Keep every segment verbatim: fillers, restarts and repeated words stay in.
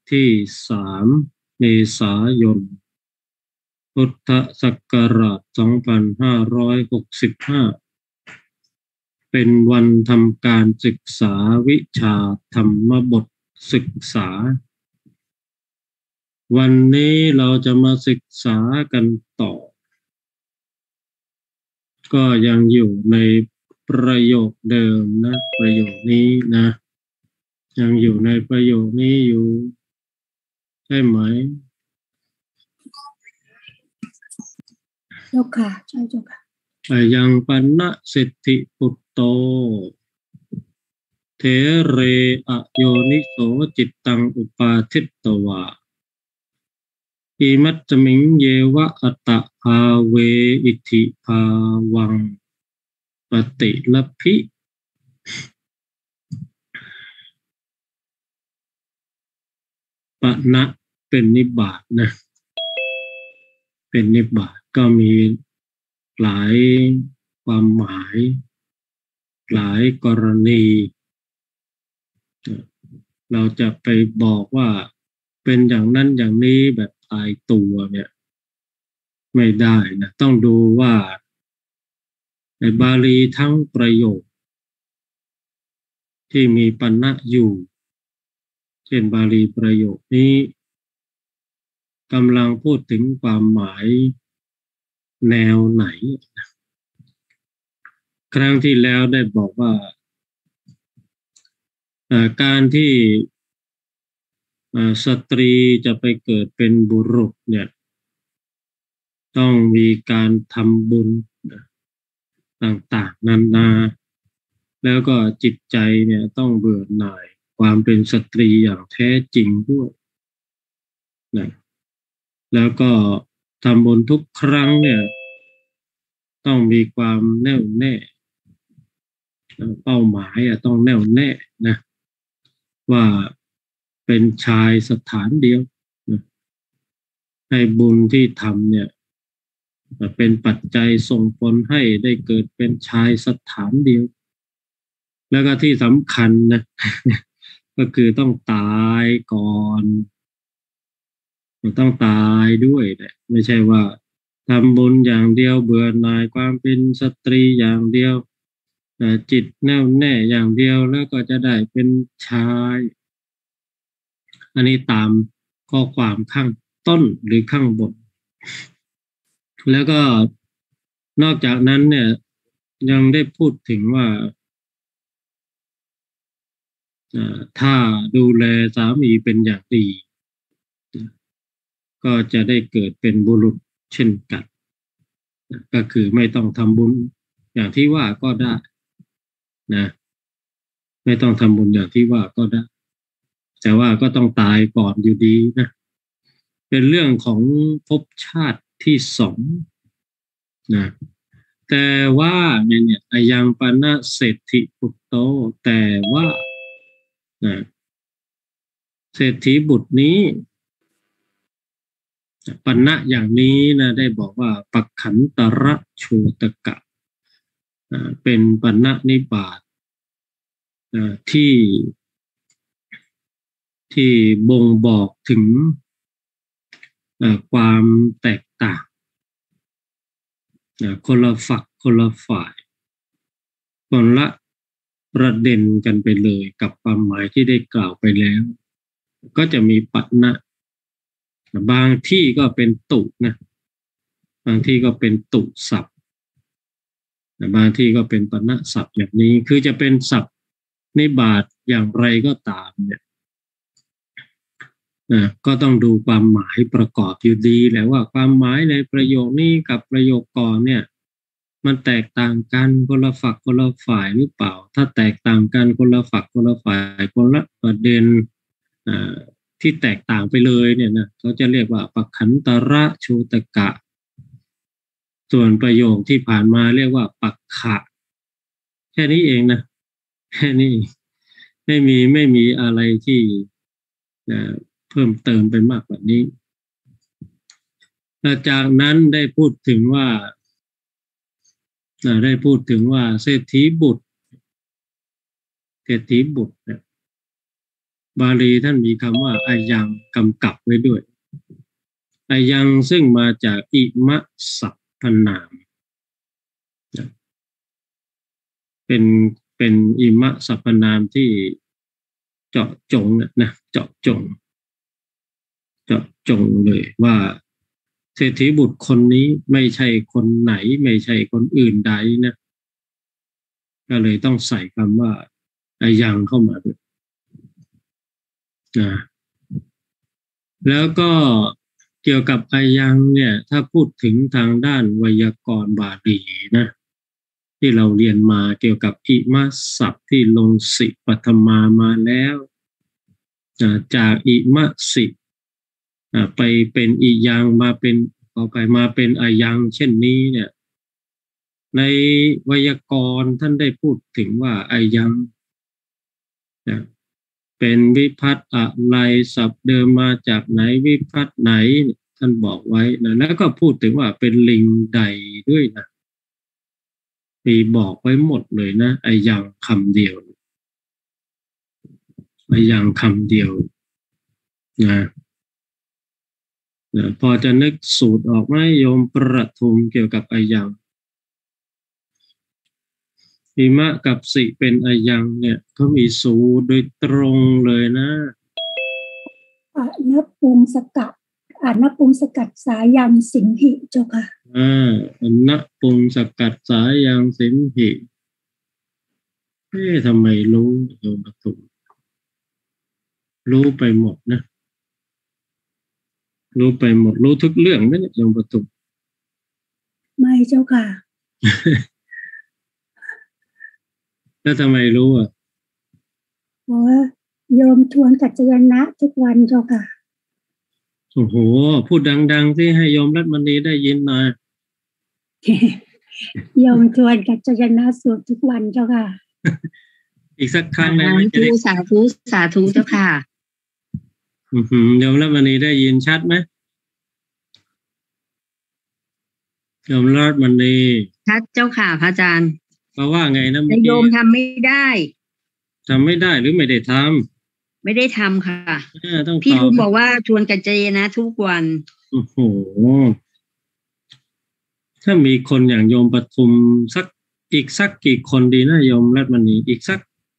ที่สามเมษายนพุทธศักราชสองพันห้าร้อยหกสิบห้าเป็นวันทำการศึกษาวิชาธรรมบทศึกษาวันนี้เราจะมาศึกษากันต่อก็ยังอยู่ในประโยคเดิมนะประโยคนี้นะยังอยู่ในประโยคนี้อยู่ใช่ไหมเจ้าค่ะใช่เจ้าค่ะยังปันนะสิทธิปุตโตเทเรอโยนิโสจิตตังอุปาทิตตวาอิมัตตมิงเยวะอัตตะภาเวอิทิภาวังปฏิลัพพิปณะเป็นนิบาตนะเป็นนิบาตก็มีหลายความหมายหลายกรณีเราจะไปบอกว่าเป็นอย่างนั้นอย่างนี้แบบตายตัวเนี่ยไม่ได้นะต้องดูว่าในบาลีทั้งประโยคที่มีปณะอยู่เช่นบาลีประโยคนี้กำลังพูดถึงความหมายแนวไหนครั้งที่แล้วได้บอกว่าการที่สตรีจะไปเกิดเป็นบุรุษเนี่ยต้องมีการทำบุญต่างๆนานาแล้วก็จิตใจเนี่ยต้องเบื่อหน่ายความเป็นสตรีอย่างแท้จริงด้วยนะแล้วก็ทำบุญทุกครั้งเนี่ยต้องมีความแน่วแน่เป้าหมายอะต้องแน่วแน่นะว่าเป็นชายสถานเดียวนะให้บุญที่ทำเนี่ยเป็นปัจจัยส่งผลให้ได้เกิดเป็นชายสถานเดียวแล้วก็ที่สำคัญนะก็คือต้องตายก่อนต้องตายด้วยแหละไม่ใช่ว่าทำบุญอย่างเดียวเบื่อหน่ายความเป็นสตรีอย่างเดียวจิตแน่วแน่อย่างเดียวแล้วก็จะได้เป็นชายอันนี้ตามข้อความข้างต้นหรือข้างบนแล้วก็นอกจากนั้นเนี่ยยังได้พูดถึงว่าถ้าดูแลสามีเป็นอย่างดีก็จะได้เกิดเป็นบุรุษเช่นกันก็คือไม่ต้องทำบุญอย่างที่ว่าก็ได้นะไม่ต้องทำบุญอย่างที่ว่าก็ได้แต่ว่าก็ต้องตายก่อนอยู่ดีนะเป็นเรื่องของภพชาติที่สองนะแต่ว่าเนี่ยเนี่ยยังปณะเศรษฐิปุตโตแต่ว่านะเศรษฐีบุตรนี้ปณะอย่างนี้นะได้บอกว่าปักขันตระโชตกะเป็นปณะนิบาตที่ที่บ่งบอกถึงความแตกต่างคนละฝักคนละฝ่ายคนละประเด็นกันไปเลยกับความหมายที่ได้กล่าวไปแล้วก็จะมีปัตนะบางที่ก็เป็นตุนะบางที่ก็เป็นตุศัพท์บางที่ก็เป็นปณะศัพท์แบบนี้คือจะเป็นศัพท์นิบาตอย่างไรก็ตามเนี่ยนะก็ต้องดูความหมายประกอบอยู่ดีแหละว่าความหมายในประโยคนี้กับประโยคก่อนเนี่ยมันแตกต่างกันคนละฝักคนละฝ่ายหรือเปล่าถ้าแตกต่างกันคนละฝักคนละฝ่ายคนละประเด็นที่แตกต่างไปเลยเนี่ยนะเขาจะเรียกว่าปักขันตระโชตกะส่วนประโยคที่ผ่านมาเรียกว่าปักขะแค่นี้เองนะแค่นี้ไม่มีไม่มีอะไรที่เพิ่มเติมไปมากกว่านี้จากนั้นได้พูดถึงว่าได้พูดถึงว่าเศรษฐีบุตรเศรษฐีบุตรเนี่ยบาลีท่านมีคำว่าอายังกำกับไว้ด้วยอายังซึ่งมาจากอิมะสัพพนามเป็นเป็นอิมะสัพพนามที่เจาะจงนะเจาะจงเจาะจงเลยว่าเศรษฐีบุตรคนนี้ไม่ใช่คนไหนไม่ใช่คนอื่นใดนะก็เลยต้องใส่คำว่าอายังเข้ามาด้วยนะแล้วก็เกี่ยวกับอายังเนี่ยถ้าพูดถึงทางด้านไวยากรณ์บาลีนะที่เราเรียนมาเกี่ยวกับอิมะศัพท์ที่ลงสิปฐมามาแล้วจากอิมะสิไปเป็นอิยังมาเป็นต่อไปมาเป็นอายังเช่นนี้เนี่ยในไวยากรณ์ท่านได้พูดถึงว่าอายังเป็นวิภัตอะไรศัพท์เดิมมาจากไหนวิภัตไหนท่านบอกไว้นะแล้วก็พูดถึงว่าเป็นลิงใดด้วยนะมีบอกไว้หมดเลยนะอายังคำเดียวอายังคำเดียวนะพอจะนึกสูตรออกไหมโยมประทุมเกี่ยวกับอายังอิมะกับสิเป็นอายังเนี่ยเขามีสูตรโดยตรงเลยนะอะนปุงสกัดอะนปุงสกัดสายังสิงหิเจ้าค่ะอ่าอะนปุงสกัดสายังสิงหิเอ๊ะทำไมรู้โยมประทุมรู้ไปหมดนะรู้ไปหมดรู้ทุกเรื่องไหมเนี่ยโยมประทุมไม่เจ้าค่ะแล้วทำไมรู้อ่ะเพราะโยมทวนกัจจยนะทุกวันเจ้าค่ะโอ้โหพูดดังๆที่ให้โยมรัตมณีได้ยินหน่อยโยมทวนกัจจยนะสูตรทุกวันเจ้าค่ะอีกสักครั้งได้ไหมจะได้สาธุสาธุเจ้าค่ะอือหือโยมรัตมณีได้ยินชัดไหมโยมรัตมณีชัดเจ้าค่ะพระอาจารย์เพราะว่าไงนะแต่โยมทำไม่ได้ทำไม่ได้หรือไม่ได้ทำไม่ได้ทำค่ะต้องพี่ทุมบอกว่าชวนกัจจยนะทุกวันโอ้โหถ้ามีคนอย่างโยมปทุมสักอีกสักกี่คนดีนะโยมรัตมณีอีกสัก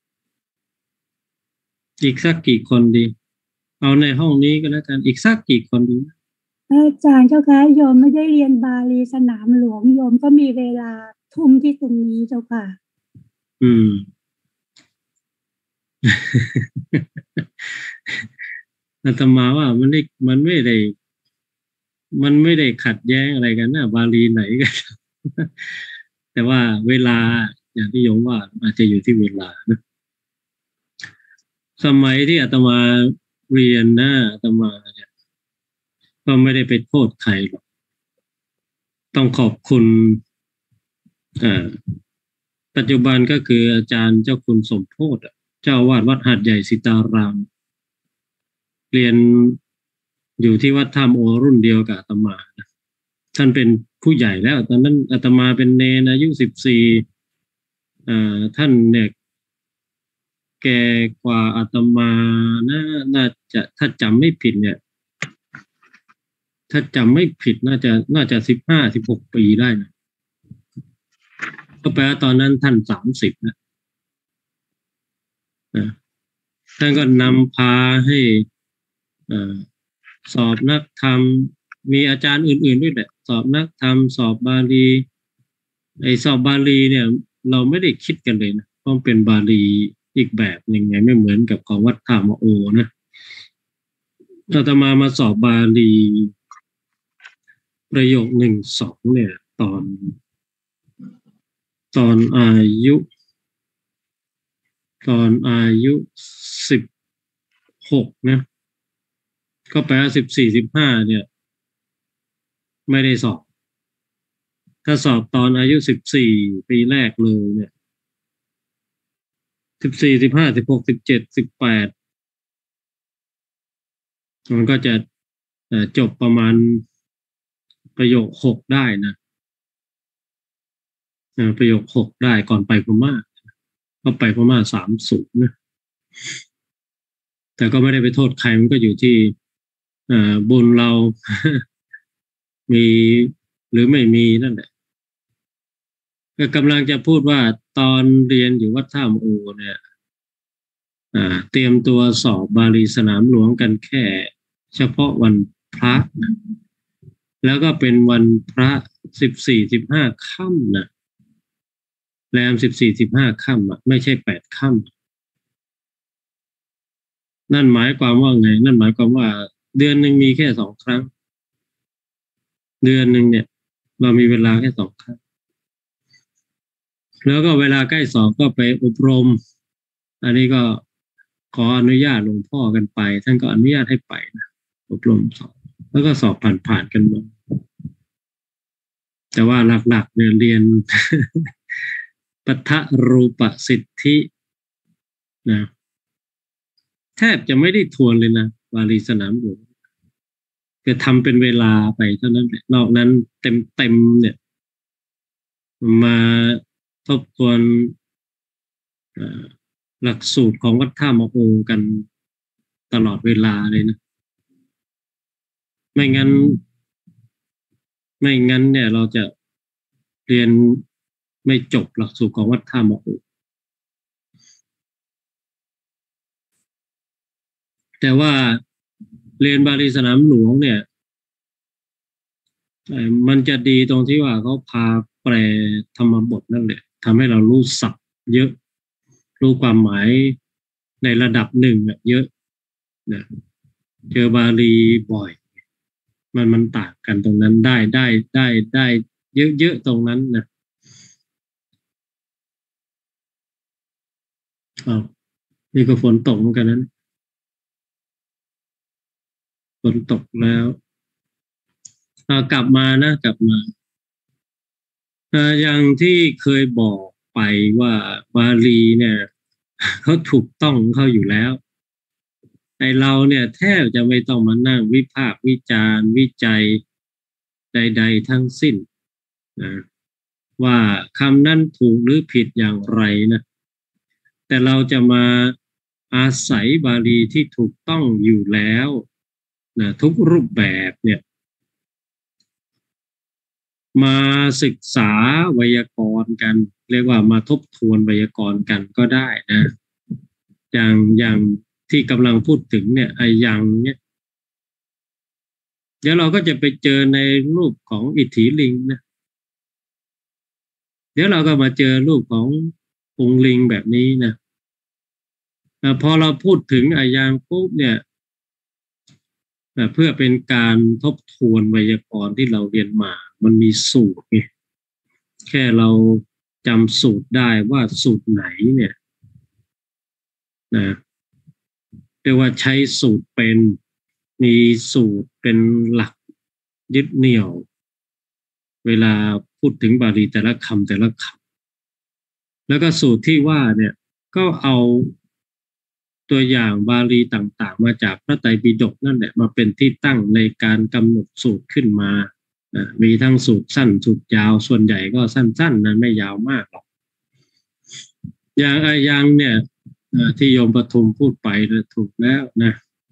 อีกสักกี่คนดีเอาในห้องนี้ก็แล้วกันอีกสักกี่คนดีอาจารย์เจ้าค่ะโยมไม่ได้เรียนบาลีสนามหลวงโยมก็มีเวลาทุ่มที่ตรงนี้เจ้าค่ะอืมอาตมาว่ามันไม่มันไม่ได้มันไม่ได้ขัดแย้งอะไรกันนะบาลีไหนกันแต่ว่าเวลาอย่างที่โยมว่าอาจจะอยู่ที่เวลานะสมัยที่อาตมาเรียนนะอาตมาเนี่ยก็ไม่ได้ไปโทษใครหรอกต้องขอบคุณอ่าปัจจุบันก็คืออาจารย์เจ้าคุณสมโพธิเจ้าวาดวัดหาดใหญ่สิตารามเรียนอยู่ที่วัดท่ามโอรุ่นเดียวกับอาตมาท่านเป็นผู้ใหญ่แล้วตอนนั้นอาตมาเป็นเนรอายุสิบสี่อ่าท่านเนี่ยแก่กว่าอาตมาน่าน่าจะถ้าจำไม่ผิดเนี่ยถ้าจำไม่ผิดน่าจะน่าจะสิบห้าสิบหกปีได้นะก็แปลว่าตอนนั้นท่านสามสิบนะท่านก็นำพาให้สอบนักธรรมมีอาจารย์อื่นๆด้วยแหละสอบนักธรรมสอบบาลีไอ้สอบบาลีเนี่ยเราไม่ได้คิดกันเลยนะเพราะเป็นบาลีอีกแบบหนึ่งไงไม่เหมือนกับของวัดท่ามะโอนะอาตมามาสอบบาลีประโยคหนึ่งสองเนี่ยตอนตอนอายุตอนอายุสิบหกนะก็แปลว่าสิบสี่สิบห้าเนี่ยไม่ได้สอบถ้าสอบตอนอายุสิบสี่ปีแรกเลยเนี่ยสิบสี่สิบห้าสิบหกสิบเจ็ดสิบแปดมันก็จะจบประมาณประโยคหกได้นะประโยคหกได้ก่อนไปพม่าก็ไปพม่าสามศูนย์นะแต่ก็ไม่ได้ไปโทษใครมันก็อยู่ที่อ่าบุญเรา มีหรือไม่มีนั่นแหละก็กำลังจะพูดว่าตอนเรียนอยู่วัดท่ามโอเนี่ยอ่าเตรียมตัวสอบบาลีสนามหลวงกันแค่เฉพาะวันพระนะแล้วก็เป็นวันพระสิบสี่สิบห้าค่ำนะแรมสิบสี่สิบห้าค่ำอ่ะไม่ใช่แปดค่ำนั่นหมายความว่าไงนั่นหมายความว่าเดือนหนึ่งมีแค่สองครั้งเดือนหนึ่งเนี่ยเรามีเวลาแค่สองครั้งแล้วก็เวลาใกล้สอบก็ไปอบรมอันนี้ก็ขออนุญาตหลวงพ่อกันไปท่านก็อนุญาตให้ไปนะอบรมสอบแล้วก็สอบผ่านๆกันหมดแต่ว่าหลักๆเนี่ยเรียน ปัทถรูปสิทธินะแทบจะไม่ได้ทวนเลยนะบาลีสนามหลวงจะทำเป็นเวลาไปเท่านั้นแหละนอกนั้นเต็มๆเนี่ยมาทบทวนหลักสูตรของวัดท่ามะโอกันตลอดเวลาเลยนะไม่งั้นไม่งั้นเนี่ยเราจะเรียนไม่จบหลักสูตรของวัดท่ามะโอแต่ว่าเรียนบาลีสนามหลวงเนี่ยมันจะดีตรงที่ว่าเขาพาแปลธรรมบทนั่นแหละทำให้เรารู้ศัพท์เยอะรู้ความหมายในระดับหนึ่งเยอะนะเจอบาลีบ่อยมันมันต่างกันตรงนั้นได้ได้ได้ได้เยอะๆตรงนั้นนะอ้าวนี่ก็ฝนตกเหมือนกันนั้นฝนตกแล้วกลับมานะกลับมาอย่างที่เคยบอกไปว่าบาลีเนี่ยเขาถูกต้องเขาอยู่แล้วไอเราเนี่ยแทบจะไม่ต้องมานั่งวิพากษ์วิจารณ์วิจัยใดๆทั้งสิ้นนะว่าคำนั้นถูกหรือผิดอย่างไรนะแต่เราจะมาอาศัยบาลีที่ถูกต้องอยู่แล้วนะทุกรูปแบบเนี่ยมาศึกษาไวยากรณ์กันเรียกว่ามาทบทวนไวยากรณ์กันก็ได้นะอย่างอย่างที่กำลังพูดถึงเนี่ยไอ้ยังเนี่ยเดี๋ยวเราก็จะไปเจอในรูปของอิทธิลิงนะเดี๋ยวเราก็มาเจอรูปขององค์ลิงแบบนี้นะพอเราพูดถึงไอ้ยังปุ๊บเนี่ยเพื่อเป็นการทบทวนไวยากรณ์ที่เราเรียนมามันมีสูตรไงแค่เราจำสูตรได้ว่าสูตรไหนเนี่ยนะเรียกว่าใช้สูตรเป็นมีสูตรเป็นหลักยึดเหนี่ยวเวลาพูดถึงบาลีแต่ละคำแต่ละคำแล้วก็สูตรที่ว่าเนี่ยก็เอาตัวอย่างบาลีต่างๆมาจากพระไตรปิฎกนั่นแหละมาเป็นที่ตั้งในการกำหนดสูตรขึ้นมานะมีทั้งสูตรสั้นสูตรยาวส่วนใหญ่ก็สั้นๆนะไม่ยาวมากหรอกอย่างอายังเนี่ยที่โยมปทุมพูดไปถูกแล้วนะ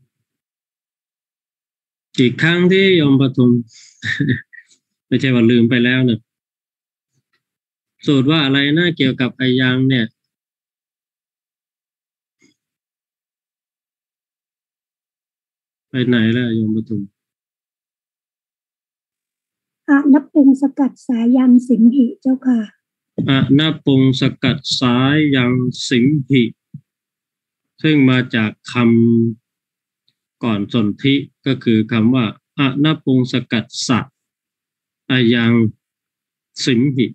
อีกครั้งที่โยมปทุม ไม่ใช่ว่าลืมไปแล้วนะสูตรว่าอะไรนะเกี่ยวกับอายังเนี่ยไปไหนแล้วโยมปทุมอะนปุงสกัดสายังสิงหิเจ้าค่ะอะนปุงสกัดสายังสิงหิซึ่งมาจากคำก่อนสนธิก็คือคำว่าอะนปุงสกัดสะอายังสิงหิ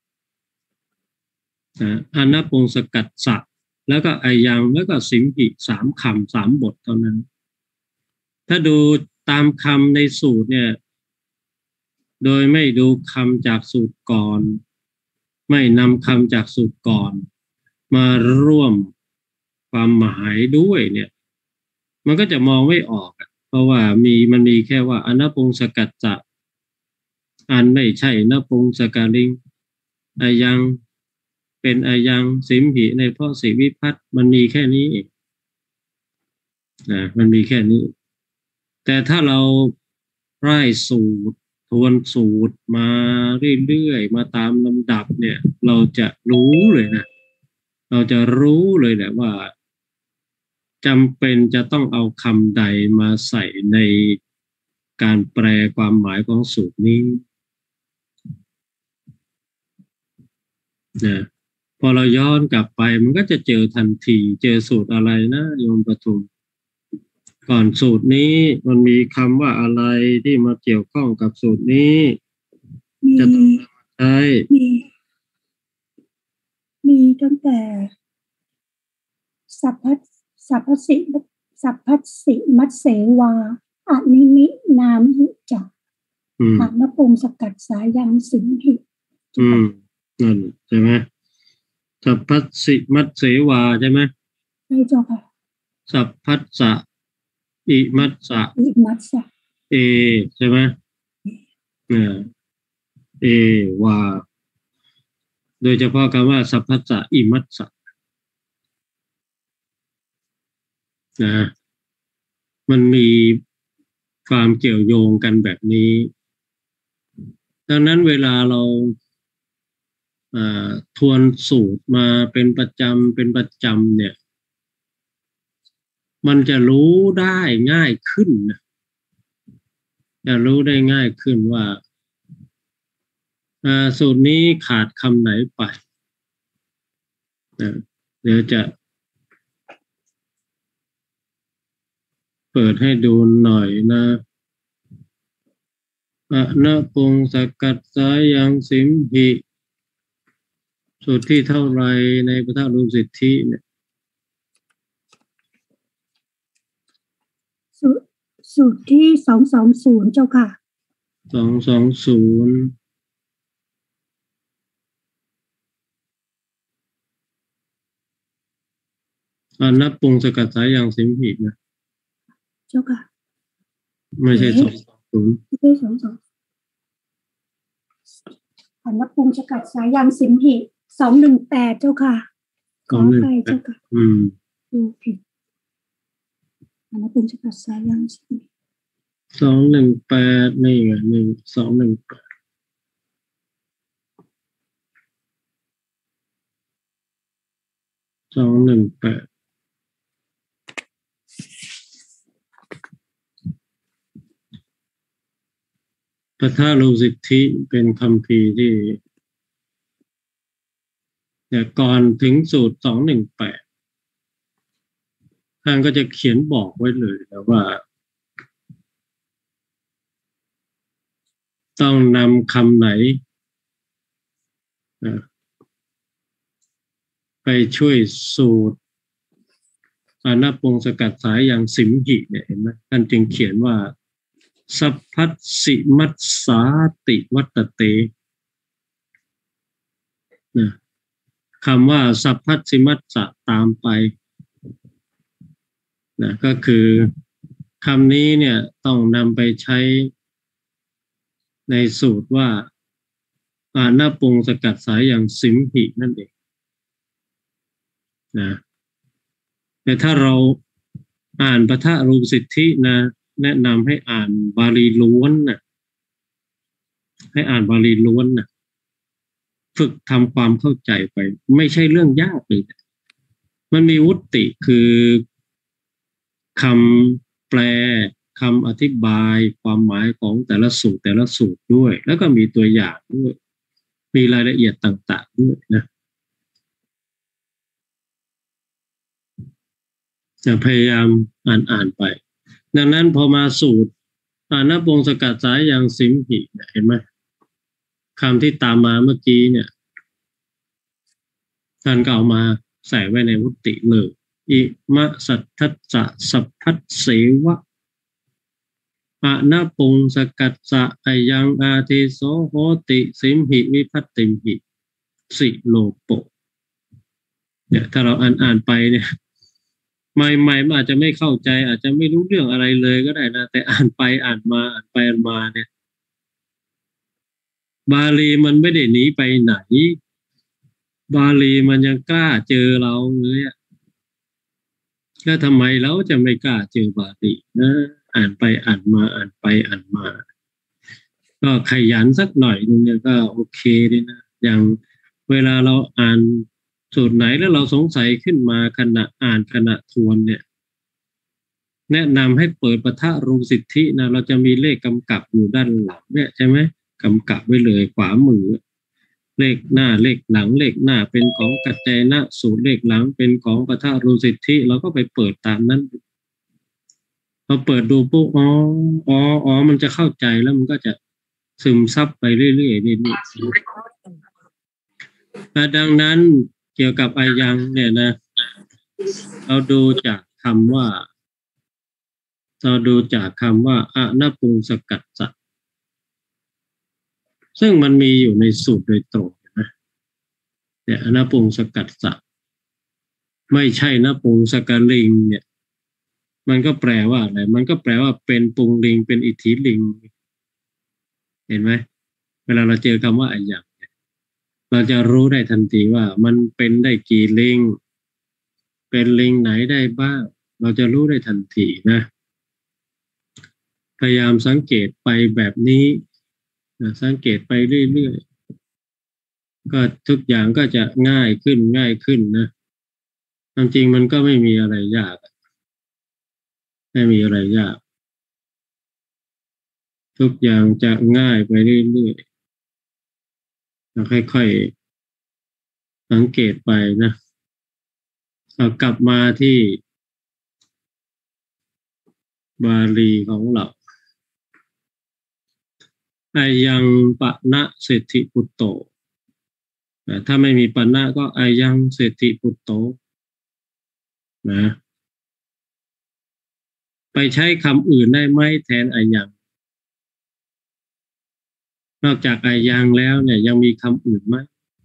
อะนปุงสกัดสะแล้วก็อายังแล้วก็สิงหิสามคำสามบทเท่านั้นถ้าดูตามคำในสูตรเนี่ยโดยไม่ดูคำจากสูตรก่อนไม่นำคำจากสูตรก่อนมาร่วมความหมายด้วยเนี่ยมันก็จะมองไม่ออกเพราะว่ามีมันมีแค่ว่าอนปุงสกัดจะอันไม่ใช่นปุงสกาลิงอายังเป็นอายังสิมหิในพ่อสีวิพัฒน์มันมีแค่นี้เองนะมันมีแค่นี้แต่ถ้าเราไล่สูตรทวนสูตรมาเรื่อยๆมาตามลำดับเนี่ยเราจะรู้เลยนะเราจะรู้เลยแหละว่าจำเป็นจะต้องเอาคำใดมาใส่ในการแปลความหมายของสูตรนี้นะพอเราย้อนกลับไปมันก็จะเจอทันทีเจอสูตรอะไรนะโยมปทุมก่อนสูตรนี้มันมีคำว่าอะไรที่มาเกี่ยวข้องกับสูตรนี้มีจะต้องนำมาใช้มีมีตั้งแต่สัพพัสสัพพสิสัพพัสสิมัตเสวาอนิมินามหิจักอืมอานปุงสกัดสายังสิงหิอืมนั่นใช่ไหมสัพพัสสิมัตเสวาใช่ไหมใช่เจ้าค่ะสัพพัสสะอิมัสสะอิมัสสะเอใช่ไหมเนี่ยเอวาโดยเฉพาะคำว่าสัพพัสสะอิมัสสะนะมันมีความเกี่ยวโยงกันแบบนี้ดังนั้นเวลาเราอ่าทวนสูตรมาเป็นประจำเป็นประจำเนี่ยมันจะรู้ได้ง่ายขึ้นนะจะรู้ได้ง่ายขึ้นว่าอ่าสูตรนี้ขาดคำไหนไปนะเดี๋ยวจะเปิดให้ดูหน่อยนะอะนะปงสกัดสายังสิมหิสูตรที่เท่าไรในพระธาตุรูปสิทธิเนี่ยสูตรสูตรที่สองสองศูนย์เจ้าค่ะสองสองศูนย์อ่านับปรุงสกัดสายอย่างสิมหินะเจ้าค่ะไม่ใช่สองสองศูนย์ไม่ใช่สองสองอานปุงสกัดสายังสิงหิสองหนึ่งแปดเจ้าค่ะขสอองอหนึ่งภัยแปเจ้าดค่ะอืมดูผิดอานปุงสกัดสายังสิงหิสองหนึ่งแปดนี่ไงหนึ่งสองหนึ่งแปดสองหนึ่งแปดพระธาตุรูปสิทธิเป็นคัมภีร์ที่เนี่ยก่อนถึงสูตรสองหนึ่งแปดท่านก็จะเขียนบอกไว้เลยนะว่า ต้องนำคำไหนนะไปช่วยสูตรอานาปงสกัดสายอย่างสิมหิเนี่ยเห็นไหมท่านจึงเขียนว่าสัพพัสสิมัสสาติวัตเตนะคำว่าสัพพัสสิมัสสะตามไปนะก็คือคำนี้เนี่ยต้องนำไปใช้ในสูตรว่าอานาปงสกัดสายอย่างสิมหินั่นเองนะแต่ถ้าเราอ่านปฐรูปสิทธินะแนะนำให้อ่านบาลีล้วนนะให้อ่านบาลีล้วนนะฝึกทำความเข้าใจไปไม่ใช่เรื่องยากเลยมันมีวุติคือคำแปลคำอธิบายความหมายของแต่ละสูตรแต่ละสูตรด้วยแล้วก็มีตัวอย่างด้วยมีรายละเอียดต่างๆด้วยนะจะพยายามอ่านอ่านไปดังนั้นพอมาสูตรอานาปงสกัดสายอย่างสิมหิเห็นไหมคำที่ตามมาเมื่อกี้เนี่ยท่านก็เอามาใส่ไว้ในวุติเลยอิมะสัทธัสสะสัพพัสเสวะอานาปงสกัดสะอายังอาเทโสโหติสิมหิวิพัตติมหิสิโลโปเนี่ยถ้าเราอ่านอ่านไปเนี่ยใหม่ๆมันอาจจะไม่เข้าใจอาจจะไม่รู้เรื่องอะไรเลยก็ได้นะแต่อ่านไปอ่านมาอ่านไปอ่านมาเนี่ยบาลีมันไม่ได้หนีไปไหนบาลีมันยังกล้าเจอเราเลยแล้วทำไมเราจะไม่กล้าเจอบาลีนะอ่านไปอ่านมาอ่านไปอ่านมาก็ขยันสักหน่อยนึงเนี่ยก็โอเคดีนะอย่างเวลาเราอ่านสูตรไหนแล้วเราสงสัยขึ้นมาขณะอ่านขณะทวนเนี่ยแนะนำให้เปิดปทะรูสิทธินะเราจะมีเลขกำกับอยู่ด้านหลังเนี่ยใช่ไหมกำกับไว้เลยขวามือเลขหน้าเลขหลังเลขหน้าเป็นของกัจจายนะสูตรเลขหลังเป็นของปทะรูสิทธิเราก็ไปเปิดตามนั้นพอเปิดดูปุ๊บอ๋ออ๋ออ๋อมันจะเข้าใจแล้วมันก็จะซึมซับไปเรื่อยๆเรื่อยๆดังนั้นเกี่ยวกับอายังเนี่ยนะเราดูจากคำว่าเราดูจากคำว่าอะนะปุงสกัดสะซึ่งมันมีอยู่ในสูตรโดยตรงนะเนี่ยอะนะปุงสกัดสะไม่ใช่นะปุงสกลิงเนี่ยมันก็แปลว่าอะไรมันก็แปลว่าเป็นปุงลิงเป็นอิทธิลิงเห็นไหมเวลาเราเจอคำว่าอายังเราจะรู้ได้ทันทีว่ามันเป็นได้กี่ลิงเป็นลิงไหนได้บ้างเราจะรู้ได้ทันทีนะพยายามสังเกตไปแบบนี้นะสังเกตไปเรื่อยๆก็ทุกอย่างก็จะง่ายขึ้นง่ายขึ้นนะความจริงมันก็ไม่มีอะไรยากไม่มีอะไรยากทุกอย่างจะง่ายไปเรื่อยๆเราค่อยๆสังเกตไปนะเอากลับมาที่บาลีของเราอายังปะนะเศรษฐิปุตโตถ้าไม่มีปะนะก็อายังเศรษฐิปุตโตนะไปใช้คำอื่นได้ไหมแทนอายังนอกจากอายังแล้วเนี่ยยังมีคำอื่นไหม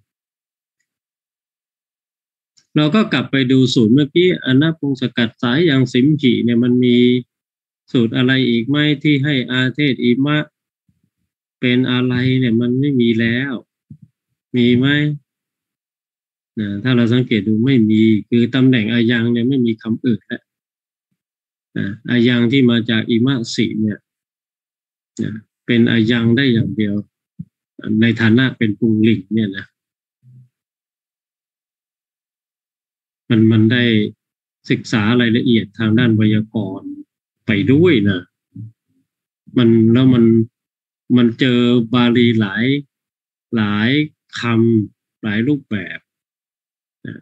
เราก็กลับไปดูสูตรเมื่อกี้อนะพงสกัดสายยังสิมหิเนี่ยมันมีสูตรอะไรอีกไหมที่ให้อาเทศอิมะเป็นอะไรเนี่ยมันไม่มีแล้วมีไหมนะถ้าเราสังเกตดูไม่มีคือตำแหน่งอายังเนี่ยไม่มีคำอื่นแล้วนะอายังที่มาจากอิมะสิเนี่ยนะเป็นอายังได้อย่างเดียวในฐานะเป็นปุงลิงเนี่ยนะมันมันได้ศึกษารายละเอียดทางด้านไวยากรณ์ไปด้วยนะมันแล้วมันมันเจอบาลีหลายหลายคำหลายรูปแบบนะ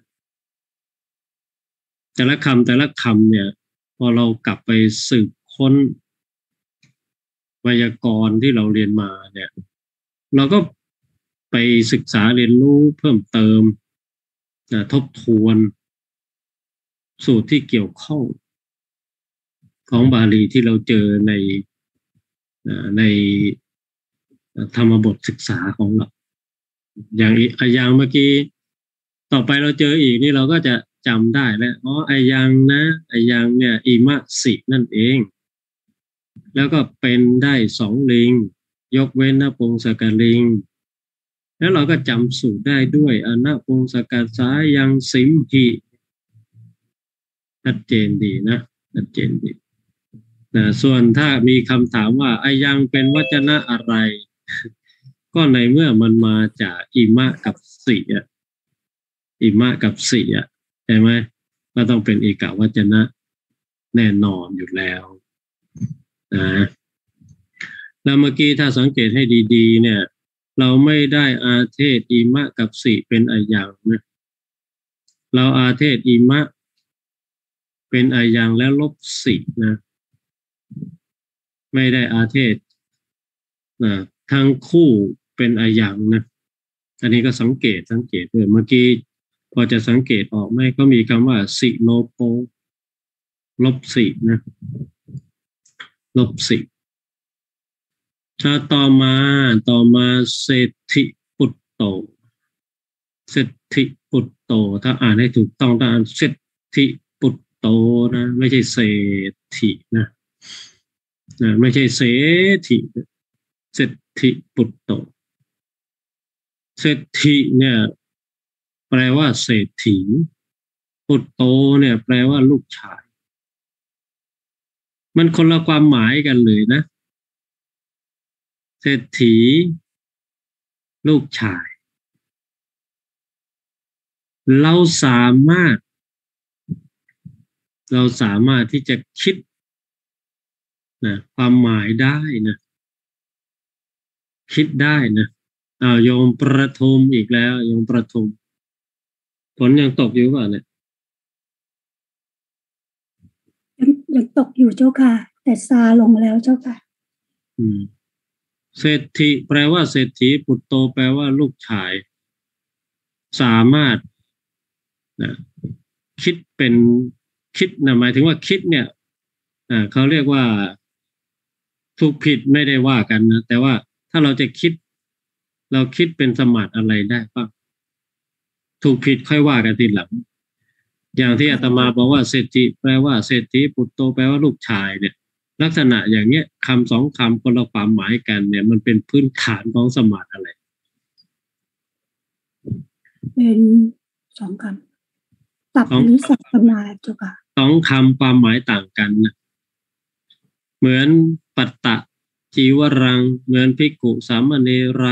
แต่ละคำแต่ละคำเนี่ยพอเรากลับไปสืบค้นไวยากรณ์ที่เราเรียนมาเนี่ยเราก็ไปศึกษาเรียนรู้เพิ่มเติมนะทบทวนสูตรที่เกี่ยวข้องของบาลีที่เราเจอในในธรรมบทศึกษาของเราอย่างอย่างเมื่อกี้ต่อไปเราเจออีกนี่เราก็จะจำได้แล้วอ๋อไอยังนะไอยังเนี่ยอิมะสินั่นเองแล้วก็เป็นได้สองลิงยกเว้นนะปงสกลิงแล้วเราก็จำสูตรได้ด้วยอนะปงสกัดสายังสิมหิชัดเจนดีนะชัดเจนดีนะส่วนถ้ามีคำถามว่าไอยังเป็นวจนะอะไรก็ในเมื่อมันมาจากอิมะกับสิอ่ะอิมะกับสิอ่ะใช่ไหมก็ต้องเป็นเอกวจนะแน่นอนอยู่แล้วนะแล้วเมื่อกี้ถ้าสังเกตให้ดีๆเนี่ยเราไม่ได้อาเทศอิมะกับสิเป็นอายังนะเราอาเทศอิมะเป็นอายังแล้วลบสินะไม่ได้อาเทศนะทั้งคู่เป็นอายังนะอันนี้ก็สังเกตสังเกตด้วยเมื่อกี้พอจะสังเกตออกไหมก็มีคำว่าสิโนโปลบสินะลบสิถ้าต่อมาต่อมาเศรษฐิปุตโตเศรษฐิปุตโตถ้าอ่านให้ถูกต้องต้องอ่านเศรษฐิปุตโตนะไม่ใช่เศรษฐินะนะไม่ใช่เศรษฐิเศรษฐิปุตโตเศรษฐิเนี่ยแปลว่าเศรษฐีปุตโตเนี่ยแปลว่าลูกชายมันคนละความหมายกันเลยนะเศรษฐีลูกชายเราสามารถเราสามารถที่จะคิดนะความหมายได้นะคิดได้นะอ้าวโยมประทุมอีกแล้วโยมประทุมฝนยังตกอยู่ป่ะเนี่ยยังยังตกอยู่เจ้าค่ะ แต่ซาลงแล้วเจ้าค่ะอืมเศรษฐีแปลว่าเศรษฐีปุตโตแปลว่าลูกชาย สามารถนะคิดเป็นคิดนะหมายถึงว่าคิดเนี่ยอ่าเขาเรียกว่าถูกผิดไม่ได้ว่ากันนะแต่ว่าถ้าเราจะคิด เราคิดเป็นสมาร์ทอะไรได้บ้างถูกผิดค่อยว่ากันทีหลัง อย่างที่อาตมาบอกว่าเศรษฐีแปลว่าเศรษฐีปุตโตแปลว่าลูกชายเนี่ย ลักษณะอย่างเนี้ยคำสองคำคนละความหมายกันเนี่ย มันเป็นพื้นฐานของสมาร์ทอะไรเป็นสองคำตับหรือสัตมาเจ้าค่ะสองคำความหมายต่างกันนะเหมือนปัตตะจีวรัง เหมือนภิกขุสามเณรา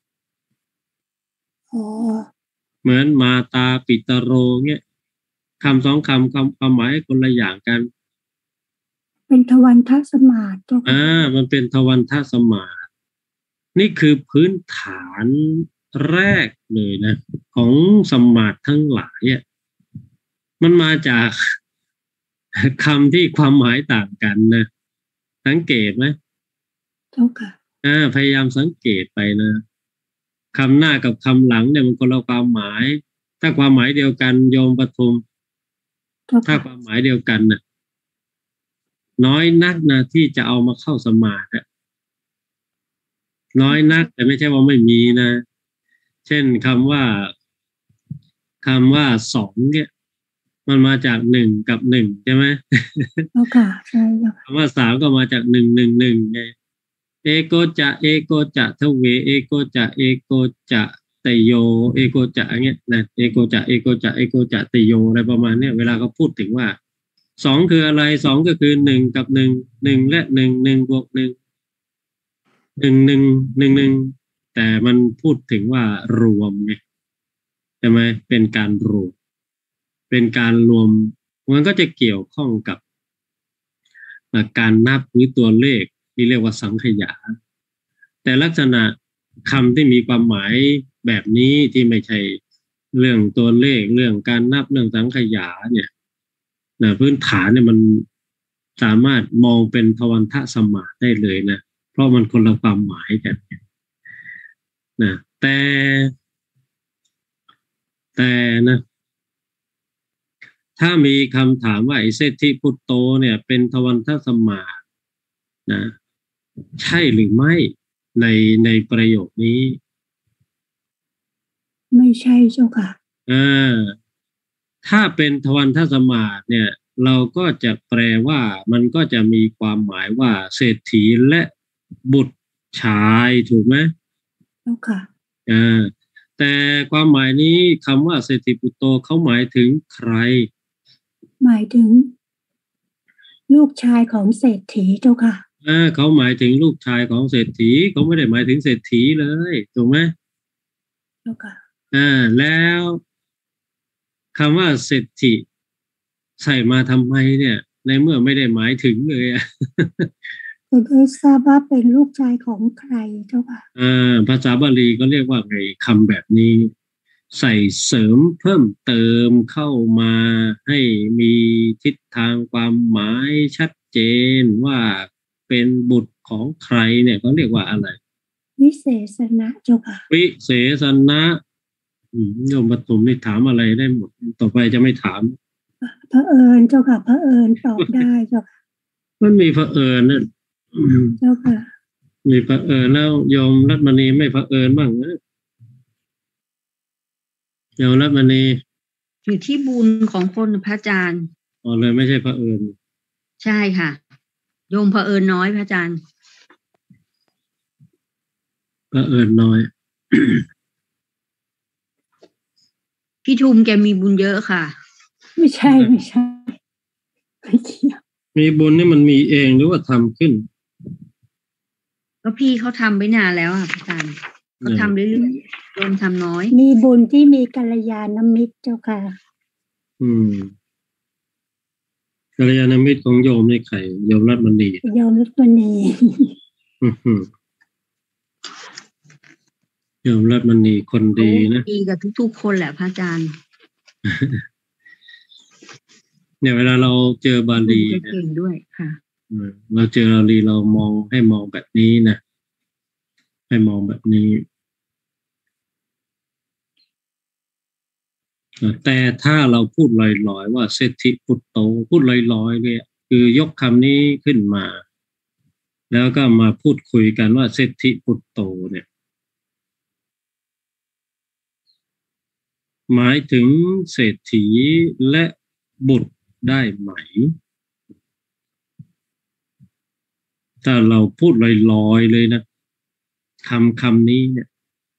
อ๋อเหมือนมาตาปิตโรเงี้ยคำสองคำความความหมายคนละอย่างกันเป็นทวันทสมาธิเจ้าค่ะอ่ามันเป็นทวันทสมาธินี่คือพื้นฐานแรกเลยนะ ของสมาธิทั้งหลายอ่ะมันมาจากคำที่ความหมายต่างกันนะสังเกตไหมเจ้าค่ะอ่าพยายามสังเกตไปนะคำหน้ากับคำหลังเนี่ยมันคนละความหมาย ถ้าความหมายเดียวกันโยมปทุมเจ้าถ้าค่ะความหมายเดียวกันน่ะน้อยนักนะที่จะเอามาเข้าสมาธิอะน้อยนัก แต่ไม่ใช่ว่าไม่มีนะ เช่นคำว่าคำว่าสองเนี่ย มันมาจากหนึ่งกับหนึ่งใช่ไหมเจ้าค่ะใช่เจ้าค่ะคำว่าสามก็มาจากหนึ่งหนึ่งหนึ่งไงเอโกจะเอโกจะทเวเอโกจะเอโกจะตโยเอโกจะอย่างเงี้ยนะเอโกจะเอโกจะเอโกจะตโยอะไรประมาณเนี้ยเวลาเขาพูดถึงว่าสองคืออะไรสองก็คือหนึ่งกับหนึ่งหนึ่งและหนึ่งหนึ่งบวกหนึ่งหนึ่งหนึ่งหนึ่งหนึ่งแต่มันพูดถึงว่ารวมไงใช่ไหมเป็นการรวมเป็นการรวมมันก็จะเกี่ยวข้องกับการนับหรือตัวเลขที่เรียกว่าสังขยาแต่ลักษณะคำที่มีความหมายแบบนี้ที่ไม่ใช่เรื่องตัวเลขเรื่องการนับเรื่องสังขยาเนี่ยนะพื้นฐานเนี่ยมันสามารถมองเป็นทวันทสมาธิได้เลยนะเพราะมันคนละความหมายกันนะแต่แต่นะถ้ามีคำถามว่าไอ้เศรษฐีพุตโตเนี่ยเป็นทวันทสมาธินะใช่หรือไม่ในในประโยคนี้ไม่ใช่เจ้าค่ะอ่าถ้าเป็นทวันทสมาธิเนี่ย เราก็จะแปลว่ามันก็จะมีความหมายว่าเศรษฐีและบุตรชายถูกไหมเจ้าค่ะอ่าแต่ความหมายนี้คำว่าเศรษฐีปุตโตเขาหมายถึงใครหมายถึง ลูกชายของเศรษฐีเจ้าค่ะอ่าเขาหมายถึงลูกชายของเศรษฐีเขาไม่ได้หมายถึงเศรษฐีเลยถูกไหมเจ้าค่ะอ่าแล้วคำว่าเศรษฐีใส่มาทำไมเนี่ย ในเมื่อไม่ได้หมายถึงเลยอ่ะก็ได้ทราบว่าเป็นลูกชายของใครเจ้าค่ะอ่าภาษาบาลีก็เรียกว่าไงคำแบบนี้ ใส่เสริมเพิ่มเติมเข้ามาให้มีทิศทางความหมายชัดเจนว่าเป็นบุตรของใครเนี่ยเขาเรียกว่าอะไรวิเศษณะเจ้าค่ะวิเศษณะอืมโยมปฐมนี่ถามอะไรได้หมด ต่อไปจะไม่ถามพระเผอิญเจ้าค่ะพระเผอิญตอบได้เจ้าค่ะมันมีเผอิญนะอืมเจ้าค่ะมีเผอิญแล้วโยมรัตมณีไม่เผอิญบ้างนะโยมรัตมณีอยู่ที่บุญของคนพระอาจารย์อ๋อเลยไม่ใช่เผอิญใช่ค่ะ โยมเผอิญน้อยพระอาจารย์เผอิญน้อยพี่ทุมแกมีบุญเยอะค่ะไม่ใช่ไม่ใช่ไม่เกี่ยวมีบุญนี่มันมีเองหรือว่าทำขึ้นก็พี่เขาทำไว้นานแล้วอ่ะพระอาจารย์เขาทำเรื่อยๆโยมทำน้อยมีบุญที่มีกัลยาณมิตรเจ้าค่ะอืมกัลยาณมิตรของโยมนี่ใครโยมรัตมณีโยมรัตมณีอื้อหือโยมรัตมณีคนดีนะดีกับทุกๆคนแหละพระอาจารย์เนี่ยเวลาเราเจอบาลีเนี่ยเก่งด้วยค่ะเออเราเจอบาลีเรามองให้มองแบบนี้นะให้มองแบบนี้เออแต่ถ้าเราพูดลอยๆว่าเศรษฐิปุตโตพูดลอยๆเนี่ยคือยกคำนี้ขึ้นมา แล้วก็มาพูดคุยกันว่าเศรษฐิปุตโตเนี่ย หมายถึงเศรษฐีและบุตรได้ไหม ถ้าเราพูดลอยๆเลยนะคำคำนี้เนี่ย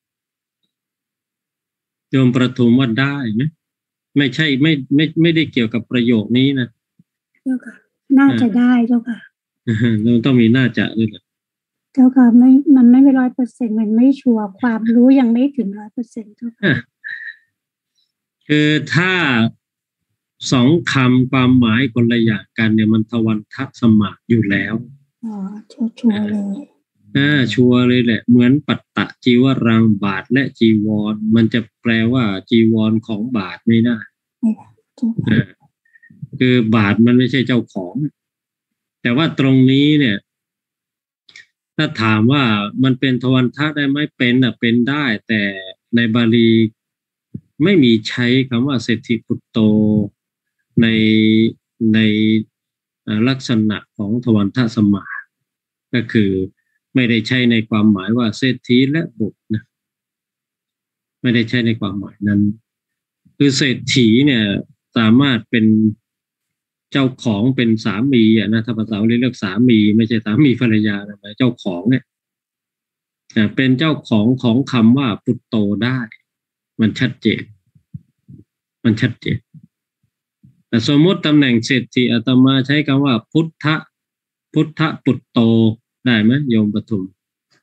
โยมประทุมว่าได้ไหมไม่ใช่ไม่ไม่ไม่ได้เกี่ยวกับประโยคนี้นะเจ้าค่ะ น่าจะได้เจ้าค่ะเราต้องมีน่าจะด้วยแหละเจ้าค่ะไม่มันไม่ร้อยเปอร์เซ็นต์มันไม่ชัวร์ความรู้ยังไม่ถึงร้อยเปอร์เซ็นต์เจ้าค่ะคือถ้าสองคำความหมายคนละอย่างกันเนี่ยมันทวันทสมาสอยู่แล้วอ๋อชัวร์ชัวร์เลยอ่าชัวร์เลยแหละเหมือนปัตตะจีวรังบาทและจีวร มันจะแปลว่าจีวรของบาทไม่ได้ไม่ได้เจ้าค่ะอ่าคือบาทมันไม่ใช่เจ้าของ แต่ว่าตรงนี้เนี่ย ถ้าถามว่ามันเป็นทวันทะได้ไหมเป็นอ่ะเป็นได้ แต่ในบาลีไม่มีใช้คำว่าเศรษฐิปุตโตในในอ่าลักษณะของทวันทสมาสก็คือไม่ได้ใช้ในความหมายว่าเศรษฐีและบุตรนะไม่ได้ใช้ในความหมายนั้น คือเศรษฐีเนี่ยสามารถเป็นเจ้าของเป็นสามีอ่ะนะถ้าภาษาเรียกสามีไม่ใช่สามีภรรยานะเจ้าของเนี่ยอ่าเป็นเจ้าของของคำว่าปุตโตได้ มันชัดเจน มันชัดเจนแต่สมมติตำแหน่งเศรษฐีอาตมาใช้คำว่าพุทธพุทธปุตโตได้ไหมโยมปทุม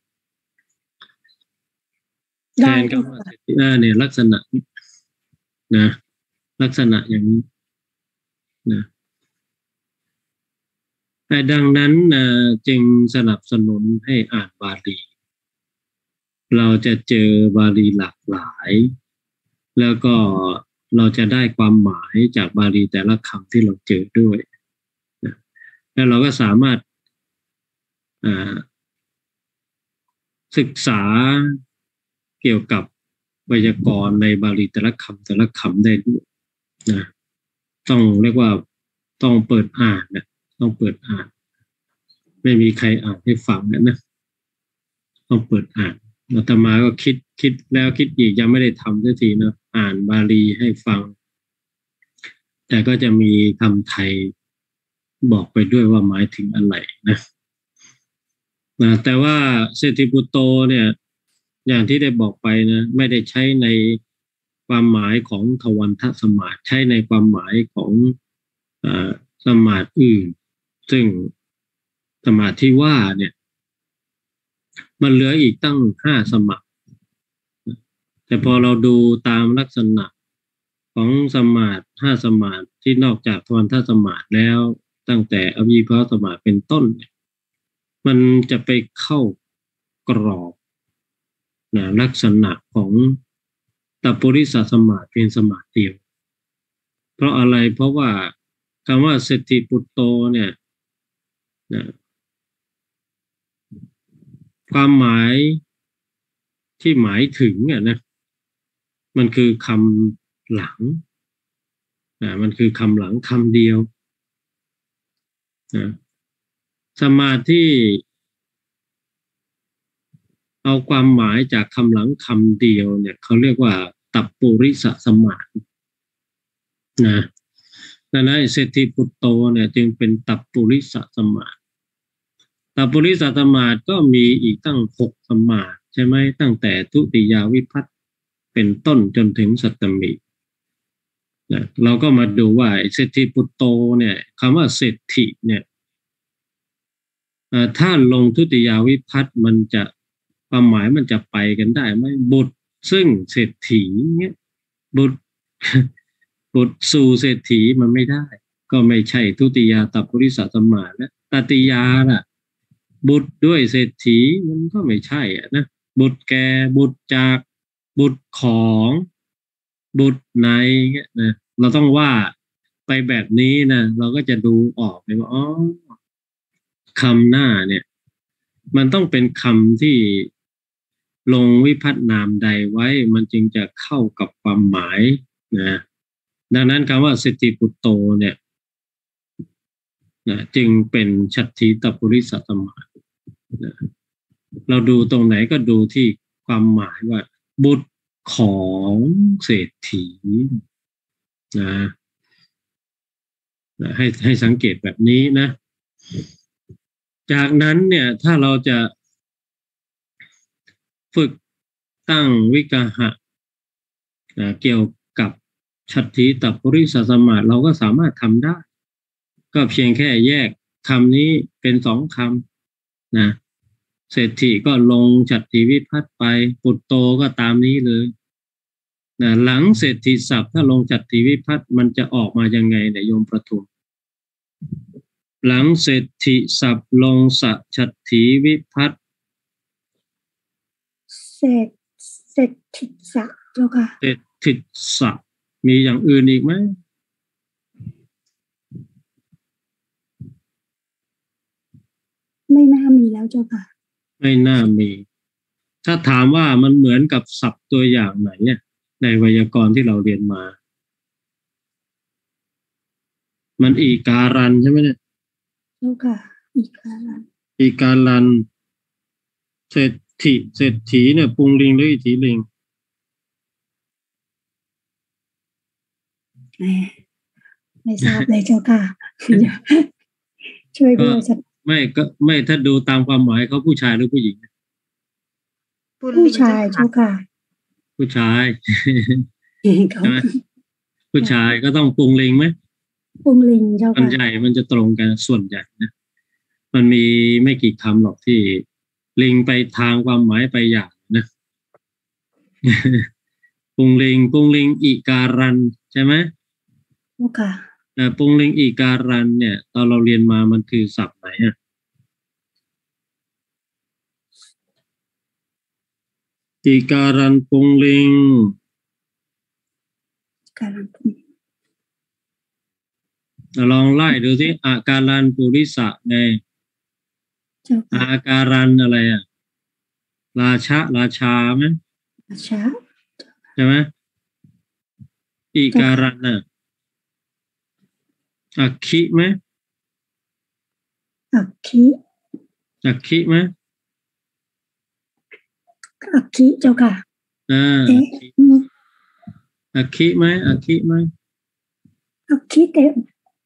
แทได้นเจ้าคำว่าค่ะเศรษฐีอ่าเนี่ยลักษณะนี้นะลักษณะอย่างนี้นะแต่ดังนั้นนะจึงสนับสนุนให้อ่านบาลี เราจะเจอบาลีหลากหลาย แล้วก็เราจะได้ความหมายจากบาลีแต่ละคำที่เราเจอด้วยนะแล้วเราก็สามารถอ่าศึกษาเกี่ยวกับไวยากรณ์ในบาลีแต่ละคำแต่ละคำได้ด้วยนะต้องเรียกว่าต้องเปิดอ่านนะต้องเปิดอ่าน ไม่มีใครอ่านให้ฟังนะนะต้องเปิดอ่านอาตมาก็คิดคิดแล้วคิดอีกยังไม่ได้ทำสักทีนะอ่านบาลีให้ฟัง แต่ก็จะมีคำไทยบอกไปด้วยว่าหมายถึงอะไรนะนะแต่ว่าเศรษฐิปุตโตเนี่ย อย่างที่ได้บอกไปนะไม่ได้ใช้ในความหมายของทวันทสมาสใช้ในความหมายของอ่าสมาสอื่น ซึ่งสมาสที่ว่าเนี่ย มันเหลืออีกตั้งห้าสมาสแต่พอเราดูตามลักษณะของสมาสห้าสมาสที่นอกจากทวันทสมาสแล้วตั้งแต่อวิภวสมาสเป็นต้นเนี่ยมันจะไปเข้ากรอบนะลักษณะของตัปปุริสสมาสเป็นสมาสเดียว เพราะอะไรเพราะว่าคำว่าเศรษฐิปุตโตเนี่ยนะความหมายที่หมายถึงอ่ะนะมันคือคำหลังนะมันคือคำหลังคำเดียวนะสมาธิเอาความหมายจากคำหลังคำเดียวเนี่ยเขาเรียกว่าตัปปุริสสมาสนะดังนั้นเศรษฐิปุตโตเนี่ยจึงเป็นตัปปุริสสมาสตัปปุริสสมาสก็มีอีกตั้งหกสมาสใช่ไหมตั้งแต่ทุติยาวิภัตติเป็นต้นจนถึงสัตตมีนะเราก็มาดูว่าเศรษฐีปุตโตเนี่ยคำว่าเศรษฐีเนี่ยถ้าลงทุติยาวิภัตติมันจะความหมายมันจะไปกันได้ไหมบุตรซึ่งเศรษฐีเนี่ยบุตร บุตรสู่เศรษฐีมันไม่ได้ก็ไม่ใช่ทุติยาตัพพุริสสัมมาและตติยาล่ะบุตรด้วยเศรษฐีมันก็ไม่ใช่อ่ะนะบุตรแก่บุตรจากบุตรของบุตรในเงี้ยนะเราต้องว่าไปแบบนี้นะเราก็จะดูออกเลยว่าอ๋อคำหน้าเนี่ยมันต้องเป็นคำที่ลงวิภัตตินามใดไว้มันจึงจะเข้ากับความหมายนะดังนั้นคำว่าเศรษฐีปุตโตเนี่ยนะจึงเป็นชัตถิตัพพุริสสัมมานะเราดูตรงไหนก็ดูที่ความหมายว่าบุตรของเศรษฐีนะนะให้ให้สังเกตแบบนี้นะจากนั้นเนี่ยถ้าเราจะฝึกตั้งวิกหะนะเกี่ยวกับชัตถิตัพพุริสสัมมาเราก็สามารถทำได้ก็เพียงแค่แยกคำนี้เป็นสองคำนะเศรษฐีก็ลงชัตถิวิภัตติไปปุตโตก็ตามนี้เลยนะหลังเศรษฐีศัพท์ถ้าลงชัตถิวิภัตติมันจะออกมายังไงเนี่ยโยมประทุมหลังเศรษฐีศัพท์ลงสชัตถิวิภัตติเศรษเศรษฐิสะเจ้าค่ะเศรษฐีศัพท์มีอย่างอื่นอีกไหมไม่น่ามีแล้วเจ้าค่ะไม่น่ามีถ้าถามว่ามันเหมือนกับศัพท์ตัวอย่างไหนเนี่ยในไวยากรณ์ที่เราเรียนมามันอีการันใช่ไหมเนี่ยเจ้าค่ะอีการันอีการันเศรษฐีเศรษฐีเนี่ยปุงลิงหรืออิทธิลิงไม่ทราบเลยเจ้าค่ะช่วยด้วยสักไม่ก็ไม่ถ้าดูตามความหมายเขาผู้ชายหรือผู้หญิงผู้ชายเจ้าค่ะผู้ชายใช่ไหมผู้ชายก็ต้องปุงลิงไหมปุงลิงเจ้าค่ะมันใหญ่มันจะตรงกันส่วนใหญ่นะมันมีไม่กี่คำหรอกที่ลิงไปทางความหมายไปอย่างนะปุงลิงปุงลิงอิการันใช่ไหมเจ้าค่ะแต่ปุงลิงอิการันเนี่ยตอนเราเรียนมามันคือศัพท์ไหนอ่ะอิการันปุงลิงการันลองไล่ดูสิอาการันปุริสะไงอาการันอะไรอ่ะราชะราชาไหมราชาใช่ไหมอิการันน่ะอักขิไหมอักขิอักขิไหมอักขิเจ้าค่ะอ่าอักขิไหมอักขิไหมอักขิเต็ม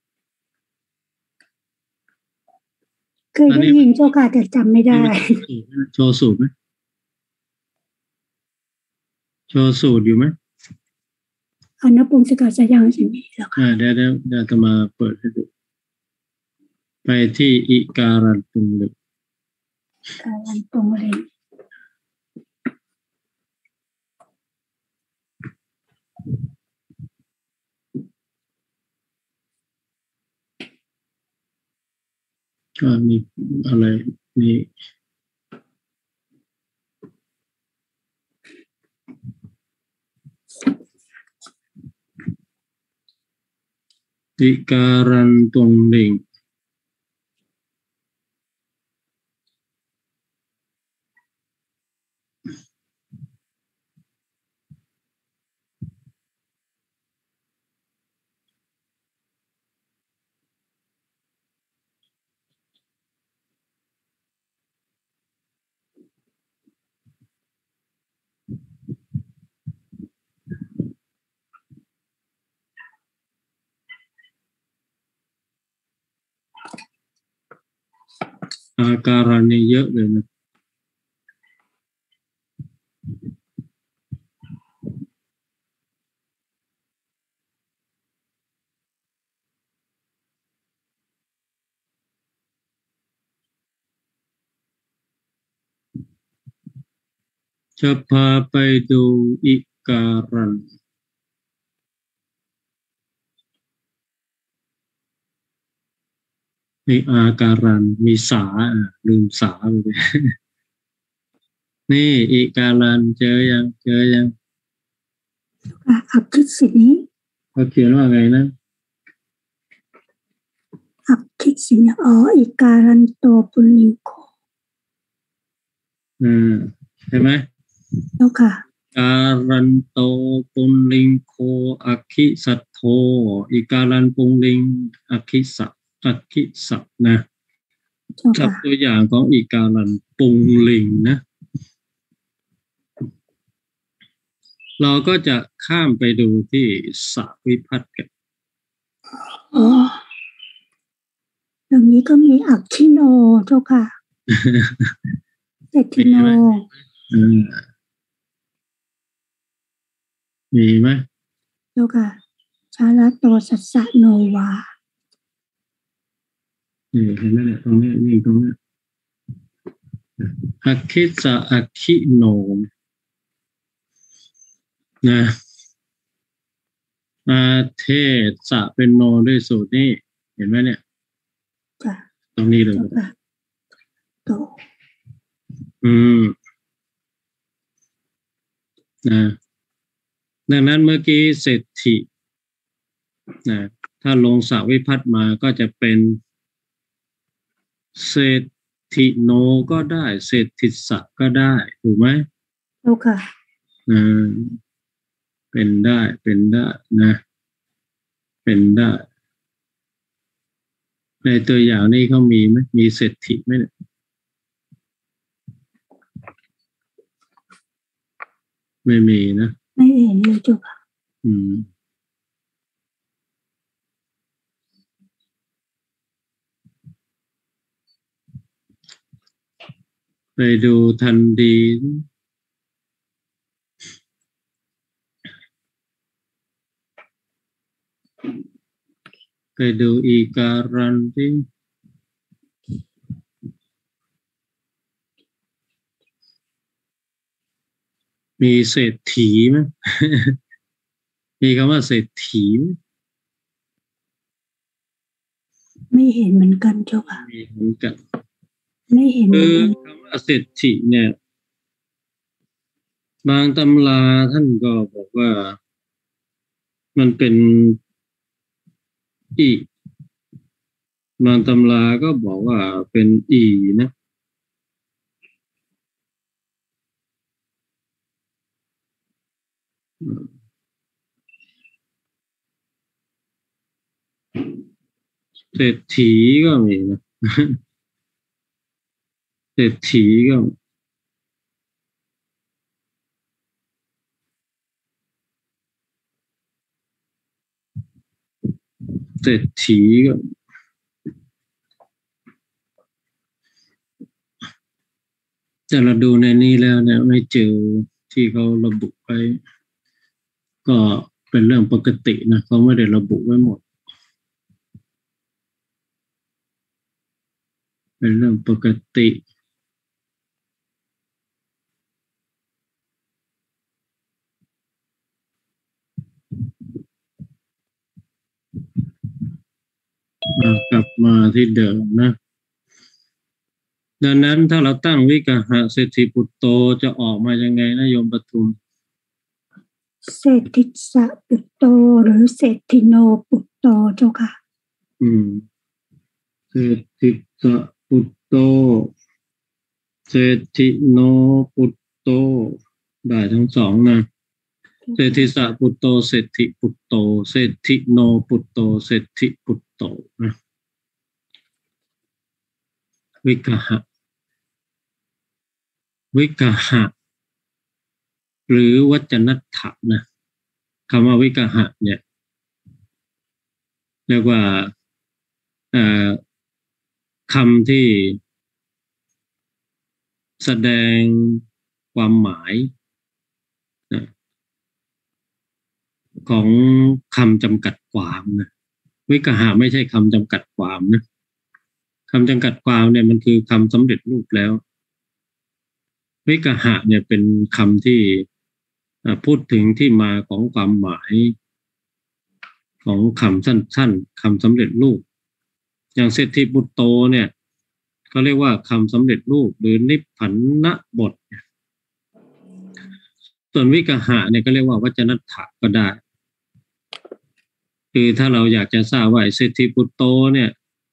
เคยได้ยินเจ้าค่ะแต่จำไม่ได้โชว์สูตรไหมโชว์สูตรอยู่ไหมอนัปปงสกัดสยังใช่ไหมเจ้าค่ะเดี๋ยวเดี๋ยวเดี๋ยวจะมาเปิดให้ดูไปที่อิการันตุงลิงการันตุงลิงก็มีอะไรนี่อิการันตุงลิงอาการันนี่เยอะเลยนะจะพาไปดูอิการันมีอาการันมีสาอ่ะลืมสาไปเลย นี่อิการันเจอยังเจอยังค่ะอักขิสินีเขาเขียนว่าไงนะอักขิสินีอ๋ออีการันโตปุลลิงโกอืมใช่ไหมเจ้าค่ะการันโตปุลลิงโคอัคคิสัทโธอิการันปุลลิงอัคคิสัตอัคคิสัตนะเจ้าศัพค่ะท์ตัวอย่างของอิการันปุลลิงนะ เราก็จะข้ามไปดูที่สวิพัฒน์กันอ๋อตรงนี้ก็มีอักขิโนเจ้าค่ะเศรษฐิโนเออมีไหมเจ้าค่ะ ชาลโตสัสสะโนวานี่เห็นไหมเนี่ยตรงนี้นี่ตรงนี้อัคคิสะอัคคิโนนะอาเทศสะเป็นโนด้วยสูตรนี่เห็นไหมเนี่ยจ้ะตรงนี้เลยเจ้าค่ะโตอืมนะดังนั้นเมื่อกี้เศรษฐินะถ้าลงสวิพัฒน์มาก็จะเป็นเศรษฐิโนก็ได้เศรษฐิสะก็ได้ถูกไหมเจ้าค่ะอ่าเป็นได้เป็นได้นะ เป็นได้ ในตัวอย่างนี้เขามีไหมมีเศรษฐิไหมเนี่ยไม่มีนะไม่เห็นเลยเจ้าค่ะอืมไปดูทันดีไปดูอีการันที่มีเศรษฐีไหม มีคำว่าเศรษฐีไหมไม่เห็นเหมือนกันเจ้าค่ะมีเหมือนกันไม่เห็นเหคืมืออนกันคำว่าเศรษฐีเนี่ย บางตำราท่านก็บอกว่า มันเป็นอีบางตำราก็บอกว่าเป็นอีนะเศรษฐีก็มีนะ เศรษฐีก็เศรษฐีก็แต่เราดูในนี้แล้วเนี่ยไม่เจอที่เขาระบุไว้ก็เป็นเรื่องปกตินะเขาไม่ได้ระบุไว้หมด เป็นเรื่องปกติกลับมาที่เดิมนะ ดังนั้นถ้าเราตั้งวิกหะเศรษฐีปุตโตจะออกมายังไงนะโยมปทุมเศรษฐิสะปุตโตหรือเศรษฐิโนปุตโตเจ้าค่ะอืมเศรษฐิสะปุตโตเศรษฐิโนปุตโตได้ทั้งสองนะเศรษฐิสะปุตโตเศรษฐิปุตโตเศรษฐิโนปุตโตเศรษฐิปุตโตนะวิกหะวิกหะหรือวัจนัตถะนะคำว่าวิกหะเนี่ยเรียกว่าคำที่แสดงความหมายนะของคำจำกัดความนะวิกหะไม่ใช่คำจำกัดความนะคำจำกัดความเนี่ยมันคือคำสำเร็จรูปแล้ววิกหะเนี่ยเป็นคำที่พูดถึงที่มาของความหมายของคำสั้นๆคำสำเร็จรูปอย่างเศรษฐีปุตโตเนี่ยเขาเรียกว่าคำสำเร็จรูปหรือนิพพันนบทส่วนวิกหะเนี่ยก็เรียกว่าวัจนัตถะก็ได้คือถ้าเราอยากจะทราบว่าเศรษฐีปุตโตเนี่ย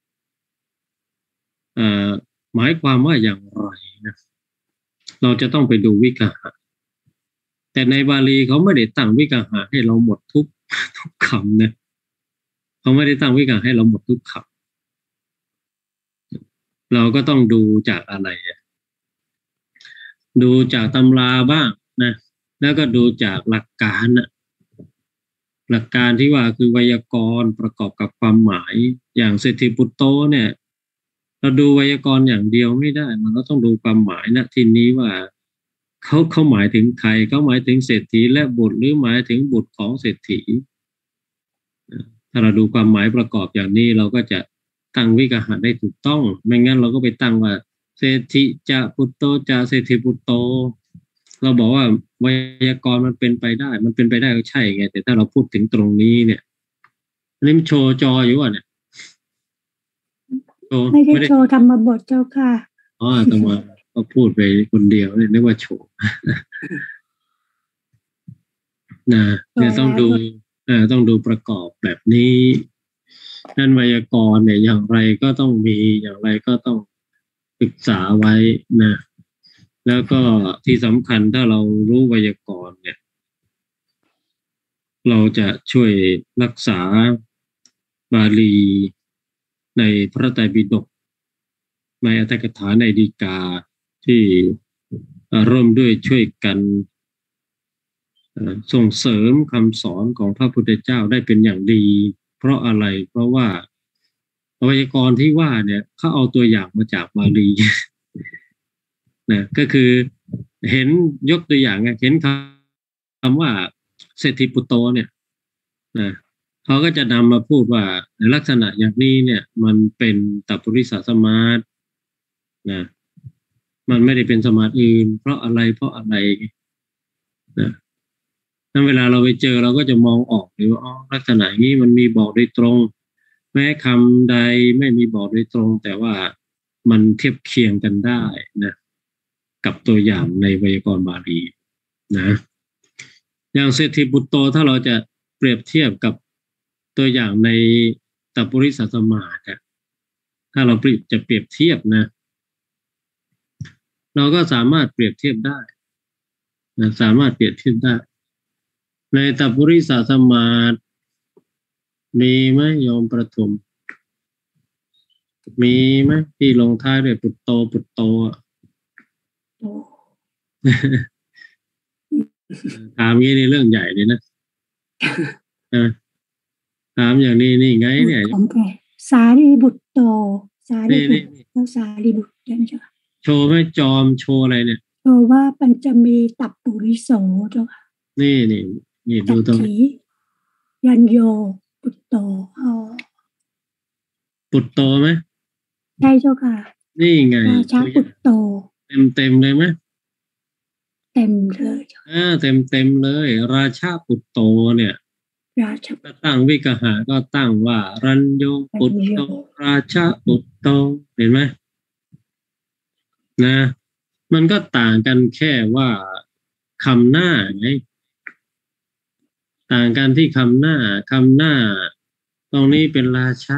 หมายความว่าอย่างไรนะเราจะต้องไปดูวิกหะแต่ในบาลีเขาไม่ได้ตั้งวิกหะให้เราหมดทุกทุกคำนะเขาไม่ได้ตั้งวิกหะให้เราหมดทุกคำเราก็ต้องดูจากอะไรดูจากตำราบ้างนะแล้วก็ดูจากหลักการนะหลักการที่ว่าคือไวยากรณ์ประกอบกับความหมายอย่างเศรษฐีปุตโตเนี่ยเราดูไวยากรณ์อย่างเดียวไม่ได้มันก็ต้องดูความหมายนะทีนี้ว่าเขาเขาหมายถึงใครเขาหมายถึงเศรษฐีและบุตรหรือหมายถึงบุตรของเศรษฐีถ้าเราดูความหมายประกอบอย่างนี้เราก็จะตั้งวิกหะได้ถูกต้องไม่งั้นเราก็ไปตั้งว่าเศรษฐีจะปุตโตจะเศรษฐีปุตโตเราบอกว่าไวยากรณ์มันเป็นไปได้มันเป็นไปได้ก็ใช่ไงแต่ถ้าเราพูดถึงตรงนี้เนี่ยอันนี้มันโชว์จออยู่อ่ะเนี่ยไม่ได้โชว์ธรรมบทเจ้าค่ะอ๋อธรรมะก็พูดไปคนเดียวเนี่ยนึกว่าโชว์นะเนี่ยต้องดูเอ่อต้องดูประกอบแบบนี้นั่นไวยากรณ์เนี่ยอย่างไรก็ต้องมีอย่างไรก็ต้องศึกษาไว้นะแล้วก็ที่สำคัญถ้าเรารู้ไวยากรณ์เนี่ยเราจะช่วยรักษาบาลีในพระไตรปิฎกในอรรถกถาในฎีกาที่ร่วมด้วยช่วยกันส่งเสริมคำสอนของพระพุทธเจ้าได้เป็นอย่างดีเพราะอะไรเพราะว่าไวยากรณ์ที่ว่าเนี่ยเขาเอาตัวอย่างมาจากบาลีนะก็คือเห็นยกตัวอย่างเห็นคำว่าเศรษฐีปุตโตเนี่ยนะเขาก็จะนำมาพูดว่าในลักษณะอย่างนี้เนี่ยมันเป็นตัปปุริสสมาสนะมันไม่ได้เป็นสมาสอื่นเพราะอะไรเพราะอะไรนะนั้นเวลาเราไปเจอเราก็จะมองออกเลยว่าอ๋อลักษณะนี้มันมีบอกโดยตรงแม้คำใดไม่มีบอกโดยตรงแต่ว่ามันเทียบเคียงกันได้นะกับตัวอย่างในไวยากรณ์บาลีนะอย่างเศรษฐีปุตโตถ้าเราจะเปรียบเทียบกับตัวอย่างในตัปปุริสสมาสถ้าเราจะเปรียบเทียบนะเราก็สามารถเปรียบเทียบได้นะสามารถเปรียบเทียบได้ในตัปปุริสสมาสมีไหมโยมประถมมีไหมที่ลงท้ายด้วยปุตโตปุตโตถามงี้ในเรื่องใหญ่เลยนะถามอย่างนี้นี่ไงเนี่ยสารีบุตรโตสารีบุตรแล้วสารีบุตรได้ไหมเจ้าโชว์ไหมจอมโชว์อะไรเนี่ยโชว์ว่ามันจะมีตัปปุริโสเจ้าค่ะนี่นี่นี่ดูตรงนี้ยันโยปุตโตอ๋อปุตโตไหมใช่เจ้าค่ะนี่ไงราชาปุตโตเต็มเต็มเลยไหมเต็มเลยอ่าเต็มเต็มเลยราชาปุตโตเนี่ยราชาตั้งวิกหะก็ตั้งว่ารัญโยปุตโตราชาปุตโตเห็นไหมนะมันก็ต่างกันแค่ว่าคำหน้าไงต่างกันที่คำหน้าคำหน้าตรงนี้เป็นราชา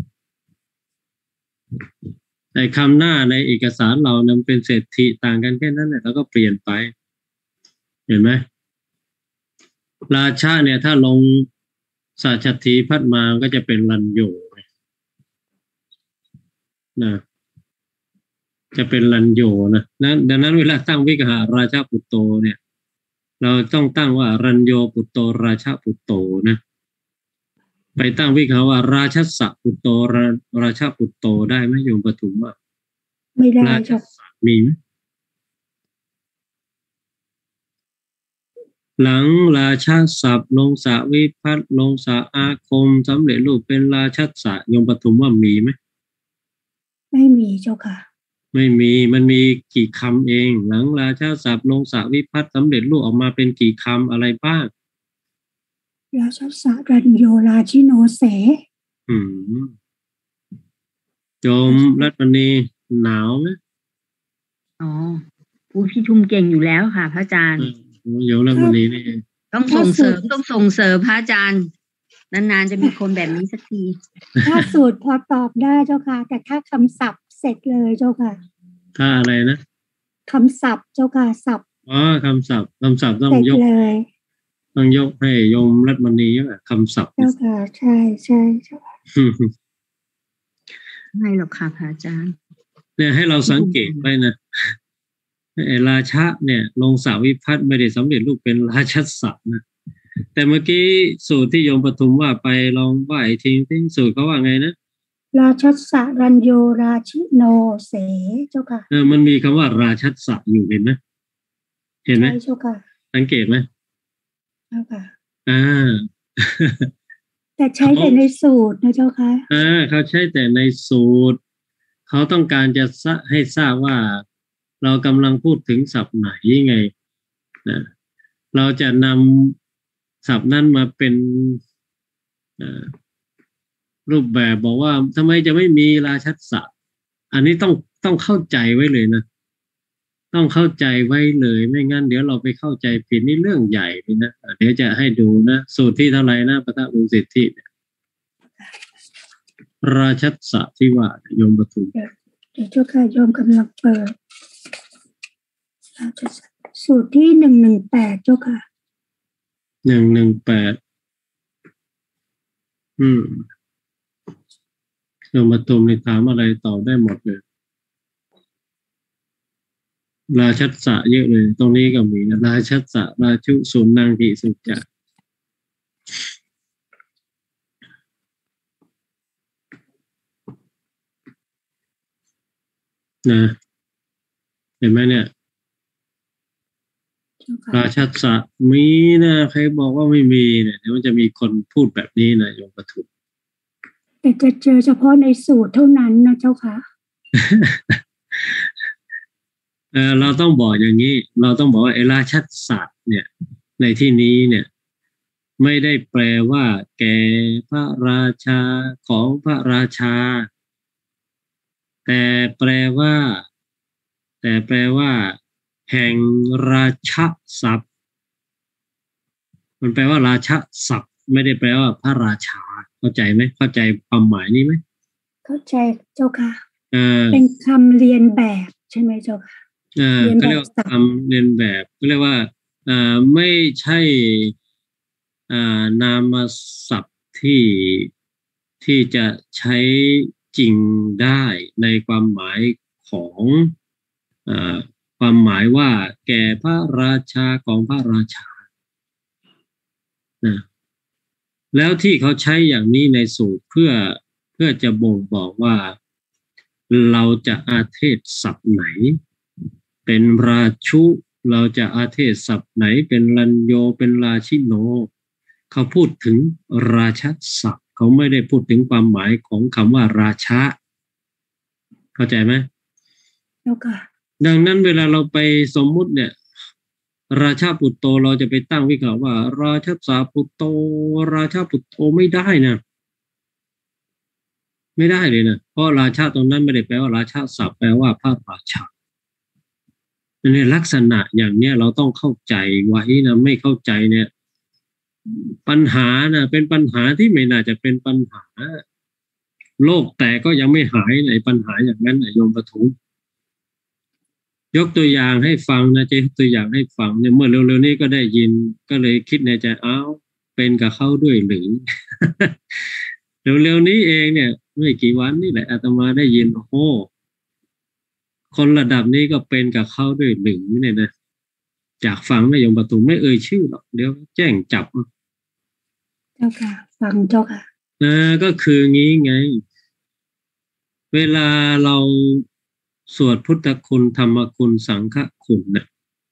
แต่คำหน้าในเอกสารเรานั้นเป็นเศรษฐีต่างกันแค่นั้นแหละแล้วก็เปลี่ยนไปเห็นไหมราชาเนี่ยถ้าลงสาชัตถีพัดมาก็จะเป็นรัญโยนะจะเป็นรัญโยนะนั้นดังนั้นเวลาตั้งวิกหะราชาปุตโตเนี่ยเราต้องตั้งว่ารัญโยปุตโตราชาปุตโตนะไปตั้งวิกหะว่าราชสะปุตโตราชาปุตโตได้ไหมโยมปฐุมว่าไม่ได้ราชสะมีไหมหลังราชาศัพท์ลงสะวิพัฒน์ลงสะอาคมสำเร็จรูปเป็นราชสะโยมปฐุมว่ามีไหมไม่มีเจ้าค่ะไม่มีมันมีกี่คำเอง หลังราชาศัพท์ลงสวิพัฒน์สำเร็จรูปออกมาเป็นกี่คำอะไรบ้างราชสะรัญโยราชิโนเสอืมโยมรัตมณีหนาวไหมอ๋อผู้พี่ทุมเก่งอยู่แล้วค่ะ พระอาจารย์เออโยมรัตมณีนี่ต้องส่งเสริมต้องส่งเสริมพระอาจารย์ นานๆจะมีคนแบบนี้สักทีถ้าสูตรพอตอบได้เจ้าค่ะ แต่ถ้าคำศัพท์เสร็จเลยเจ้าค่ะถ้าอะไรนะคำศัพท์เจ้าค่ะศัพท์อ๋อคำศัพท์คำศัพท์ต้อเสงร็จยกเลยต้องยกให้โยมรัตมณีอ่ะคำศัพท์เจ้าค่ะ ใช่ใช่เจ้าค่ะไม่หรอกค่ะพระอาจารย์เนี่ยให้เราสังเกตไว้นะไอ้ราชะเนี่ยลงสาวิพัฒน์ไม่ได้สำเร็จรูปเป็นราชศัพท์นะแต่เมื่อกี้สูตรที่โยมปทุมว่าไปลองว่าอีกทีที่สูตรเขาว่าไงนะราชสะรัญโยราชิโนเสเจ้าค่ะเออมันมีคำว่าราชัสสะอยู่เห็นไหมเห็นไหมใช่เจ้าค่ะสังเกตไหมเจ้าค่ะอ่าแต่ใช้แต่ในสูตรนะเจ้าค่ะอ่าเขาใช้แต่ในสูตร เขาต้องการจะสะให้ทราบว่า เรากำลังพูดถึงศัพท์ไหนไงนะเราจะนำศัพท์นั้นมาเป็นเอ่อรูปแบบบอกว่าทำไมจะไม่มีราชัสสะอันนี้ต้องต้องเข้าใจไว้เลยนะ ต้องเข้าใจไว้เลยไม่งั้นเดี๋ยวเราไปเข้าใจผิดนี่เรื่องใหญ่เลยนะเดี๋ยวจะให้ดูนะสูตรที่เท่าไหร่นะปะทะอุสิทธิเนี่ยราชัสสะที่ว่าโยมปทุมเดี๋ยวเจ้าค่ะโยมกำลังเปิดราชสะสูตรที่หนึ่งหนึ่งแปดเจ้าค่ะหนึ่งหนึ่งแปดอืมโยมปทุมนี่ถามอะไรตอบได้หมดเลยราชัสสะเยอะเลย ตรงนี้ก็มีนะราชัสสะราชุสุนังกิสุจจะนะเห็นไหมเนี่ยเจ้าค่ะราชัสสะมีนะใครบอกว่าไม่มีเนี่ยเดี๋ยวมันจะมีคนพูดแบบนี้นะโยมปทุมแต่จะเจอเฉพาะในสูตรเท่านั้นนะเจ้าค่ะเออเราต้องบอกอย่างนี้ เราต้องบอกว่าไอ้ราชัสสะเนี่ยในที่นี้เนี่ยไม่ได้แปลว่าแก่พระราชาของพระราชา แต่แปลว่า แต่แปลว่า แห่งราชศัพท์มันแปลว่าราชศัพท์ไม่ได้แปลว่าพระราชาเข้าใจไหมเข้าใจความหมายนี้ไหมเข้าใจเจ้าค่ะเออเป็นคำเรียนแบบใช่ไหมเจ้าค่ะเออเรียนก็แบเรียบกว่าศัพท์คำเรียนแบบก็เรียกว่าเอ่อไม่ใช่อ่านามศัพท์ที่ที่จะใช้จริงได้ในความหมายของเอ่อความหมายว่าแก่พระราชาของพระราชานะแล้วที่เขาใช้อย่างนี้ในสูตรเพื่อเพื่อจะบ่งบอกว่าเราจะอาเทศศัพท์ไหน เป็นราชุเราจะอาเทศศัพท์ไหนเป็นรัญโยเป็นราชิโนเขาพูดถึงราชศัพท์เขาไม่ได้พูดถึงความหมายของคำว่าราชาเข้าใจไหมเจ้าค่ะดังนั้นเวลาเราไปสมมุติเนี่ย ราชาปุตโตเราจะไปตั้งวิเคราะห์ว่า ราชสาปุตโต ราชาปุตโตไม่ได้นะไม่ได้เลยนะเพราะราชาตรงนั้นไม่ได้แปลว่าราชาศัพท์แปลว่าพระราชาในลักษณะอย่างเนี้ยเราต้องเข้าใจไว้นะไม่เข้าใจเนี่ย ปัญหานะเป็นปัญหาที่ไม่น่าจะเป็นปัญหา โลกแต่ก็ยังไม่หายในปัญหาอย่างนั้นนะโยมปทุมยกตัวอย่างให้ฟังนะจะยกตัวอย่างให้ฟังเนี่ยเมื่อเร็วๆนี้ก็ได้ยินก็เลยคิดในใจอ้าวเป็นกับเขาด้วยหรือ เร็วๆนี้เองเนี่ยไม่กี่วันนี่แหละอาตมาได้ยินโอ้โหคนระดับนี้ก็เป็นกับเขาด้วยหรือเนี่ยนะจากฟังนะโยมปทุมไม่เอ่ยชื่อหรอกเดี๋ยวแจ้งจับเจ้าค่ะ ฟังเจ้าค่ะนะก็คืองี้ไง เวลาเราสวดพุทธคุณธรรมคุณสังฆคุณนะ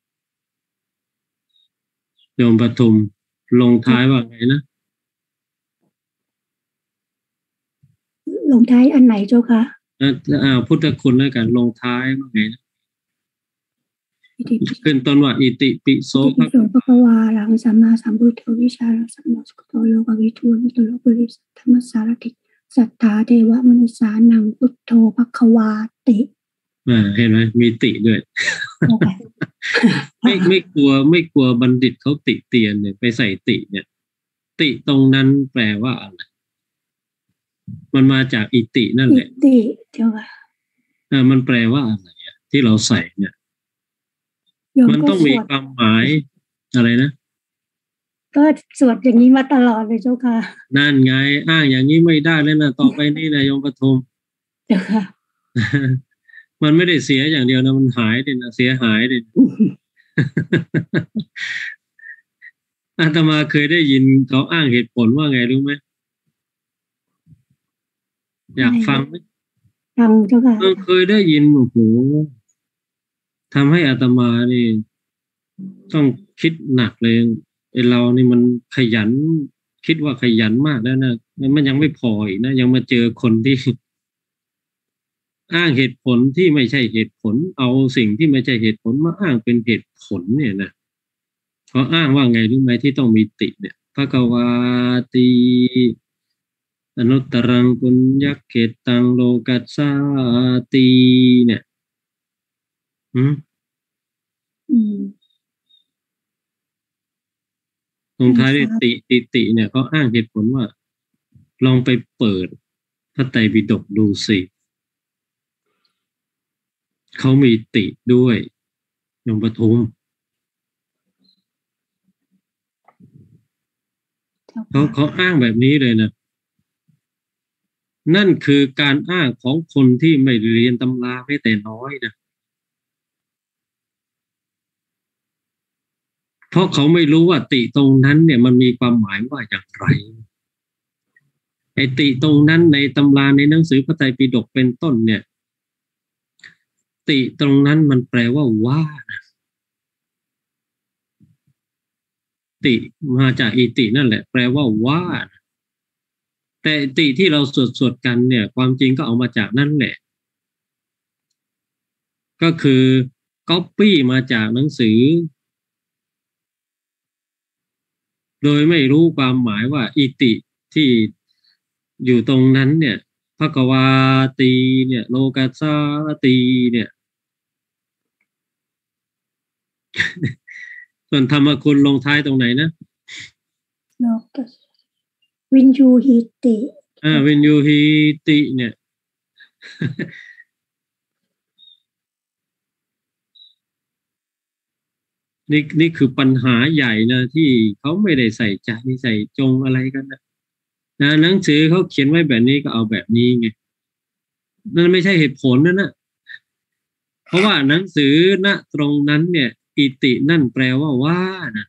โยมปทุมลงท้ายว่าไงนะลงท้ายอันไหนเจ้าค่ะแล้วอ่าพุทธคุณแล้วกันลงท้ายว่าไงนะอิติปิโสขึ้นต้นว่าอิติปิโสอิติปิโสภะคะวาอะระหังสัมมาสัมพุทโธวิชารังสัมมาสัมพุทโธโลกวิทูนุตโลปุริสธรรมสารถิสัทธาเทวมนุษสานังพุทโธภะคะวาติอ่าเห็นไหมมีติด้วยโอเคไม่ไม่กลัวไม่กลัวบัณฑิตเขาติเตียนเนี่ยไปใส่ติเนี่ย ติตรงนั้นแปลว่าอะไรมันมาจากอิตินั่นแหอิละติเจ้าค่ะอ่ามันแปลว่าอะไรอ่ะที่เราใส่เนี่ยโยมมันก็ต้องสมีวดความหมายอะไรนะก็สวดอย่างนี้มาตลอดเลยเจ้าค่ะนั่นไงอ้างอย่างนี้ไม่ได้แล้วนะต่อไปนี่นะโยมปฐมเจ้าค่ะมันไม่ได้เสียอย่างเดียวนะมันหายเลยนะเสียหายเลย อาตมาเคยได้ยินเขาอ้างเหตุผลว่าไงรู้ไหมอยากฟังไหมฟังเจ้าค่ะเออเคยได้ยินโอ้โหทำให้อาตมานี่ ต้องคิดหนักเลยไอเรานี่มันขยัน คิดว่าขยันมากแล้วนะมันยังไม่พออีกนะยังมาเจอคนที่ อ้างเหตุผลที่ไม่ใช่เหตุผล เอาสิ่งที่ไม่ใช่เหตุผลมาอ้างเป็นเหตุผลเนี่ยนะเขาอ้างว่าไงรู้ไหมที่ต้องมีติเนี่ยภควาติอนุตตรังปุญญเขตังโลกัสสาติเนี่ยอืมอืมตรงท้ายด้วยติติติเนี่ยเขาอ้างเหตุผลว่า ลองไปเปิดพระไตรปิฎกดูสิเขามีติด้วยโยมปทุมเจ้าเขาค่ะเขาอ้างแบบนี้เลยนะ นั่นคือการอ้างของคนที่ไม่เรียนตำราแม้แต่น้อยนะเพราะเขาไม่รู้ว่าติตรงนั้นเนี่ยมันมีความหมายว่าอย่างไรไอ้ติตรงนั้นในตำราในหนังสือพระไตรปิฎกเป็นต้นเนี่ย ติตรงนั้นมันแปลว่าว่านะติมาจากอิตินั่นแหละ แปลว่าว่านะแต่ติที่เราสวดสวดกันเนี่ย ความจริงก็เอามาจากนั่นแหละ ก็คือก๊อปปี้มาจากหนังสือ โดยไม่รู้ความหมายว่าอิติที่อยู่ตรงนั้นเนี่ยภควาตีเนี่ยโลกัสสาตีเนี่ย ส่วนธรรมคุณลงท้ายตรงไหนนะโลกัสวินยูหิติอ่าวินยูฮีติเนี่ย นี่นี่คือปัญหาใหญ่นะที่เขาไม่ได้ใส่ใจใส่จงอะไรกันนะนะหนังสือเขาเขียนไว้แบบนี้ก็เอาแบบนี้ไงนั่นไม่ใช่เหตุผลนะนะเพราะว่าหนังสือณตรงนั้นเนี่ย อิตินั่นแปลว่าว่านะ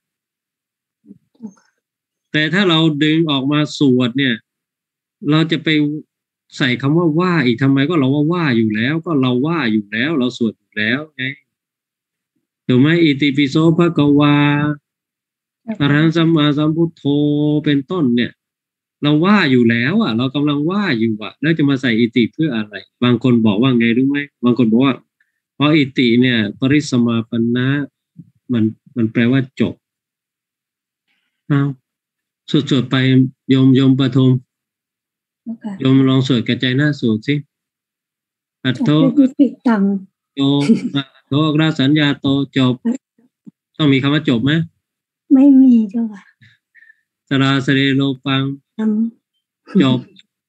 แต่ถ้าเราดึงออกมาสวดเนี่ย เราจะไปใส่คำว่าว่าอีกทำไมก็เราว่าว่าอยู่แล้ว ก็เราว่าอยู่แล้ว เราสวดอยู่แล้วไงถูกไหมอิติปิโสภะคะวาอรหังสัมมาสัมพุทโธเป็นต้นเนี่ย เราว่าอยู่แล้วอ่ะ เรากำลังว่าอยู่อ่ะ แล้วจะมาใส่อิติเพื่ออะไร บางคนบอกว่าไงรู้ไหมบางคนบอกว่าเพราะอิติเนี่ย ปริสมาปันนะมันมันแปลว่าจบเอาสวดๆไปโยมโยมปฐมเจ้าค่ะโยมลองสวดกระจายหน้าสูตรสิอัตจโตบด้วยปิตังโยอัตโตกราสัญญาโตจบ ต้องมีคำว่าจบไหมไม่มีเจ้าค่ะสราสเรโลปังตังจบ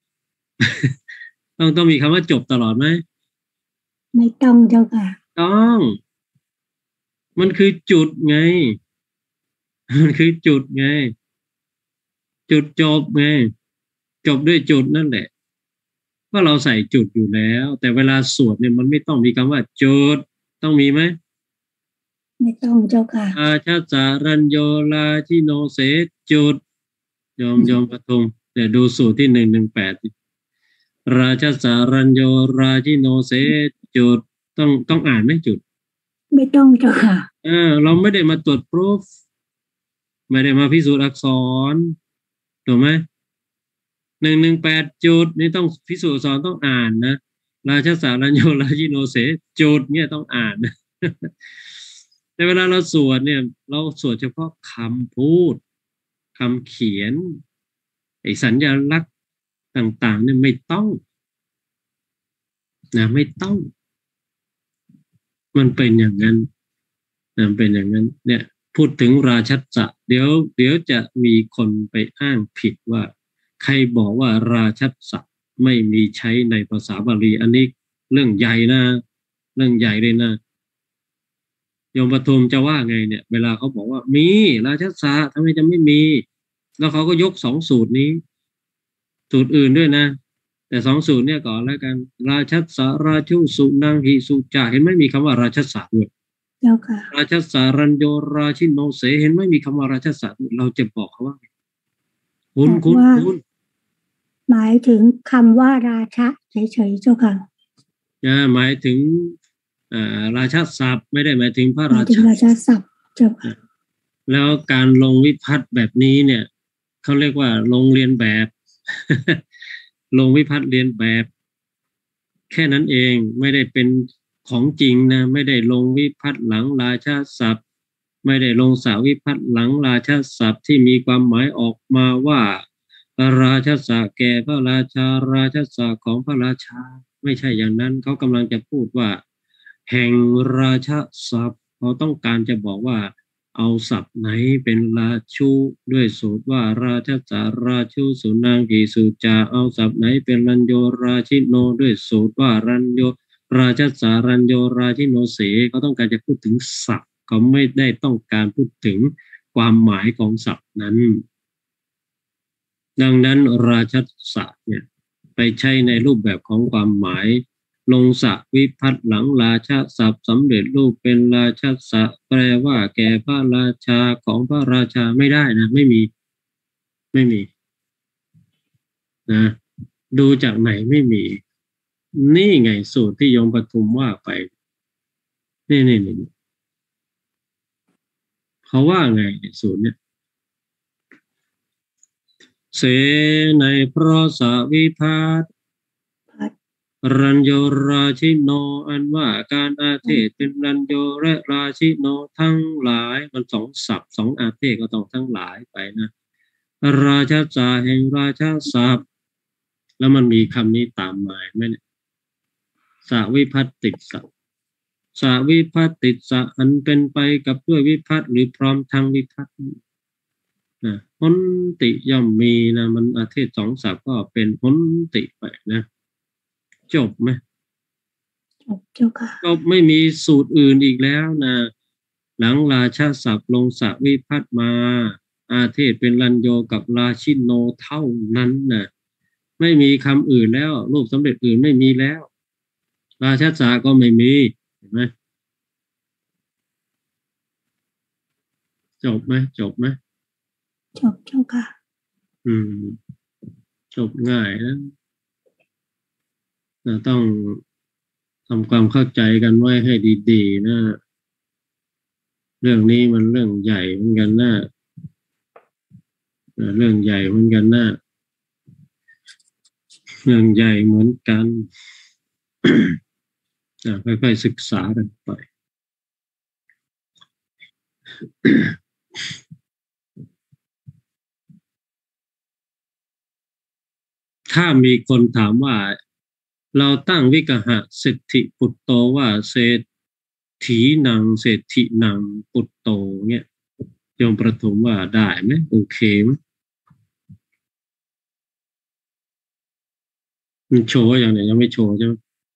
ต้องต้องมีคำว่าจบตลอดไหมไม่ต้องเจ้าค่ะต้อง มันคือจุดไง มันคือจุดไง จุดจบไง จบด้วยจุดนั่นแหละว่าเราใส่จุดอยู่แล้ว แต่เวลาสวดเนี่ยมันไม่ต้องมีคำว่าจุดต้องมีไหมไม่ต้องเจ้าค่ะอาชาจารัญโยลาชิโนเสจุดยอมยอมปฐมเดี๋ยวดูสูตรที่หนึ่งหนึ่งแปดราชสารัญโยราชิโนเสจุดต้องต้องอ่านไหมจุดไม่ต้องเจ้าค่ะเออเราไม่ได้มาตรวจ proof ไม่ได้มาพิสูจน์อักษรถูกไหมหนึ่งหนึ่งแปดจุดนี่ต้องพิสูจน์อักษรต้องอ่านนะราชสารัญโยราชิโนเสจุดเนี่ยต้องอ่านนะในเวลาเราสวดเนี่ยเราสวดเฉพาะคำพูดคำเขียนไอ้สัญลักษณ์ต่างๆเนี่ยไม่ต้องนะไม่ต้องมันเป็นอย่างนั้นนะเป็นอย่างนั้นเนี่ยพูดถึงราชัสสะเดี๋ยวเดี๋ยวจะมีคนไปอ้างผิดว่าใครบอกว่าราชัสสะไม่มีใช้ในภาษาบาลีอันนี้เรื่องใหญ่นะเรื่องใหญ่เลยนะโยมปทุมจะว่าไงเนี่ยเวลาเขาบอกว่ามีราชัสสะทำไมจะไม่มีแล้วเขาก็ยกสองสูตรนี้สูตรอื่นด้วยนะแต่สองสูตรเนี่ยก่อนแล้วกันราชัสสะราชุสุนางหิสุจาเห็นไหมมีคำว่าราชัสสะด้วยเจ้าค่ะราชสารัญโยราชิโนเสเห็นไหมมีคำว่าราชสาเราจะบอกเขาว่าคุณคุณคุณหมายถึงคำว่าราชะเฉยๆเจ้าค่ะจะหมายถึงราชศัพท์ไม่ได้หมายถึงพระหมายราถึงชาราชาศัพท์เจ้าค่ะแล้วการลงวิพัฒน์แบบนี้เนี่ยเขาเรียกว่าลงเรียนแบบ ลงวิพัฒน์เรียนแบบ แค่นั้นเองไม่ได้เป็นของจริงนะไม่ได้ลงวิพัฒน์หลังราชาศัพท์ไม่ได้ลงสาวิพัฒน์หลังราชาศัพท์ที่มีความหมายออกมาว่าราชสะแก่พระราชาราชสะของพระราชาไม่ใช่อย่างนั้นเขากำลังจะพูดว่าแห่งราชศัพท์เขาต้องการจะบอกว่าเอาศัพท์ไหนเป็นราชูด้วยสูตรว่าราชสาราชูสุนางกีสุจาเอาศัพท์ไหนเป็นรัญโยราชิโนด้วยสูตรว่ารัญโยราชสารัญโยราชิโนเสเขาต้องการจะพูดถึงศัพท์เขาไม่ได้ต้องการพูดถึงความหมายของศัพท์นั้นดังนั้นราชสะเนี่ยไปใช้ในรูปแบบของความหมายลงสะวิพัฒน์หลังราชศัพท์สำเร็จรูปเป็นราชสะแปลว่าแก่พระราชาของพระราชาไม่ได้นะไม่มีไม่มีนะดูจากไหนไม่มีนี่ไงสูตรที่โยมปทุมว่าไปนี่นี่นี่เขาว่าไงสูตรเนี่ยเสในพระสาวิพัฒน์รัญโยราชิโนอันว่าการอาเทศเป็นรัญโยและราชิโนทั้งหลายมันสองศัพท์สองอาเทศก็ต้องทั้งหลายไปนะราชสาแห่งราชศัพท์แล้วมันมีคำนี้ตามมาไหมเนี่ยสาวิพัตติสะสาวิพัตติสะอันเป็นไปกับด้วยวิพัตหรือพร้อมทางวิพัตนะหนติย่อมมีนะมันอาเทศสองศัพท์ก็เป็นหนติไปนะจบไหมจบเจ้าค่ะก็ไม่มีสูตรอื่นอีกแล้วนะหลังราชาศัพท์ลงสวิพัฒน์มาอาเทศเป็นรัญโยกับราชิโนเท่านั้นนะไม่มีคำอื่นแล้วรูปสำเร็จอื่นไม่มีแล้วราชสาก็ไม่มีเห็นไหมจบไหมจบไหมจบเจ้าค่ะอืมจบง่ายนะเราต้องทำความเข้าใจกันไว้ให้ดีๆนะเรื่องนี้มันเรื่องใหญ่เหมือนกันนะเรื่องใหญ่เหมือนกันนะเรื่องใหญ่เหมือนกันค่อยๆศึกษากันไปถ้ามีคนถามว่าเราตั้งวิกหะเศรษฐิปุตโตว่าเศรษฐีนังเศรษฐินังปุตโตเนี่ยโยมประถมว่าได้ไหมโอเคไหมมันโชว์อย่างไหนยังไม่โชว์ใช่ไหม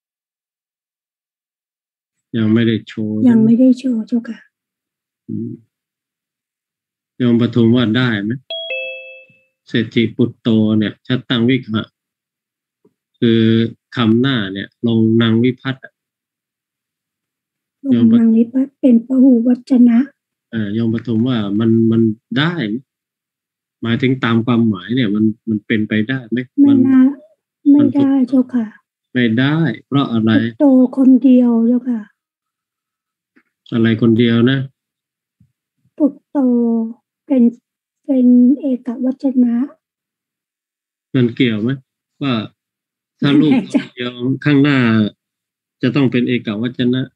ยังไม่ได้โชว์ยังไม่ได้โชว์เจ้าค่ะโยมประถมว่าได้ไหมเศรษฐิปุตโตเนี่ยถ้าตั้งวิกหะคือคำหน้าเนี่ยลงนางวิพัฒน์ลงนางวิพัฒน์เป็นพหูวจนะเอ่อโยมปฐมว่ามันมันได้หมายถึงตามความหมายเนี่ยมันมันเป็นไปได้ไหมไม่น่าไม่ได้เจ้าค่ะไม่ได้เพราะอะไรโตคนเดียวเจ้าค่ะอะไรคนเดียวนะปุตโตเป็นเป็นเอกวจนะมันเกี่ยวไหมว่าถ้าลูกแน่ใจเดียวข้างหน้าจะต้องเป็นเอกวจนะ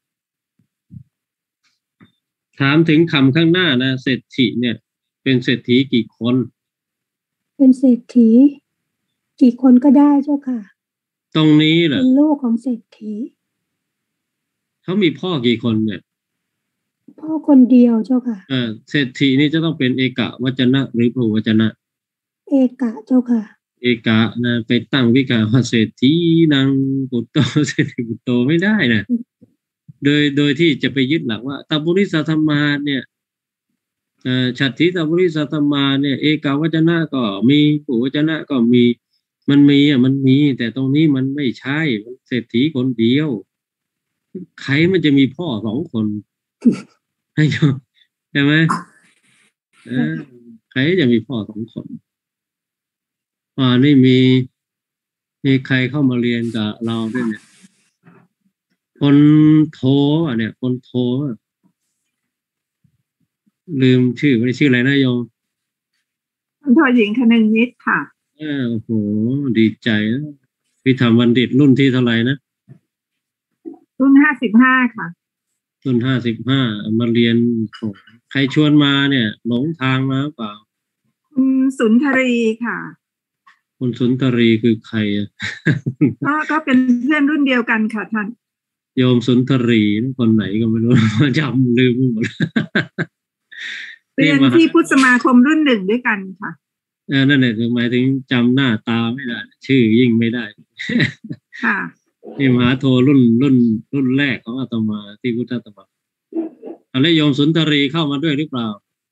ถามถึงคำข้างหน้านะเศรษฐีเนี่ย เป็นเศรษฐีกี่คนเป็นเศรษฐีกี่คนก็ได้เจ้าค่ะตรงนี้เหรเป็อนลูกของเศรษฐีเขามีพ่อกี่คนเนี่ยพ่อคนเดียวเจ้าค่ะเออเศรษฐีนี่จะต้องเป็นเอกวจนะหรือพหุวจนะเอกะเจ้าค่ะเอกะนะไปตั้งวิกาว่าเศรษฐีนางปุตโต เศรษฐีปุตโตไม่ได้นะโดยโดยที่จะไปยึดหลักว่าตบุริสธรรมาเนี่ยเอ่อฉัตรทิตบุริสธรรมาเนี่ยเอกาวจนะก็มีปุวจนะก็มีมันมีอ่ะมันมี แต่ตรงนี้มันไม่ใช่มันเศรษฐีคนเดียว ใครมันจะมีพ่อสองคน ให้ยอมใช่ไหมเออใครจะมีพ่อสองคนอ่านี่มีมีใครเข้ามาเรียนกับเราด้วยเนี่ยคนโทอ่ะเนี่ยคนโทอ่ะลืมชื่อไม่ได้ชื่ออะไรนะโยมคุณพ่อหญิงคนึงนิดค่ะเออโอ้โหดีใจนะพี่ทำบัณฑิตรุ่นที่เท่าไหร่นะรุ่นห้าสิบห้าค่ะรุ่นห้าสิบห้ามาเรียนโอ้ใครชวนมาเนี่ย หลงทางมาหรือเปล่าคุณสุนทรีค่ะคุณสุนทรีคือใครอ่ะก็ก็เป็นเพื่อนรุ่นเดียวกันค่ะท่านโยมสุนทรีคนไหนก็ไม่รู้ จำลืมหมดเรียนมาที่พุทธสมาคมรุ่นหนึ่งด้วยกันค่ะเออนั่นแหละหมายถึงจำหน้าตาไม่ได้ ชื่อยิ่งไม่ได้ค่ะนี่มหาโทรุ่นรุ่นรุ่นแรกของอาตมาที่พุทธอาตมาอ่ะแล้วโยมสุนทรีเข้ามาด้วยหรือเปล่า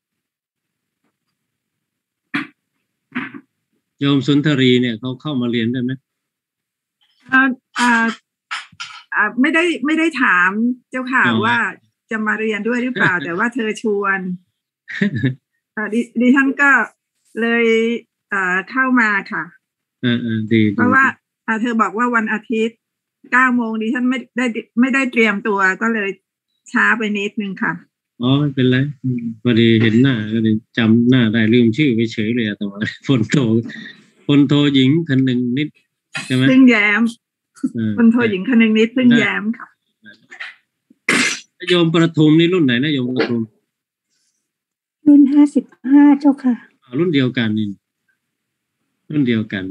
โยมสุนทรีเนี่ยเขาเข้ามาเรียนได้ไหมเอ่ออ่าอ่าไม่ได้ไม่ได้ถามเจ้าค่ะอ๋อว่าจะมาเรียนด้วยหรือเปล่า แต่ว่าเธอชวนเอ่อดิดิฉันก็เลยเอ่อเข้ามาค่ะเออเออดีดีเพราะว่าอ่าเธอบอกว่าวันอาทิตย์เก้าโมงดิฉันไม่ได้ไม่ได้เตรียมตัวก็เลยช้าไปนิดนึงค่ะอ๋อไม่เป็นไรอืมพอดีเห็นหน้าก็เลยจำหน้าได้ลืมชื่อไปเฉยเลยอาตมา พลโทพลโทหญิงคนหนึ่งนิดใช่ไหมพึ่งแย้มเออคนโทหญิงคนหนึ่งนิดพึ่งแย้มค่ะโยมประทุมนี่รุ่นไหนนะโยมประทุมรุ่นห้าสิบห้าเจ้าค่ะอ๋อรุ่นเดียวกันนี่รุ่นเดียวกัน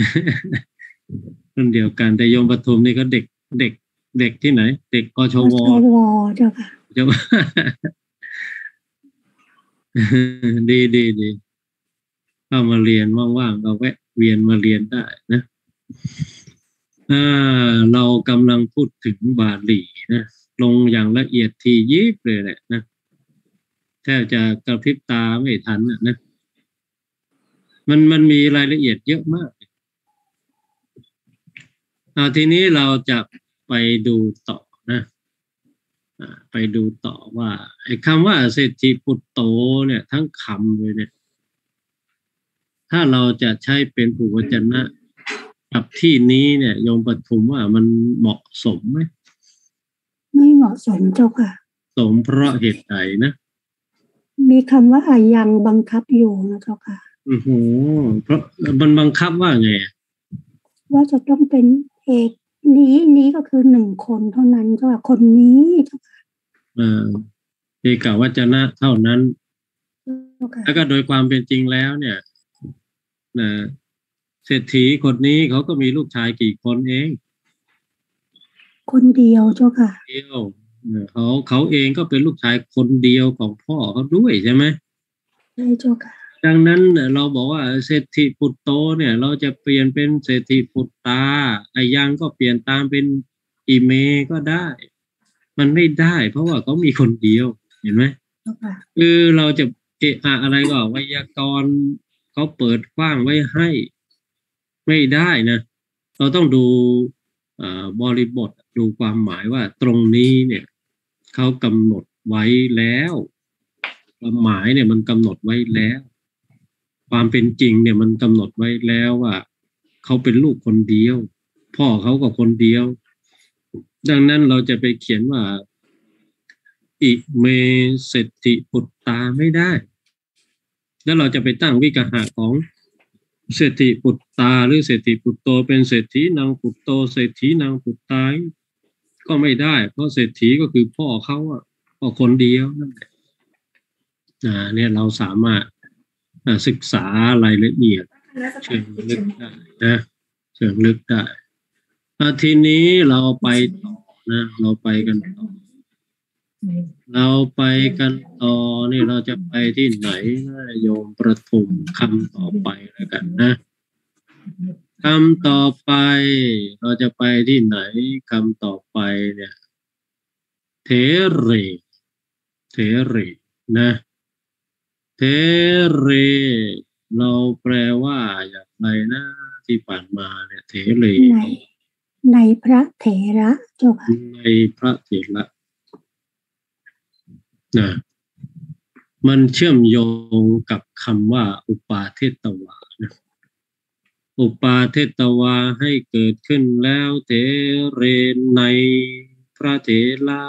รุ่นเดียวกัน แต่โยมประทุมนี่ก็เด็กเด็ก เด็กที่ไหน เด็กกชวววเจ้าค่ะจะ ดีดีดีเข้ามาเรียนว่างๆเราแวะเวียนมาเรียนได้นะอ่าเรากำลังพูดถึงบาลีนะลงอย่างละเอียดทียิบเลยแหละนะแทบจะกระพริบตาไม่ทันนะนะมันมันมีรายละเอียดเยอะมากเอาทีนี้เราจะไปดูต่อนะอ่าไปดูต่อว่าไอ้คำว่าเศรษฐีปุตโตเนี่ยทั้งคำเลยเนี่ย ถ้าเราจะใช้เป็นพหุวจนะกับที่นี้เนี่ยโยมปฐุมว่ามันเหมาะสมไหมไม่เหมาะสมเจ้าค่ะสมเพราะเหตุใดนะมีคำว่าอายังบังคับอยู่นะเจ้าค่ะโอ้โหเพราะมันบังคับว่าไงว่าจะต้องเป็นเอกนี้นี้ก็คือหนึ่งคนเท่านั้นเจ้าค่ะคนนี้เจ้าค่ะเอ่อเอกวจนะเท่านั้นเจ้าค่ะแล้วก็โดยความเป็นจริงแล้วเนี่ยนะเศรษฐีคนนี้เขาก็มีลูกชายกี่คนเองคนเดียวเจ้าค่ะเดียวเออเขาเขาเองก็เป็นลูกชายคนเดียวของพ่อเขาด้วยใช่ไหมใช่เจ้าค่ะดังนั้นเนี่ยเราบอกว่าเศรษฐีปุตโตเนี่ย เราจะเปลี่ยนเป็นเศรษฐีปุตตาไอ้ยังก็เปลี่ยนตามเป็นอิเมก็ได้ มันไม่ได้ เพราะว่าเขามีคนเดียวเห็นไหมเจ้าค่ะคือเราจะเอะอะอะไรก็ไวยากรณ์เขาเปิดกว้างไว้ให้ไม่ได้นะ เราต้องดูเอ่อบริบทดูความหมายว่าตรงนี้เนี่ยเขากำหนดไว้แล้วความหมายเนี่ยมันกำหนดไว้แล้ว ความเป็นจริงเนี่ยมันกำหนดไว้แล้วว่าเขาเป็นลูกคนเดียว พ่อเขาก็คนเดียว ดังนั้นเราจะไปเขียนว่าอิเมเศรษฐิปุตตาไม่ได้ แล้วเราจะไปตั้งวิกหะของเศรษฐีปุตตาหรือเศรษฐีปุตโตเป็นเศรษฐีนางปุตโตเศรษฐีนางปุตตาก็ไม่ได้เพราะเศรษฐีก็คือพ่อเขาอ่ะพ่อคนเดียวนั่นแหละอ่าเนี่ยเราสามารถศึกษารายละเอียดเชิงลึกได้นะเชิงลึกได้ทีนี้เราไปต่อนะเราไปกันต่อเราไปกันต่อนี่เราจะไปที่ไหนนะโยมประทุมคำต่อไปแล้วกันนะคำต่อไปเราจะไปที่ไหนคำต่อไปเนี่ยเทเรเทเรนะเทเรเราแปลว่าอย่างไรนะที่ผ่านมาเนี่ยเทเรในในพระเถระเจ้าค่ะในพระเถระนะมันเชื่อมโยงกับคำว่าอุปาเทตวานะอุปาเทตวาให้เกิดขึ้นแล้วเถเรในพระเถระ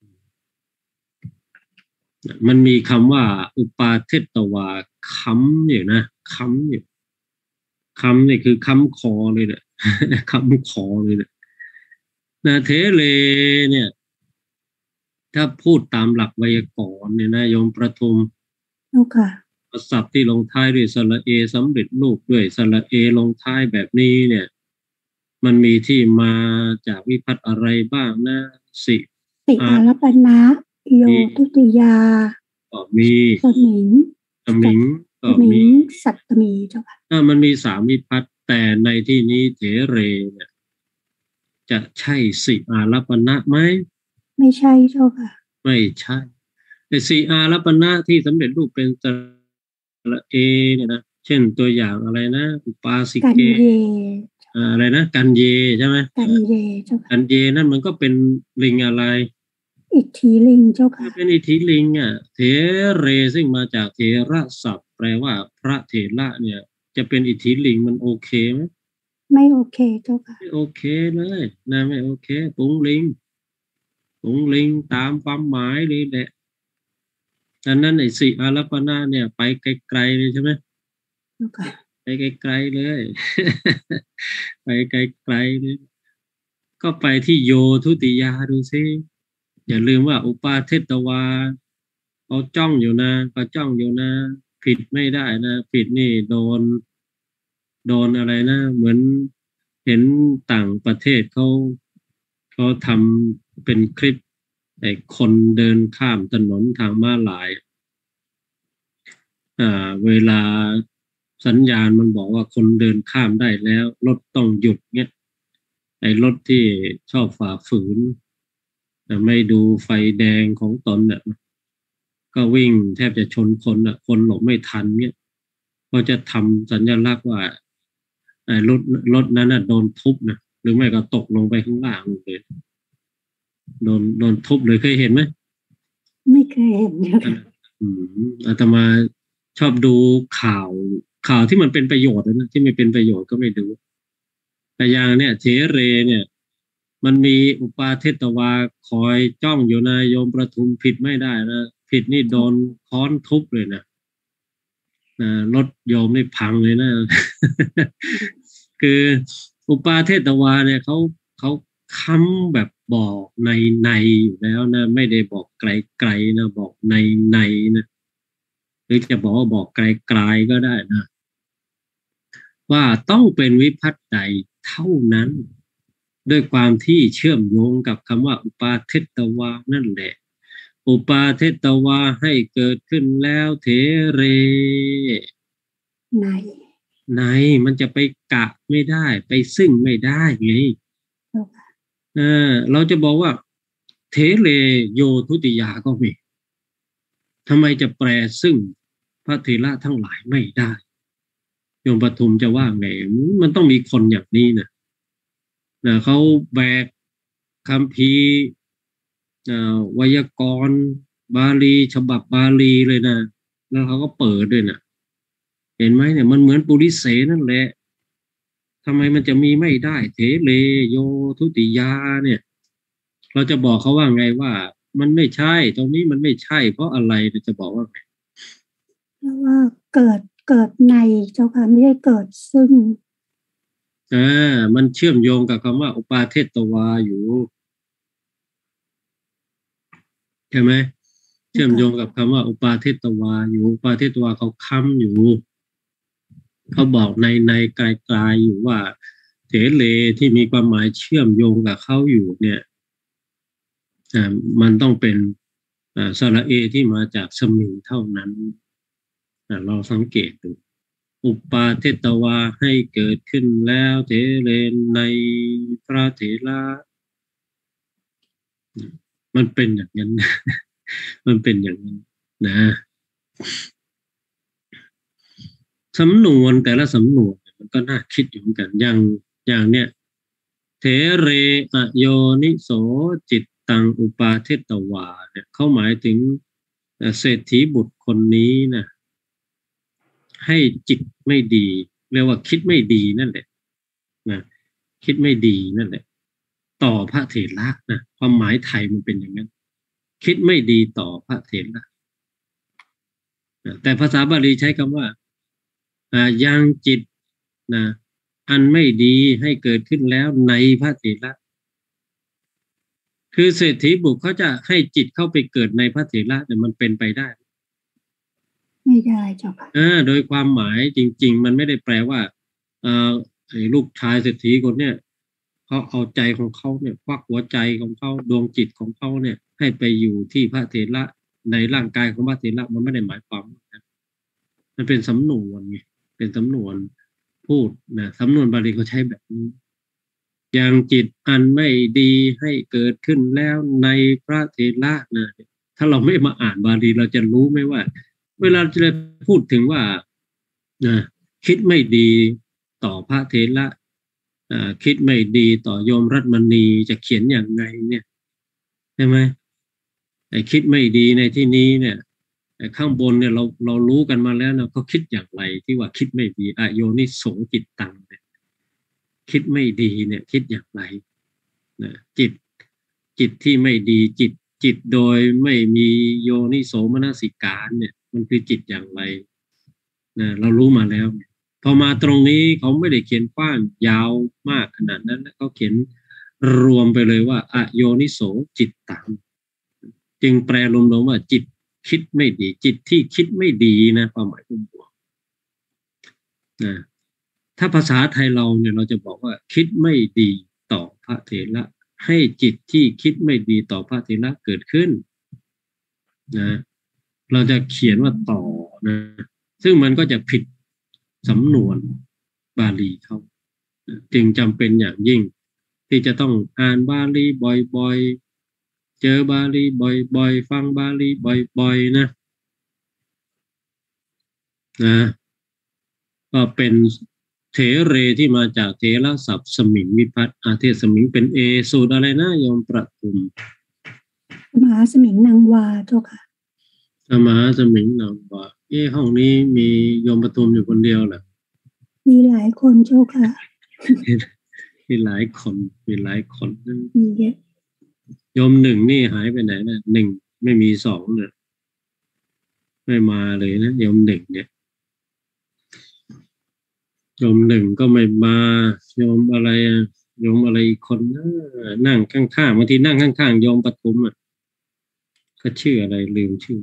มันมีคำว่าอุปาเทตวาค้ำอยู่นะค้ำอยู่คำนี่คือค้ำคอเลยเนี่ยค้ำคอเลยเนี่ยนะเทเรเนี่ยถ้าพูดตามหลักไวยากรณ์เนี่ยนะโยมประทุมโอเคศัพท์ที่ลงท้ายด้วยสระเอสำเร็จรูปด้วยสระเอลงท้ายแบบนี้เนี่ยมันมีที่มาจากวิพัตน์อะไรบ้างนะสิสิอารัปนะโยทุติยาก็มีสมิงสมิงก็มีสัตตมีเจ้าค่ะถ้ามันมีสามวิพัตน์แต่ในที่นี้เถเรเนี่ยจะใช่สิอารัปนะไหมไม่ใช่เจ้าค่ะไม่ใช่แต่สิอารัปนะที่สำเร็จรูปเป็นสระเอเนี่ยนะเช่นตัวอย่างอะไรนะอุปาสิเกอะไรนะกันเยใช่ไหมกันเยเจ้าค่ะกันเยนั่นมันก็เป็นลิงอะไรอิทธิลิงเจ้าค่ะเป็นอิทธิลิงอ่ะเถเรซึ่งมาจากเถระศัพท์แปลว่าพระเถระเนี่ยจะเป็นอิทธิลิงมันโอเคไหมไม่โอเคเจ้าค่ะไม่โอเคเลยนะไม่โอเคปุงลิงปุงลิงตามความหมายเลยแหละดังนั้นไอ้สิอารัปนะเนี่ยไปไกลๆเลยใช่ไหมไปไกลๆเลยไปไกลๆเลยก็ไปที่โยทุติยาดูซิอย่าลืมว่าอุปาเทตวาเขาจ้องอยู่นะเขาจ้องอยู่นะผิดไม่ได้นะผิดนี่โดนโดนอะไรนะเหมือนเห็นต่างประเทศเขาเขาทำเป็นคลิปไอ้คนเดินข้ามถนนทางม้าลายอ่าเวลาสัญญาณมันบอกว่าคนเดินข้ามได้แล้วรถต้องหยุดเงี้ยไอ้รถที่ชอบฝ่าฝืนไม่ดูไฟแดงของตนเนี่ยก็วิ่งแทบจะชนคนอ่ะคนหลบไม่ทันเนี่ยก็จะทำสัญลักษณ์ว่ารถรถนั้นน่ะโดนทุบนะหรือไม่ก็ตกลงไปข้างล่างเลยโดนโดนทุบเลยเคยเห็นไหมไม่เคยเห็นเลยอืมอาตมาชอบดูข่าวข่าวที่มันเป็นประโยชน์นะที่ไม่เป็นประโยชน์ก็ไม่ดูแต่อย่างเนี่ยเถเรเนี่ยมันมีอุปาเทตวาคอยจ้องอยู่นะโยมประทุมผิดไม่ได้นะผิดนี่โดนค้อนทุบเลยนะนะรถโยมนี่พังเลยนะ คืออุปาเทตวาเนี่ยเขาเขาค้ำแบบบอกในในอยู่แล้วนะไม่ได้บอกไกลๆนะบอกในในนะหรือจะบอกว่าบอกไกลๆก็ได้นะว่าต้องเป็นวิภัตติใดเท่านั้นด้วยความที่เชื่อมโยงกับคำว่าอุปาเทตวานั่นแหละอุปาเทตวาให้เกิดขึ้นแล้วเถเรในในมันจะไปกะไม่ได้ไปซึ่งไม่ได้ไงเออเราจะบอกว่าเถเรโยทุติยาก็มีทำไมจะแปลซึ่งพระเถระทั้งหลายไม่ได้โยมปทุมจะว่าไงมันต้องมีคนอย่างนี้นะนะเขาแบกคัมภีร์ไวยากรณ์บาลีฉบับบาลีเลยนะแล้วเขาก็เปิดด้วยนะเห็นไหมเนี่ยมันเหมือนปุริเสนั่นแหละทำไมมันจะมีไม่ได้เถเรโยทุติยาเนี่ยเราจะบอกเขาว่าไงว่ามันไม่ใช่ตรงนี้มันไม่ใช่เพราะอะไรเราจะบอกว่าไงเพราะว่าเกิดเกิดในเจ้าค่ะไม่ได้เกิดซึ่งอ่ามันเชื่อมโยงกับคำว่าอุปาเทตวาอยู่ใช่ไหมเชื่อมโยงกับคำว่าอุปาเทตวาอยู่อุปาเทตวาเขาค้ำอยู่เขาบอกในในไกลๆอยู่ว่าเถเลที่มีความหมายเชื่อมโยงกับเขาอยู่เนี่ยอ่ามันต้องเป็นอ่าสระเอที่มาจากสมิงเท่านั้นอ่าเราสังเกตดูอุปาเทตวาให้เกิดขึ้นแล้วเถเรนในพระเถระมันเป็นอย่างนั้น มันเป็นอย่างนั้นนะสำนวนแต่ละสำนวนมันก็น่าคิดอยู่เหมือนกันอย่างอย่างเนี้ยเถเรอโยนิโสจิตตังอุปาเทตวาเนี่ยเขาหมายถึงเศรษฐีบุตรคนนี้นะให้จิตไม่ดีเรียกว่าคิดไม่ดีนั่นแหละนะคิดไม่ดีนั่นแหละต่อพระเถระนะความหมายไทยมันเป็นอย่างนั้นคิดไม่ดีต่อพระเถระแต่ภาษาบาลีใช้คำว่ายังจิตนะอันไม่ดีให้เกิดขึ้นแล้วในพระเถระคือเศรษฐีบุตรเขาจะให้จิตเข้าไปเกิดในพระเถระแต่มันเป็นไปได้ไม่ได้เจ้าค่ะอ่าโดยความหมายจริงๆมันไม่ได้แปลว่าเอ่อไอ้ลูกชายเศรษฐีคนเนี้ยเขาเอาใจของเขาเนี่ยควักหัวใจของเขาดวงจิตของเขาเนี่ยให้ไปอยู่ที่พระเถระในร่างกายของพระเถระมันไม่ได้หมายความนะมันเป็นสำนวนไงเป็นสำนวนพูดนะสำนวนบาลีเขาใช้แบบนี้ยังจิตอันไม่ดีให้เกิดขึ้นแล้วในพระเถระนะถ้าเราไม่มาอ่านบาลีเราจะรู้ไหมว่าเวลาจะพูดถึงว่านะคิดไม่ดีต่อพระเถระคิดไม่ดีต่อโยมรัตมณีจะเขียนอย่างไงเนี่ยใช่ไหมไอ้คิดไม่ดีในที่นี้เนี่ยข้างบนเนี่ยเราเรารู้กันมาแล้วนะเขาคิดอย่างไรที่ว่าคิดไม่ดีอโยนิโสจิตตังเนี่ยคิดไม่ดีเนี่ยคิดอย่างไรนะจิตจิตที่ไม่ดีจิตจิตโดยไม่มีโยนิโสมนสิการเนี่ยมันคือจิตอย่างไรนะเรารู้มาแล้วพอมาตรงนี้เขาไม่ได้เขียนกว้างยาวมากขนาดนั้นเขาเขียนรวมไปเลยว่าอโยนิโสจิตตังจึงแปลรวมๆว่าจิตคิดไม่ดีจิตที่คิดไม่ดีนะความหมายบวกนะถ้าภาษาไทยเราเนี่ยเราจะบอกว่าคิดไม่ดีต่อพระเถระให้จิตที่คิดไม่ดีต่อพระเถระเกิดขึ้นนะเราจะเขียนว่าต่อนะซึ่งมันก็จะผิดสำนวนบาลีเขาจึงจำเป็นอย่างยิ่งที่จะต้องอ่านบาลีบ่อยๆเจอบาลีบ่อยๆฟังบาลีบ่อยๆนะนะก็เป็นเถเรที่มาจากเถระศัพท์สมิงวิภัตติอาเทศสมิงเป็นเอสูตรอะไรนะโยมประทุมมหาสมิงนางวาเจ้าค่ะมหาสมิงนางวาเอ๊ะห้องนี้มีโยมประทุมอยู่คนเดียวเหรอมีหลายคนเจ้าค่ะมีหลายคนมีหลายคนมีเยอะโยมหนึ่งนี่หายไปไหนนะหนึ่งไม่มีสองเลยไม่มาเลยนะโยมหนึ่งเนี่ยโยมหนึ่งก็ไม่มาโยมอะไรโยมอะไรอีกคนนั่งข้างๆบางทีนั่งข้างๆโยมปทุมอ่ะก็ชื่ออะไรลืมชื่อ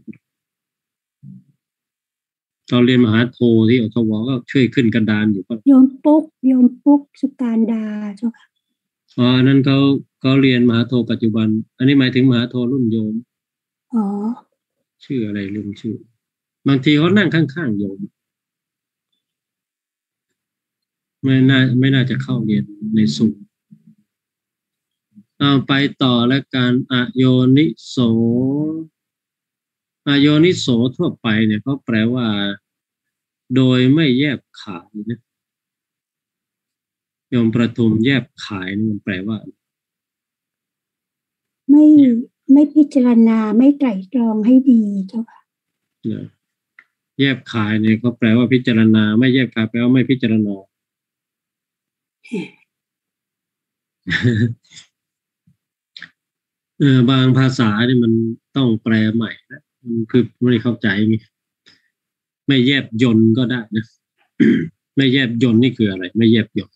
ตอนเรียนมหาโทที่อทวก็ช่วยขึ้นกระดานอยู่ป่ะโยมปุ๊กโยมปุ๊กสุการดาเจ้าค่ะอ๋อนั่นเขาเขาเรียนมหาโทปัจจุบันอันนี้หมายถึงมหาโทรุ่นโยมอ๋อชื่ออะไรลืมชื่อบางทีเขานั่งข้างๆโยมไม่น่าไม่น่าจะเข้าเรียนในสูงเอาไปต่อแล้วการอโยนิโสอโยนิโสทั่วไปเนี่ยเขาแปลว่าโดยไม่แยบขายนะโยมประทุมแยบขายนี่มันแปลว่าไม่ไม่พิจารณาไม่ไตร่ตรองให้ดีเจ้าค่ะแยบขายเนี่ยเขาแปลว่าพิจารณาไม่แยบขายแปลว่าไม่พิจารณาเออบางภาษาเนี่ยมันต้องแปลใหม่นะมันคือไม่เข้าใจไงไม่แยบยลก็ได้นะ ไม่แยบยลนี่คืออะไร ไม่แยบยล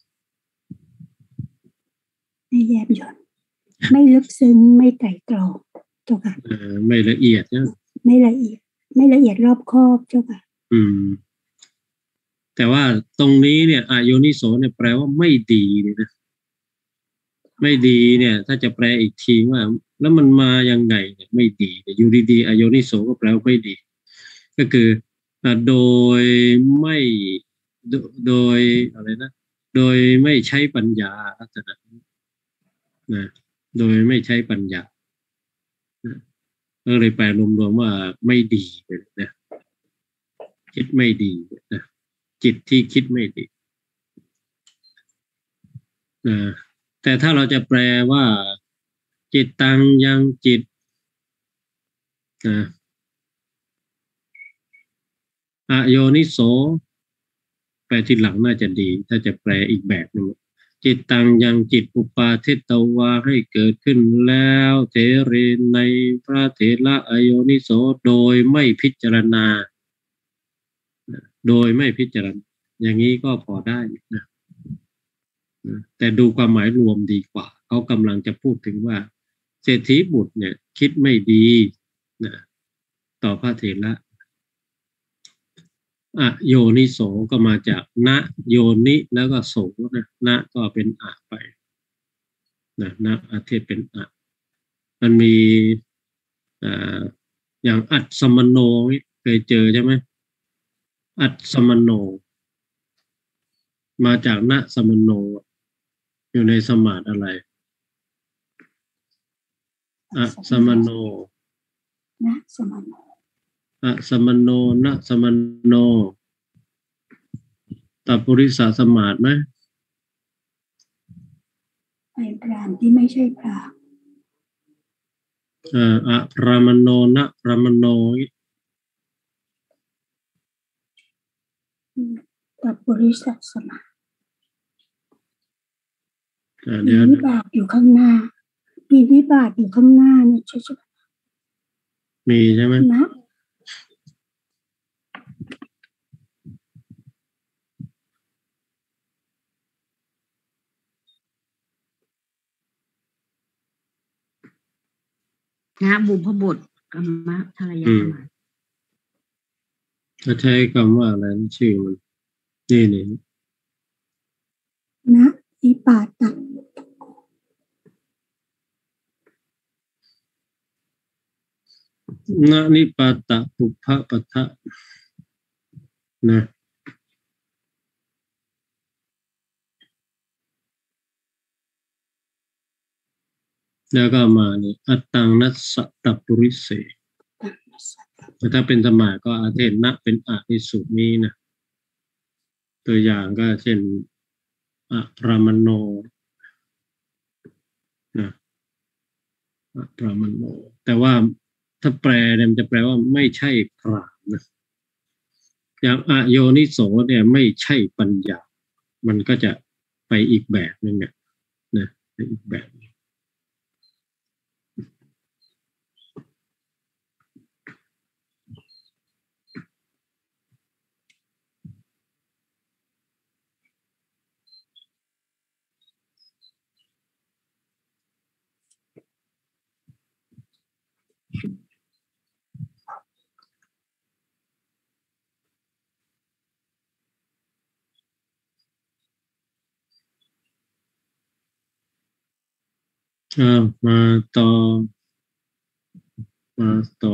ไม่แยบยลไม่ลึกซึ้งไม่ไตร่ตรองเจ้าค่ะเอ่อไม่ละเอียดนะไม่ละเอียด ไม่ละเอียดรอบคอบเจ้าค่ะอืม แต่ว่าตรงนี้เนี่ยอโยนิโสเนี่ยแปลว่าไม่ดีเลยนะไม่ดีเนี่ย ถ้าจะแปลอีกทีว่า แล้วมันมายังไงเนี่ยไม่ดีอยู่ดีๆอโยนิโสก็แปลว่าไม่ดี ก็คืออ่าโดยไม่โดโดยอะไรนะ โดยไม่ใช้ปัญญาลักษณะนะโดยไม่ใช้ปัญญานะก็เลยแปลรวมๆว่าไม่ดีเลยนะคิดไม่ดีนะจิตที่คิดไม่ดีนะแต่ถ้าเราจะแปลว่าจิตตังยังจิตนะอโยนิโสแปลทีหลังน่าจะดี ถ้าจะแปลอีกแบบหนึงจิตตังยังจิตอุปาทิตวาให้เกิดขึ้นแล้วเถเรในพระเถระอโยนิโสโดยไม่พิจารณาโดยไม่พิจารณาอย่างนี้ก็พอได้นะแต่ดูความหมายรวมดีกว่าเขากำลังจะพูดถึงว่าเศรษฐีบุตรเนี่ยคิดไม่ดีนะต่อพระเถระอโยนิโสก็มาจากนะโยนิแล้วก็โสนะนะก็เป็นอะไปนะนะอาเทศเป็นอะมันมีอ่าอย่างอัตสมโนเคยเจอใช่ไหมอัตสมโนมาจากนะสมโนอยู่ในสมาธิอะไรอะสมโนนะสมโนอะสมโนนะสมโนตัปปุริสสมาธิไหมเป็นพรามที่ไม่ใช่พรามเอ่ออะพรามโนนะพรามโนตัปปุริสัสมาอ่ามีเดี๋ยววิบากอยู่ข้างหน้า มีวิบากอยู่ข้างหน้าเนี่ยช่วยมีใช่ไหมๆนะนะบุพบทกรรมะทารยสมาธิเขาใช้คำว่าอะไรนะชื่อมันนี่นี่นะวิปาตะนะนิปาตะปุพพะปะทะนะแล้วก็มานี่อัตตังนัสสะตัปปุริเสแต่ถ้าเป็นสมาธิก็อาเทศนะเป็นอะในสูตรนี้นะตัวอย่างก็เช่นอะพรามโนนะอะพรามโนแต่ว่าถ้าแปลเนี่ยมันจะแปลว่าไม่ใช่พรามนะอย่างอโยนิโสเนี่ยไม่ใช่ปัญญามันก็จะไปอีกแบบนึงเนี่ยนะไปอีกแบบนึงอ่ามาต่อมาต่อ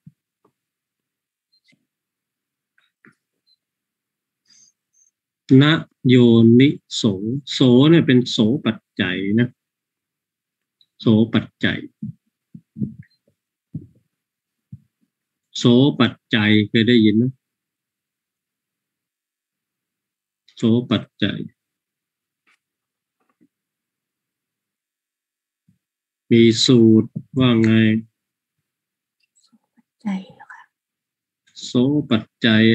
นะโยนิโสโสเนี่ยเป็นโสปัจจัยนะโสปัจจัยโสปัจจัยเคยได้ยินไหมโสปัจจัยมีสูตรว่าไงใจเหรอคะโสปัจจัย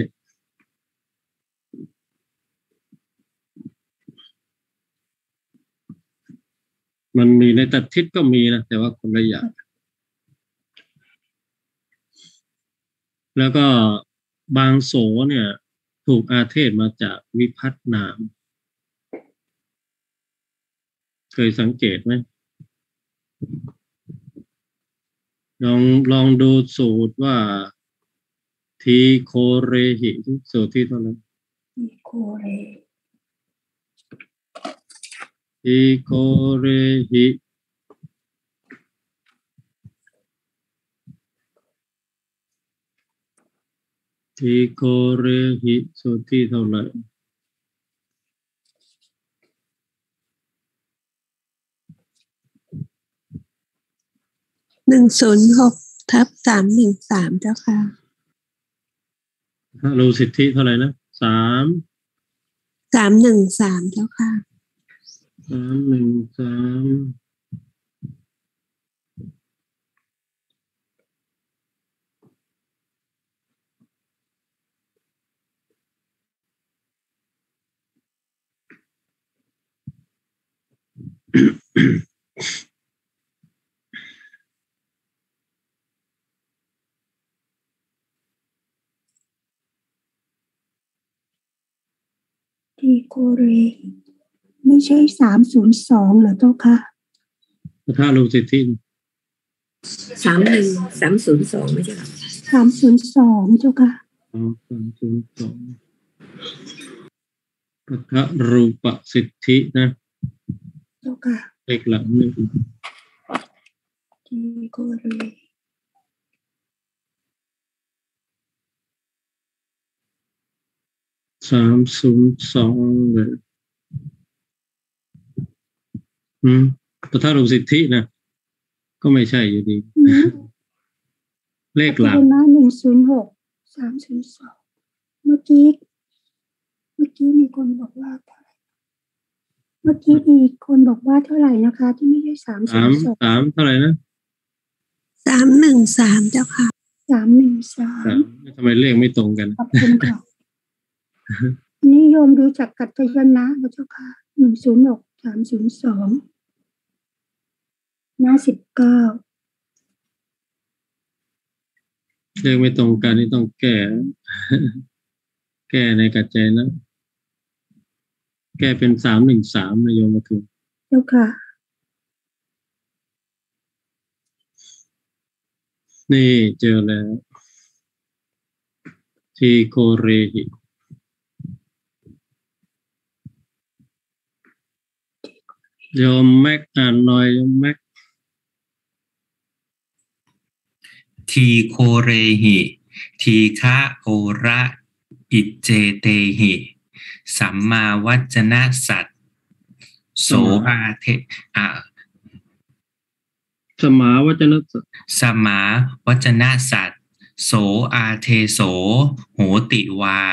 มันมีในตัดทิศก็มีนะแต่ว่าคนละอย่างแล้วก็บางโสเนี่ยถูกอาเทศมาจากวิภัตนาม เคยสังเกตไหมลองลองดูสูตรว่าทีโคเรหิสูตรที่เท่าไหร่ทีโคเรทีโคเรหิทีโคเรหิสูตรที่เท่าไหร่หนึ่งศูนย์หกทับสามหนึ่งสามเจ้าค่ะรู้สิทธิเท่าไหร่นะสามสามหนึ่งสามเจ้าค่ะสามหนึ่งสามทีโคเรไม่ใช่สามศูนย์สองเหรอเจ้าค่ะถ้ารู้สิทธิสามหนึ่งสามศูนย์สองไม่ใช่หรอสามศูนย์สองเจ้าค่ะสามศูนย์สองปัทะรูปสิทธินะเจ้าค่ะเลขหลังหนึ่งทีโคเรสามศูนย์สองเลยอืมปัทะรูปสิทธินะก็ไม่ใช่อยู่ดี เลขหลังมาหนึ่งศูนย์หกสามศูนย์สองเมื่อกี้เมื่อกี้มีคนบอกว่าเท่าไหร่เมื่อกี้มีคนบอกว่าเท่าไหร่นะคะ ที่ไม่ใช่สามศูสาน มย์สองสามเท่าไหร่นะสามหนึ่งสามเจ้าค่ะสามหนึ่งสาสาม มทำไมเลขไม่ตรงกันขอบคุณค่ะนิยมดูจากกัตตยนะพระเจ้าค่ะหนึ่งศูนย์หกสามศูนย์สองหน้าสิบเก้าเลขไม่ตรงกันนี่ต้องแก้ แก้ในกัจเจนะ แก้เป็นสามหนึ่งสามนะโยมถูกเจ้าค่ะนี่เจอแล้ว ทีโคเรหิโยมแม็กอ่านหน่อยโยมแม็กทีโคเรหิทีฆะโอระอิจเจเตหิสัมมาวัจนะสัตโสอาเทอะสมาวัจนะสัตสมาวัจนะสัตโสอาเทโสโหติวา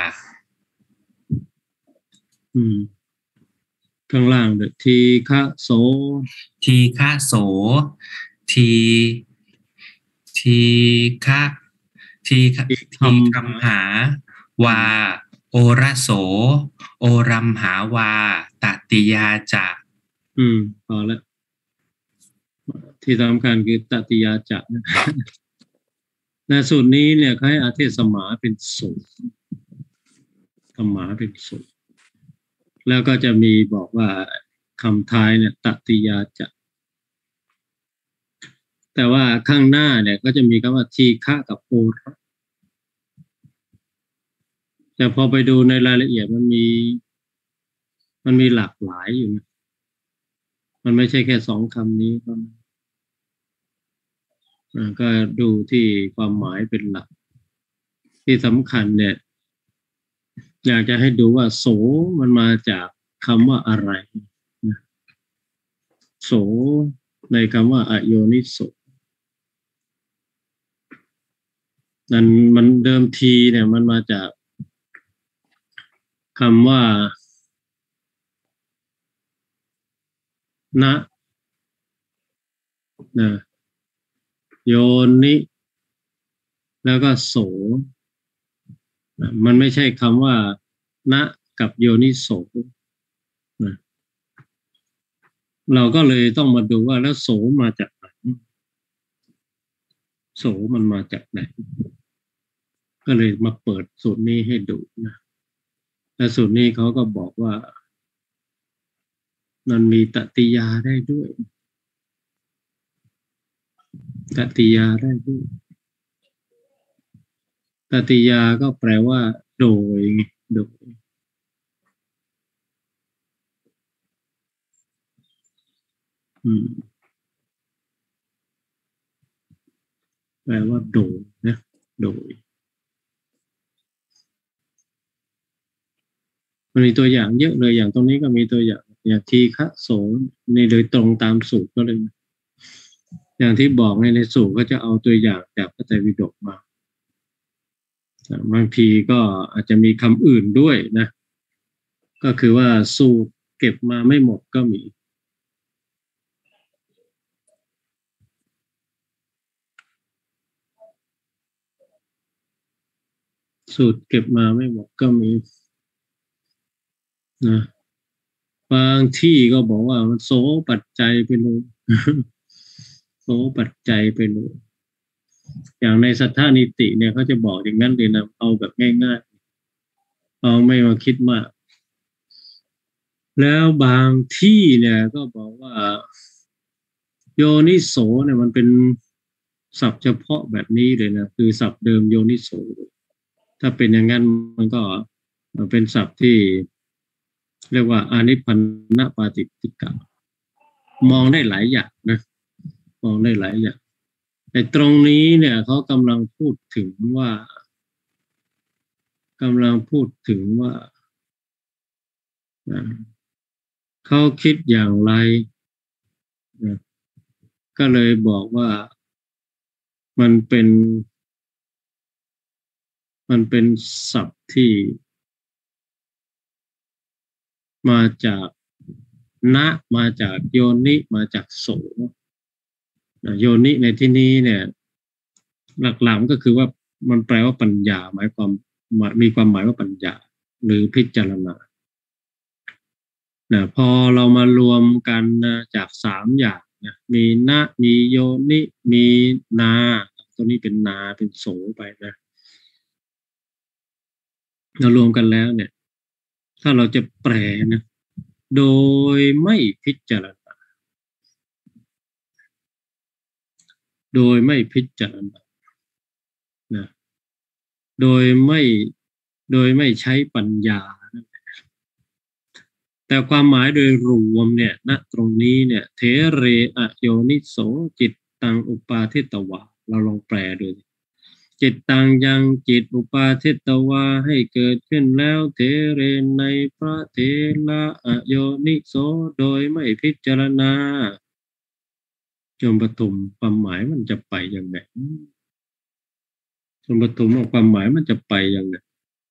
อืมข้างล่างเด้อทีฆะโสทีฆะโสทีทีฆะทีฆะทีคัมหาวาโอระโสโอรัมหาวาตติยาจะอืมพอแล้วที่สำคัญคือตติยาจะนะ ในสูตรนี้เนี่ยเขาให้อาเทศสมาเป็นสูตรสมาเป็นสูตรแล้วก็จะมีบอกว่าคำท้ายเนี่ยตติยาจะแต่ว่าข้างหน้าเนี่ยก็จะมีคำว่าทีฆะกับโอระแต่พอไปดูในรายละเอียดมันมี มันมีหลากหลายอยู่นะมันไม่ใช่แค่สองคำนี้ก็ก็ดูที่ความหมายเป็นหลักที่สำคัญเนี่ยอยากจะให้ดูว่าโสมันมาจากคำว่าอะไรนะโสในคำว่าอโยนิโสนั่นมันเดิมทีเนี่ยมันมาจากคำว่านะนะโยนิแล้วก็โสนะมันไม่ใช่คำว่านะกับโยนิโสนะเราก็เลยต้องมาดูว่าแล้วโสมาจากไหนโสมันมาจากไหนก็เลยมาเปิดสูตรนี้ให้ดูนะและสูตรนี้เขาก็บอกว่ามันมีตติยาได้ด้วยตติยาได้ด้วยตติยาก็แปลว่าโดยโดยอืมแปลว่าโดยนะโดยมันมีตัวอย่างเยอะเลยอย่างตรงนี้ก็มีตัวอย่างอย่างทีฆะโสนี่โดยตรงตามสูตรก็เลยอย่างที่บอกในในสูตรก็จะเอาตัวอย่างจากพระไตรปิฎกมาบางทีก็อาจจะมีคำอื่นด้วยนะก็คือว่าสูตรเก็บมาไม่หมดก็มีสูตรเก็บมาไม่หมดก็มีนะบางที่ก็บอกว่ามันโสปัจจัยไปเลยโสปัจจัยไปเลยอย่างในสัทธานิติเนี่ยเขาจะบอกอย่างนั้นเลยนะเอาแบบง่ายๆเอาไม่มาคิดมากแล้วบางที่เนี่ยก็บอกว่าโยนิโสเนี่ยมันเป็นศัพท์เฉพาะแบบนี้เลยนะคือศัพท์เดิมโยนิโสถ้าเป็นอย่างนั้นมันก็เป็นศัพท์ที่เรียกว่าอานิพพันนปาติติกะมองได้หลายอย่างนะมองได้หลายอย่างแต่ตรงนี้เนี่ยเขากำลังพูดถึงว่ากำลังพูดถึงว่าเขาคิดอย่างไรนะก็เลยบอกว่ามันเป็นมันเป็นศัพท์ที่มาจากนะมาจากโยนิมาจากโสโยนิในที่นี้เนี่ยหลักๆก็คือว่ามันแปลว่าปัญญาหมายความมีความหมายว่าปัญญาหรือพิจารณานะพอเรามารวมกันนะจากสามอย่างนะมีนะมีโยนิมีนาตัวนี้เป็นนาเป็นโสไปนะเรารวมกันแล้วเนี่ยถ้าเราจะแปลนะโดยไม่พิจารณาโดยไม่พิจารณานะโดยไม่โดยไม่ใช้ปัญญาแต่ความหมายโดยรวมเนี่ยณตรงนี้เนี่ยเทเรอโยนิโสจิตตังอุปาทิตวาเราลองแปลดูจิตตังยังจิตอุปาทิตวาให้เกิดขึ้นแล้วเทเรในพระเทระอโยนิโสโดยไม่พิจารณาจนปฐมความหมายมันจะไปอย่างไรจนปฐมความหมายมันจะไปอย่างไร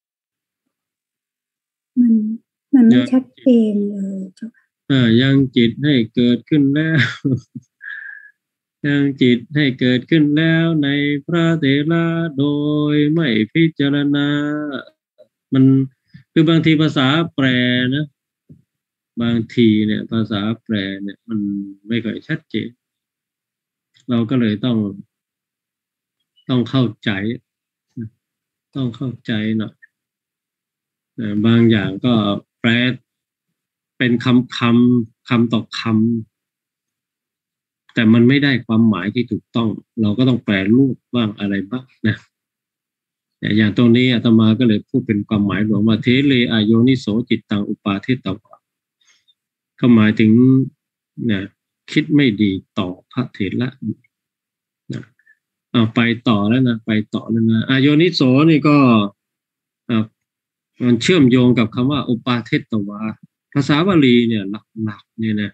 มันมันไม่ชัดเจนเลยเจ้าค่ะอ่ายังจิตให้เกิดขึ้นแล้ว ยังจิตให้เกิดขึ้นแล้วในพระเถระโดยไม่พิจารณามันคือบางทีภาษาแปลนะบางทีเนี่ยภาษาแปลเนี่ยมันไม่ค่อยชัดเจนเราก็เลยต้องต้องเข้าใจต้องเข้าใจหน่อยบางอย่างก็แปลเป็นคำคำคำต่อคำแต่มันไม่ได้ความหมายที่ถูกต้องเราก็ต้องแปลรูปบ้างอะไรบ้างนะแต่อย่างตรงนี้อาตมาก็เลยพูดเป็นความหมายรวมว่าเทเลอโยนิโสจิตตังอุปาทิตวาเขาหมายถึงเนี่ยคิดไม่ดีต่อพระเถระนะเอาไปต่อแล้วนะไปต่อแล้วนะอโยนิโสนี่ก็อ่ามันเชื่อมโยงกับคำว่าอุปาทิตวาภาษาบาลีเนี่ยหลักๆเนี่ยนะ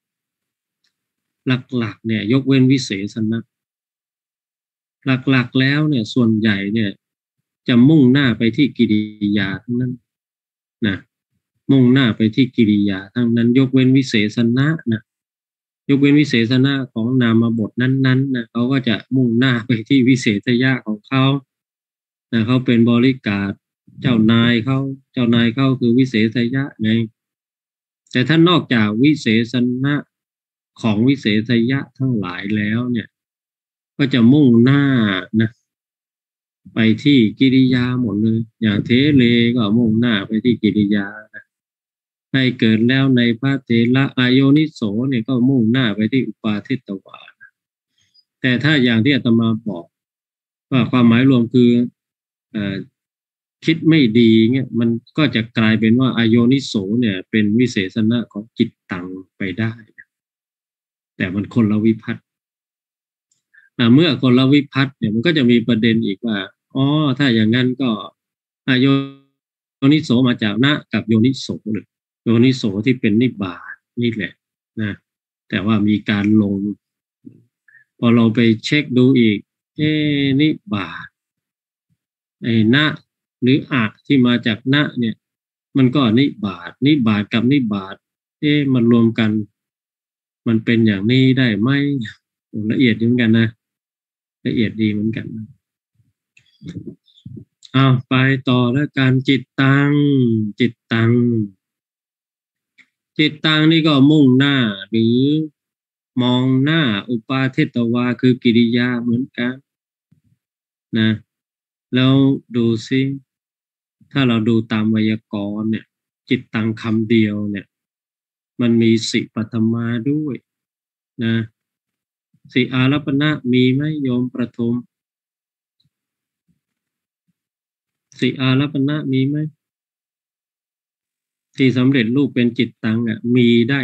หลักๆเนี่ยยกเว้นวิเศษณะหลักๆแล้วเนี่ยส่วนใหญ่เนี่ยจะมุ่งหน้าไปที่กิริยาทั้งนั้นนะมุ่งหน้าไปที่กิริยาทั้งนั้นยกเว้นวิเศษณะนะยกเว้นวิเศษณะของนามบทนั้นๆนะเขาก็จะมุ่งหน้าไปที่วิเศษญะของเขานะเขาเป็นบริการเจ้านายเขาเจ้านายเขาคือวิเศษญะไงแต่ถ้านอกจากวิเศษณะของวิเศษญะทั้งหลายแล้วเนี่ยก็จะมุ่งหน้านะไปที่กิริยาหมดเลยอย่างเทเลก็มุ่งหน้าไปที่กิริยานะให้เกิดแล้วในพระเถระอโยนิโสเนี่ยก็มุ่งหน้าไปที่อุปาทิตวานะแต่ถ้าอย่างที่อาตมาบอกว่าความหมายรวมคือเอ่อคิดไม่ดีเนี่ยมันก็จะกลายเป็นว่าอโยนิโสเนี่ยเป็นวิเศษณะของจิตตังไปได้นะแต่มันคนละวิภัตติเมื่อคนละวิภัตติเนี่ยมันก็จะมีประเด็นอีกว่าอ๋อถ้าอย่างนั้นก็อโยนิโสมาจากนะกับโยนิโสเลยโยนิโสที่เป็นนิบาตนี่แหละนะแต่ว่ามีการลงพอเราไปเช็คดูอีกเอ๊นิบาตไอ้นะหรืออะที่มาจากนะเนี่ยมันก็นิบาตนิบาตกับนิบาตเอ๊ะมันรวมกันมันเป็นอย่างนี้ได้ไหมละเอียดเหมือนกันนะละเอียดดีเหมือนกันนะเอาไปต่อแล้วการจิตตังจิตตังจิตตังนี่ก็มุ่งหน้าหรือมองหน้าอุปาเทตวาคือกิริยาเหมือนกันนะแล้วดูซิถ้าเราดูตามไวยากรณ์เนี่ยจิตตังคำเดียวเนี่ยมันมีสิปัทมาด้วยนะสิอารัปปณะมีไหมโยมประทมสิอารัปปณะมีไหมที่สำเร็จรูปเป็นจิตตังอ่ะมีได้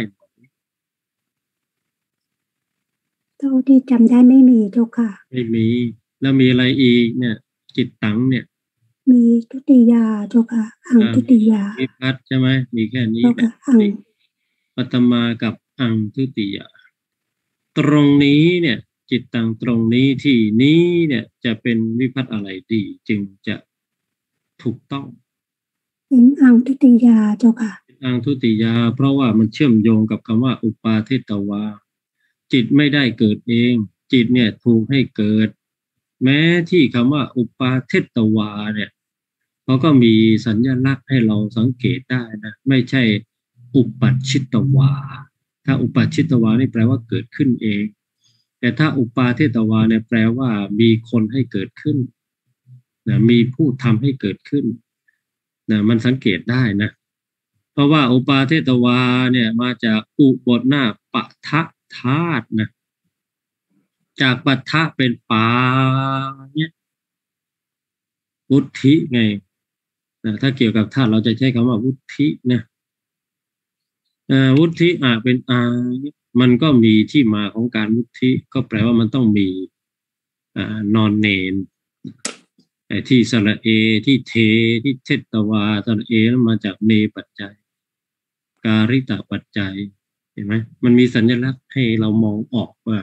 เท่าที่จำได้ไม่มีเจ้าค่ะไม่มีแล้วมีอะไรอีกเนี่ยจิตตังเนี่ยมีทุติยาเจ้าค่ะอังทุติยาวิภัตติใช่ไหมมีแค่นี้แหละปัตมากับอังทุติยาตรงนี้เนี่ยจิตตังตรงนี้ที่นี้เนี่ยจะเป็นวิภัตติอะไรดีจึงจะถูกต้องเป็นอังทุติยาเจ้าค่ะอังทุติยาเพราะว่ามันเชื่อมโยงกับคำว่าอุปาเทตวาจิตไม่ได้เกิดเองจิตเนี่ยถูกให้เกิดแม้ที่คำว่าอุปาเทตวาเนี่ยเขาก็มีสัญลักษณ์ให้เราสังเกตได้นะไม่ใช่อุปัชชิตวาถ้าอุปัชชิตวานี่แปลว่าเกิดขึ้นเองแต่ถ้าอุปาเทตวาเนี่ยแปลว่ามีคนให้เกิดขึ้นนะมีผู้ทำให้เกิดขึ้นนะมันสังเกตได้นะเพราะว่าอุปาเทตวาเนี่ยมาจากอุบทหน้าปะทะธาตุนะจากปะทะเป็นปาเนี่ยวุฒิไงนะถ้าเกี่ยวกับธาตุเราจะใช้คำว่าวุฒินะวุฒิอาเป็นอามันก็มีที่มาของการวุฒิก็แปลว่ามันต้องมีนอนเนนที่สระเอที่เทที่เทตวาสระเอนั้นมาจากเนปัจจัยการิตปัจจัยเห็นไหมมันมีสัญลักษณ์ให้เรามองออกว่า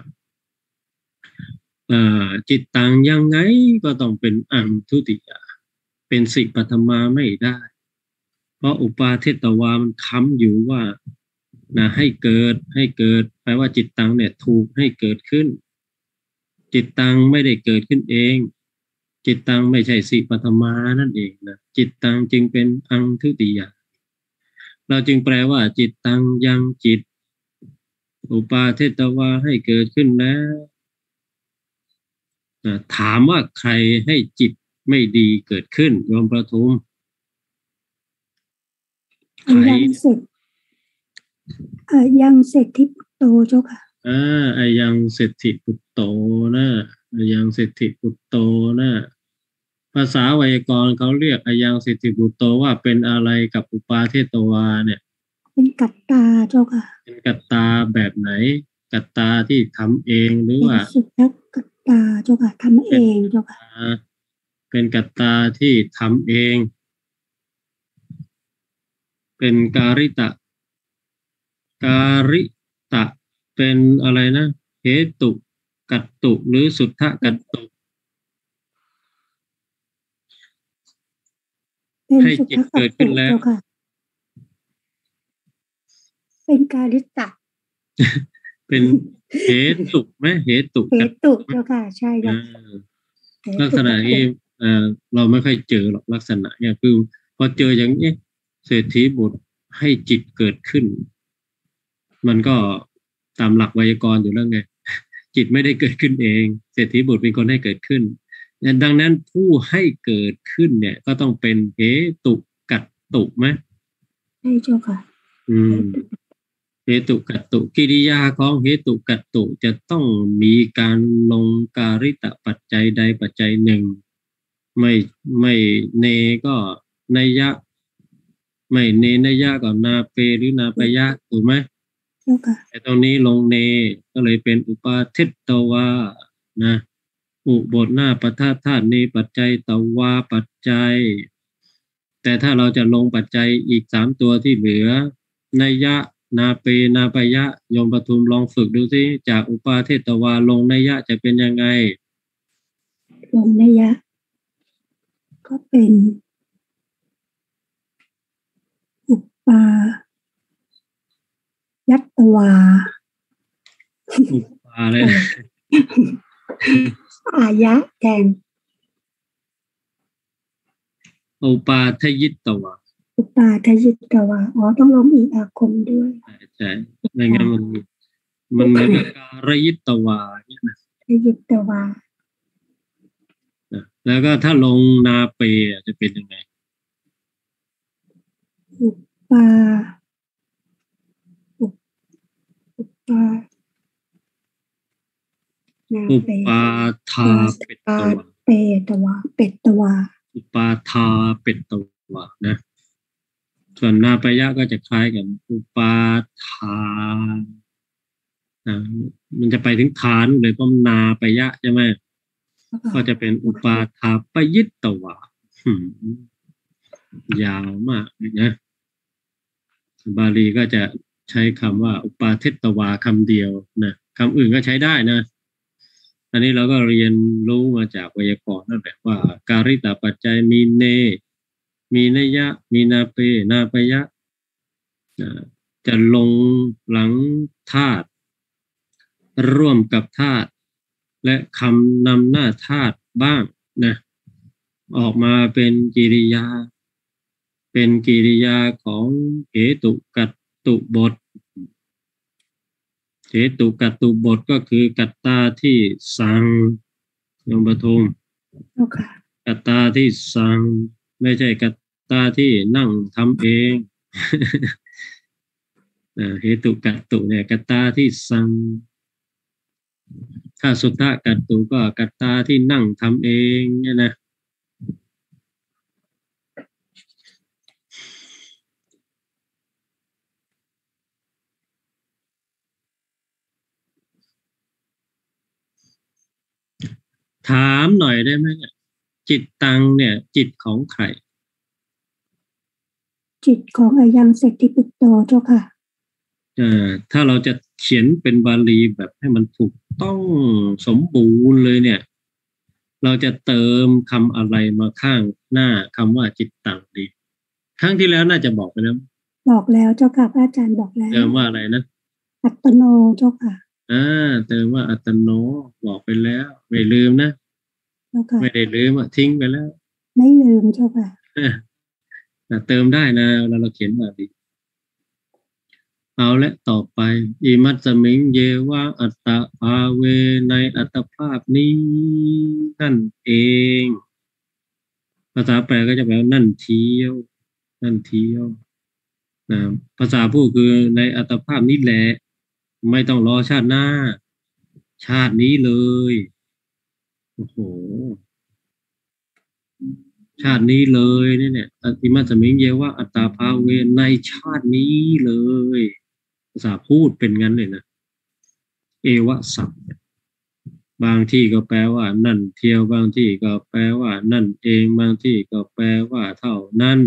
จิตตังยังไงก็ต้องเป็นอังทุติยาเป็นสิปัทมาไม่ได้เพราะอุปาเทตวามันค้ำอยู่ว่านะให้เกิดให้เกิดแปลว่าจิตตังเนี่ยถูกให้เกิดขึ้นจิตตังไม่ได้เกิดขึ้นเองจิตตังไม่ใช่สิปัทมานั่นเองนะจิตตังจึงเป็นอังทุติยาเราจึงแปลว่าจิตตังยังจิตอุปาเทตวาให้เกิดขึ้นแล้วถามว่าใครให้จิตไม่ดีเกิดขึ้นโยมประทุมใครยังเสร็จเอ่อยังเสร็จที่ปุตโตเจ้าค่ะอ่าไอยังเศรษฐิปุตโตนะยังเศรษฐิปุตโตนะภาษาไวยากรณ์เขาเรียกไอยังเศรษฐิปุตโตว่าเป็นอะไรกับอุปาเทตวาเนี่ยเป็นกัตตาเจ้าค่ะเป็นกัตตาแบบไหนกัตตาที่ทำเองหรือว่าสุภกัตตาเจ้าค่ะทำเองเจ้าค่ะเป็นกัตตาที่ทำเองเป็นการิตะการิตะเป็นอะไรนะเหตุกัตตุหรือสุทธกัตตุให้จิตเกิดขึ้นแล้วเป็นการิตะเป็นเหตุไหมเหตุเหตุเจ้าค่ะใช่ค่ะลักษณะนี้เราไม่ค่อยเจอหรอกลักษณะเนี่ยคือพอเจออย่างนี้เศรษฐีบุตรให้จิตเกิดขึ้นมันก็ตามหลักไวยากรณ์อยู่แล้วไงจิตไม่ได้เกิดขึ้นเองเศรษฐีบุตรเป็นคนให้เกิดขึ้นดังนั้นผู้ให้เกิดขึ้นเนี่ยก็ต้องเป็นเหตุกัตตุไหมใช่เจ้าค่ะอืมเหตุกัตตุกิริยาของเหตุกัตตุจะต้องมีการลงการิตะปัจจัยใดปัจจัยหนึ่งไม่ไม่เนก็นัยยะไม่เนนัยยะกับนาเปหรือนาปยะถูกไหมเจ้าค่ะแต่ตรงนี้ลงเนก็เลยเป็นอุปาทิตตวานะอุบทหน้าปทาธาตุเนปัจจัยตวาปัจจัยแต่ถ้าเราจะลงปัจจัยอีกสามตัวที่เหลือนัยยะนาเปนาปยะโยมปทุมลองฝึกดูสิจากอุปาทิตตวาลงนัยยะจะเป็นยังไงลงนัยยะก็เป็นอุปายัตตวาอุปาเลยอายะแทนอุปาทยิตตวาอุปาทยิตตวาอ๋อต้องลงอีกอาคมด้วยใช่ใช่ไม่งั้นมันมันเหมือนกับการยิตตวาเนี่ยนะทยิตตวาแล้วก็ถ้าลงนาเปจะเป็นยังไงอุปาอุปาอุปาทาเป็ดตวาเปตวาเป็ดตวาอุปาทาเป็ดตวานะส่วนนาปยะก็จะคล้ายกันอุปาทาอ่ามันจะไปถึงฐานเลยเพราะนาปยะใช่ไหมก็จะเป็นอุปาทาปยิตตวา ยาวมากเลยนะบาลีก็จะใช้คำว่าอุปาทิตวาคำเดียวนะคำอื่นก็ใช้ได้นะอันนี้เราก็เรียนรู้มาจากไวยากรณ์นั่นแหละว่าการิตปัจจัยมีเนมีนัยยะมีนาเปนาปยะจะลงหลังธาตุร่วมกับธาตุและคำนำหน้าธาตุบ้างนะออกมาเป็นกิริยาเป็นกิริยาของเหตุกัตตุบทเหตุกัตตุบทก็คือกัตตาที่สั่งโยมปทุมกัตตาที่สั่งไม่ใช่กัตตาที่นั่งทำเองเหตุกัตตุเนี่ยกัตตาที่สั่งถ้าสุทธกัตตุก็กัตตาที่นั่งทำเองเนี่ยนะถามหน่อยได้ไหมจิตตังเนี่ยจิตของใครจิตของอายังเสติปุตโตเจ้าค่ะเอ่อถ้าเราจะเขียนเป็นบาลีแบบให้มันถูกต้องสมบูรณ์เลยเนี่ยเราจะเติมคำอะไรมาข้างหน้าคำว่าจิตตังดีครั้งที่แล้วน่าจะบอกไปแล้วบอกแล้วเจ้าค่ะอาจารย์บอกแล้วเติมว่าอะไรนะอัตโนเจ้าค่ะอ่าเติมว่าอัตโนบอกไปแล้วไม่ลืมนะไม่ได้ลืมอ่ะทิ้งไปแล้วไม่ลืมเจ้าค่ะเติมได้นะเวลาเราเขียนแบบนี้เอาและต่อไปอิมัตสมิงเยวะอัตตาภาเวในอัตภาพนี้นั่นเองภาษาแปลก็จะแปลว่านั่นเที่ยวนั่นเที่ยวนะภาษาพูดคือในอัตภาพนี้แหละไม่ต้องรอชาติหน้าชาตินี้เลยโอ้โหชาตินี้เลยเนี่ยเนี่ยอิมัตสมิงเยวะอัตตาภาเวในชาตินี้เลยภาษาพูดเป็นงั้นเลยนะเอวะสัพบางที่ก็แปลว่านั่นเที่ยวบางที่ก็แปลว่านั่นเองบางที่ก็แปลว่าเท่านั้น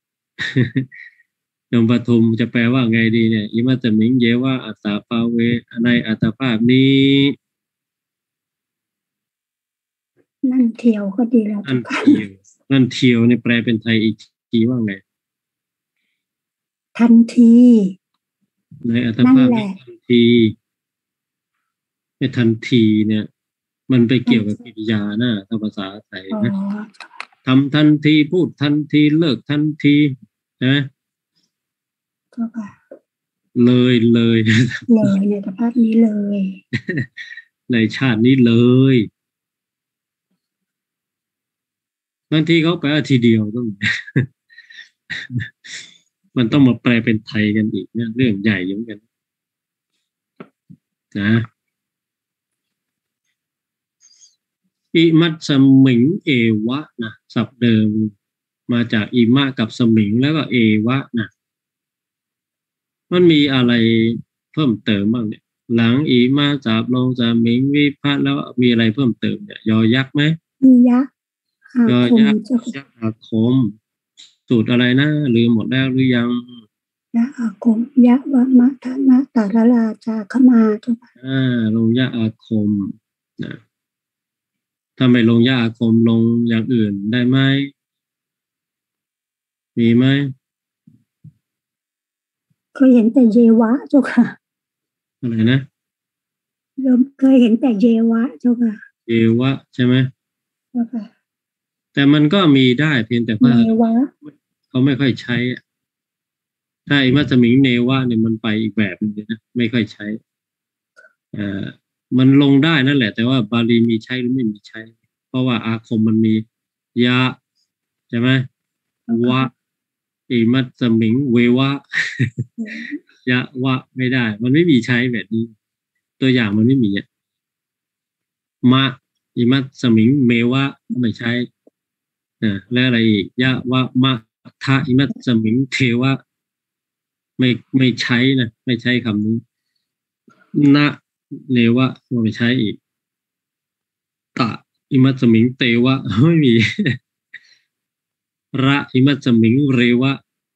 โยมปทุมจะแปลว่าไงดีเนี่ยอิมัตสมิงเยวะอัตตาภาเวในอัตภาพนี้นั่นเที่ยวก็ดีแล้วนั่นเที่ยวนั่นเที่ยวเนี่ยแปลเป็นไทยอีกทีว่าไงทันทีในอัตภาพนี้ทันทีในทันทีเนี่ยมันไปเกี่ยวกับกิริยานะถ้าภาษาไทยนะทำทันทีพูดทันทีเลิกทันทีนะก็ค่ะเลยเลยเลยในอัตภาพนี้เลยในชาตินี้เลยบางทีเขาแปลว่าทีเดียวต้อง มันต้องมาแปลเป็นไทยกันอีกเนี่ยเรื่องใหญ่อยู่เหมือนกันนะอิมัตสมิงเอวะนะศัพท์เดิมมาจากอิมะกับสมิงแล้วก็เอวะนะมันมีอะไรเพิ่มเติมบ้างเนี่ยหลังอิมะจับลงสมิงวิภัตแล้วมีอะไรเพิ่มเติมเนี่ยยอยักษ์ไหมมียะอายอคมยักษ์เจ้าค่ะยักษ์อาคมสูตรอะไรนะลืมหมดแล้วหรือยังยะอาคมยะวะมะทะนะตาละลาจาขมาเจ้าค่ะอ่าลงยักษ์อาคมนะถ้าไม่ลงยักษ์อาคมลงอย่างอื่นได้ไหมมีไหมเคยเห็นแต่เยวะเจ้าค่ะอะไรนะโยมเคยเห็นแต่เยวะเจ้าค่ะเอวะใช่ไหมเจ้าค่ะแต่มันก็มีได้เพียงแต่เนว่าวะเขาไม่ค่อยใช้อะถ้าอิมัสมิงเนวะเนี่ยมันไปอีกแบบนึงเลยนะไม่ค่อยใช้เอ่อมันลงได้นั่นแหละ แต่ว่าบาลีมีใช้หรือไม่มีใช้ เพราะว่าอาคมมันมียะใช่ไหมวะอิมัสมิงเววะ ยะวะไม่ได้ มันไม่มีใช้แบบนี้ ตัวอย่างมันไม่มีอะมะอิมัสมิงเมวะก็ไม่ใช้นะแล้วอะไรอีกยะวะมะทะอิมัสมิงเทวะไม่ไม่ใช้นะไม่ใช้คำนี้นะเนวะก็ไม่ใช้อีกตะอิมัสมิงเตวะไม่มี ระอิมัสมิงเรวะ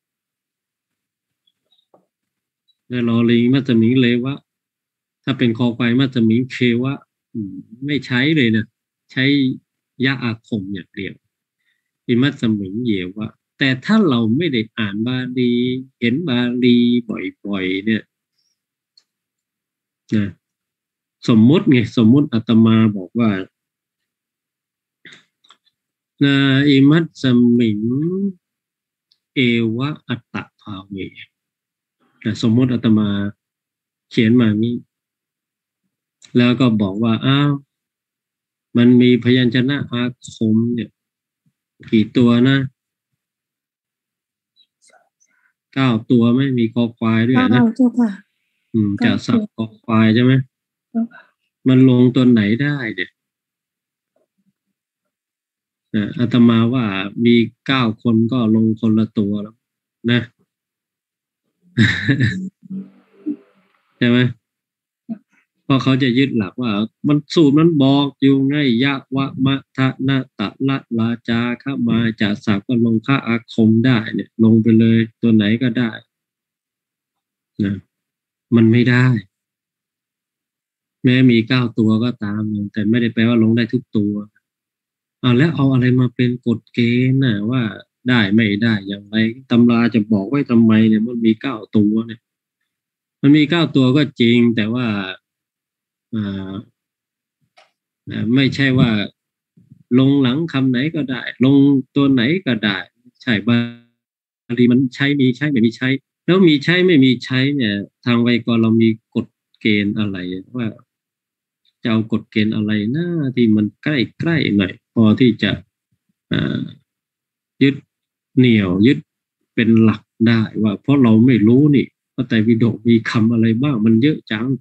แล้วรอลิงอิมัสมิงเลวะถ้าเป็นคอควายอิมัสมิงเควะอืมไม่ใช้เลยนะใช้ยะอาคมอย่างเดียวอิมัสมิงเยวะแต่ถ้าเราไม่ได้อ่านบาลีเห็นบาลีบ่อยๆเนี่ยนะสมมุติไงสมมุติอาตมาบอกว่านาอิมัสมิงเอวะอัตตภาเวนะสมมุติอาตมาเขียนมานี้แล้วก็บอกว่าอ้าวมันมีพยัญชนะอาคมเนี่ยกี่ตัวนะเก้าตัวไหมมีคอควายด้วยเก้านะเจ้าค่ะอืมจะสับคอควายใช่ไหมเจ้าค่ะมันลงตัวไหนได้เดี๋ยนะอาตมาว่ามีเก้าคนก็ลงคนละตัวแล้วนะ ใช่ไหมเพราะเขาจะยึดหลักว่า มันสูตรมันบอกอยู่ไงยะวะมะทะนะตะละลาจาขมาจะสับก็ลงค่าอาคมได้เนี่ย ลงไปเลยตัวไหนก็ได้นะมันไม่ได้ แม้มีเก้าตัวก็ตามแต่ไม่ได้แปลว่าลงได้ทุกตัวอ่าแล้วเอาอะไรมาเป็นกฎเกณฑ์นะว่าได้ไม่ได้อย่างไรตำราจะบอกไว้ทำไมเนี่ยมันมีเก้าตัวเนี่ย มันมีเก้าตัวก็จริง แต่ว่าอ่าไม่ใช่ว่า ลงหลังคำไหนก็ได้ ลงตัวไหนก็ได้ใช่บาลีมันใช้มีใช้ไม่มีใช้ แล้วมีใช้ไม่มีใช้เนี่ย ทางไวยากรณ์เรามีกฎเกณฑ์อะไรว่าจะเอากฎเกณฑ์อะไรนะที่มันใกล้ๆหน่อยพอที่จะยึดเหนี่ยวยึดเป็นหลักได้ว่าเพราะเราไม่รู้นี่ว่าแต่วิโดกมีคำอะไรบ้างมันเยอะจัง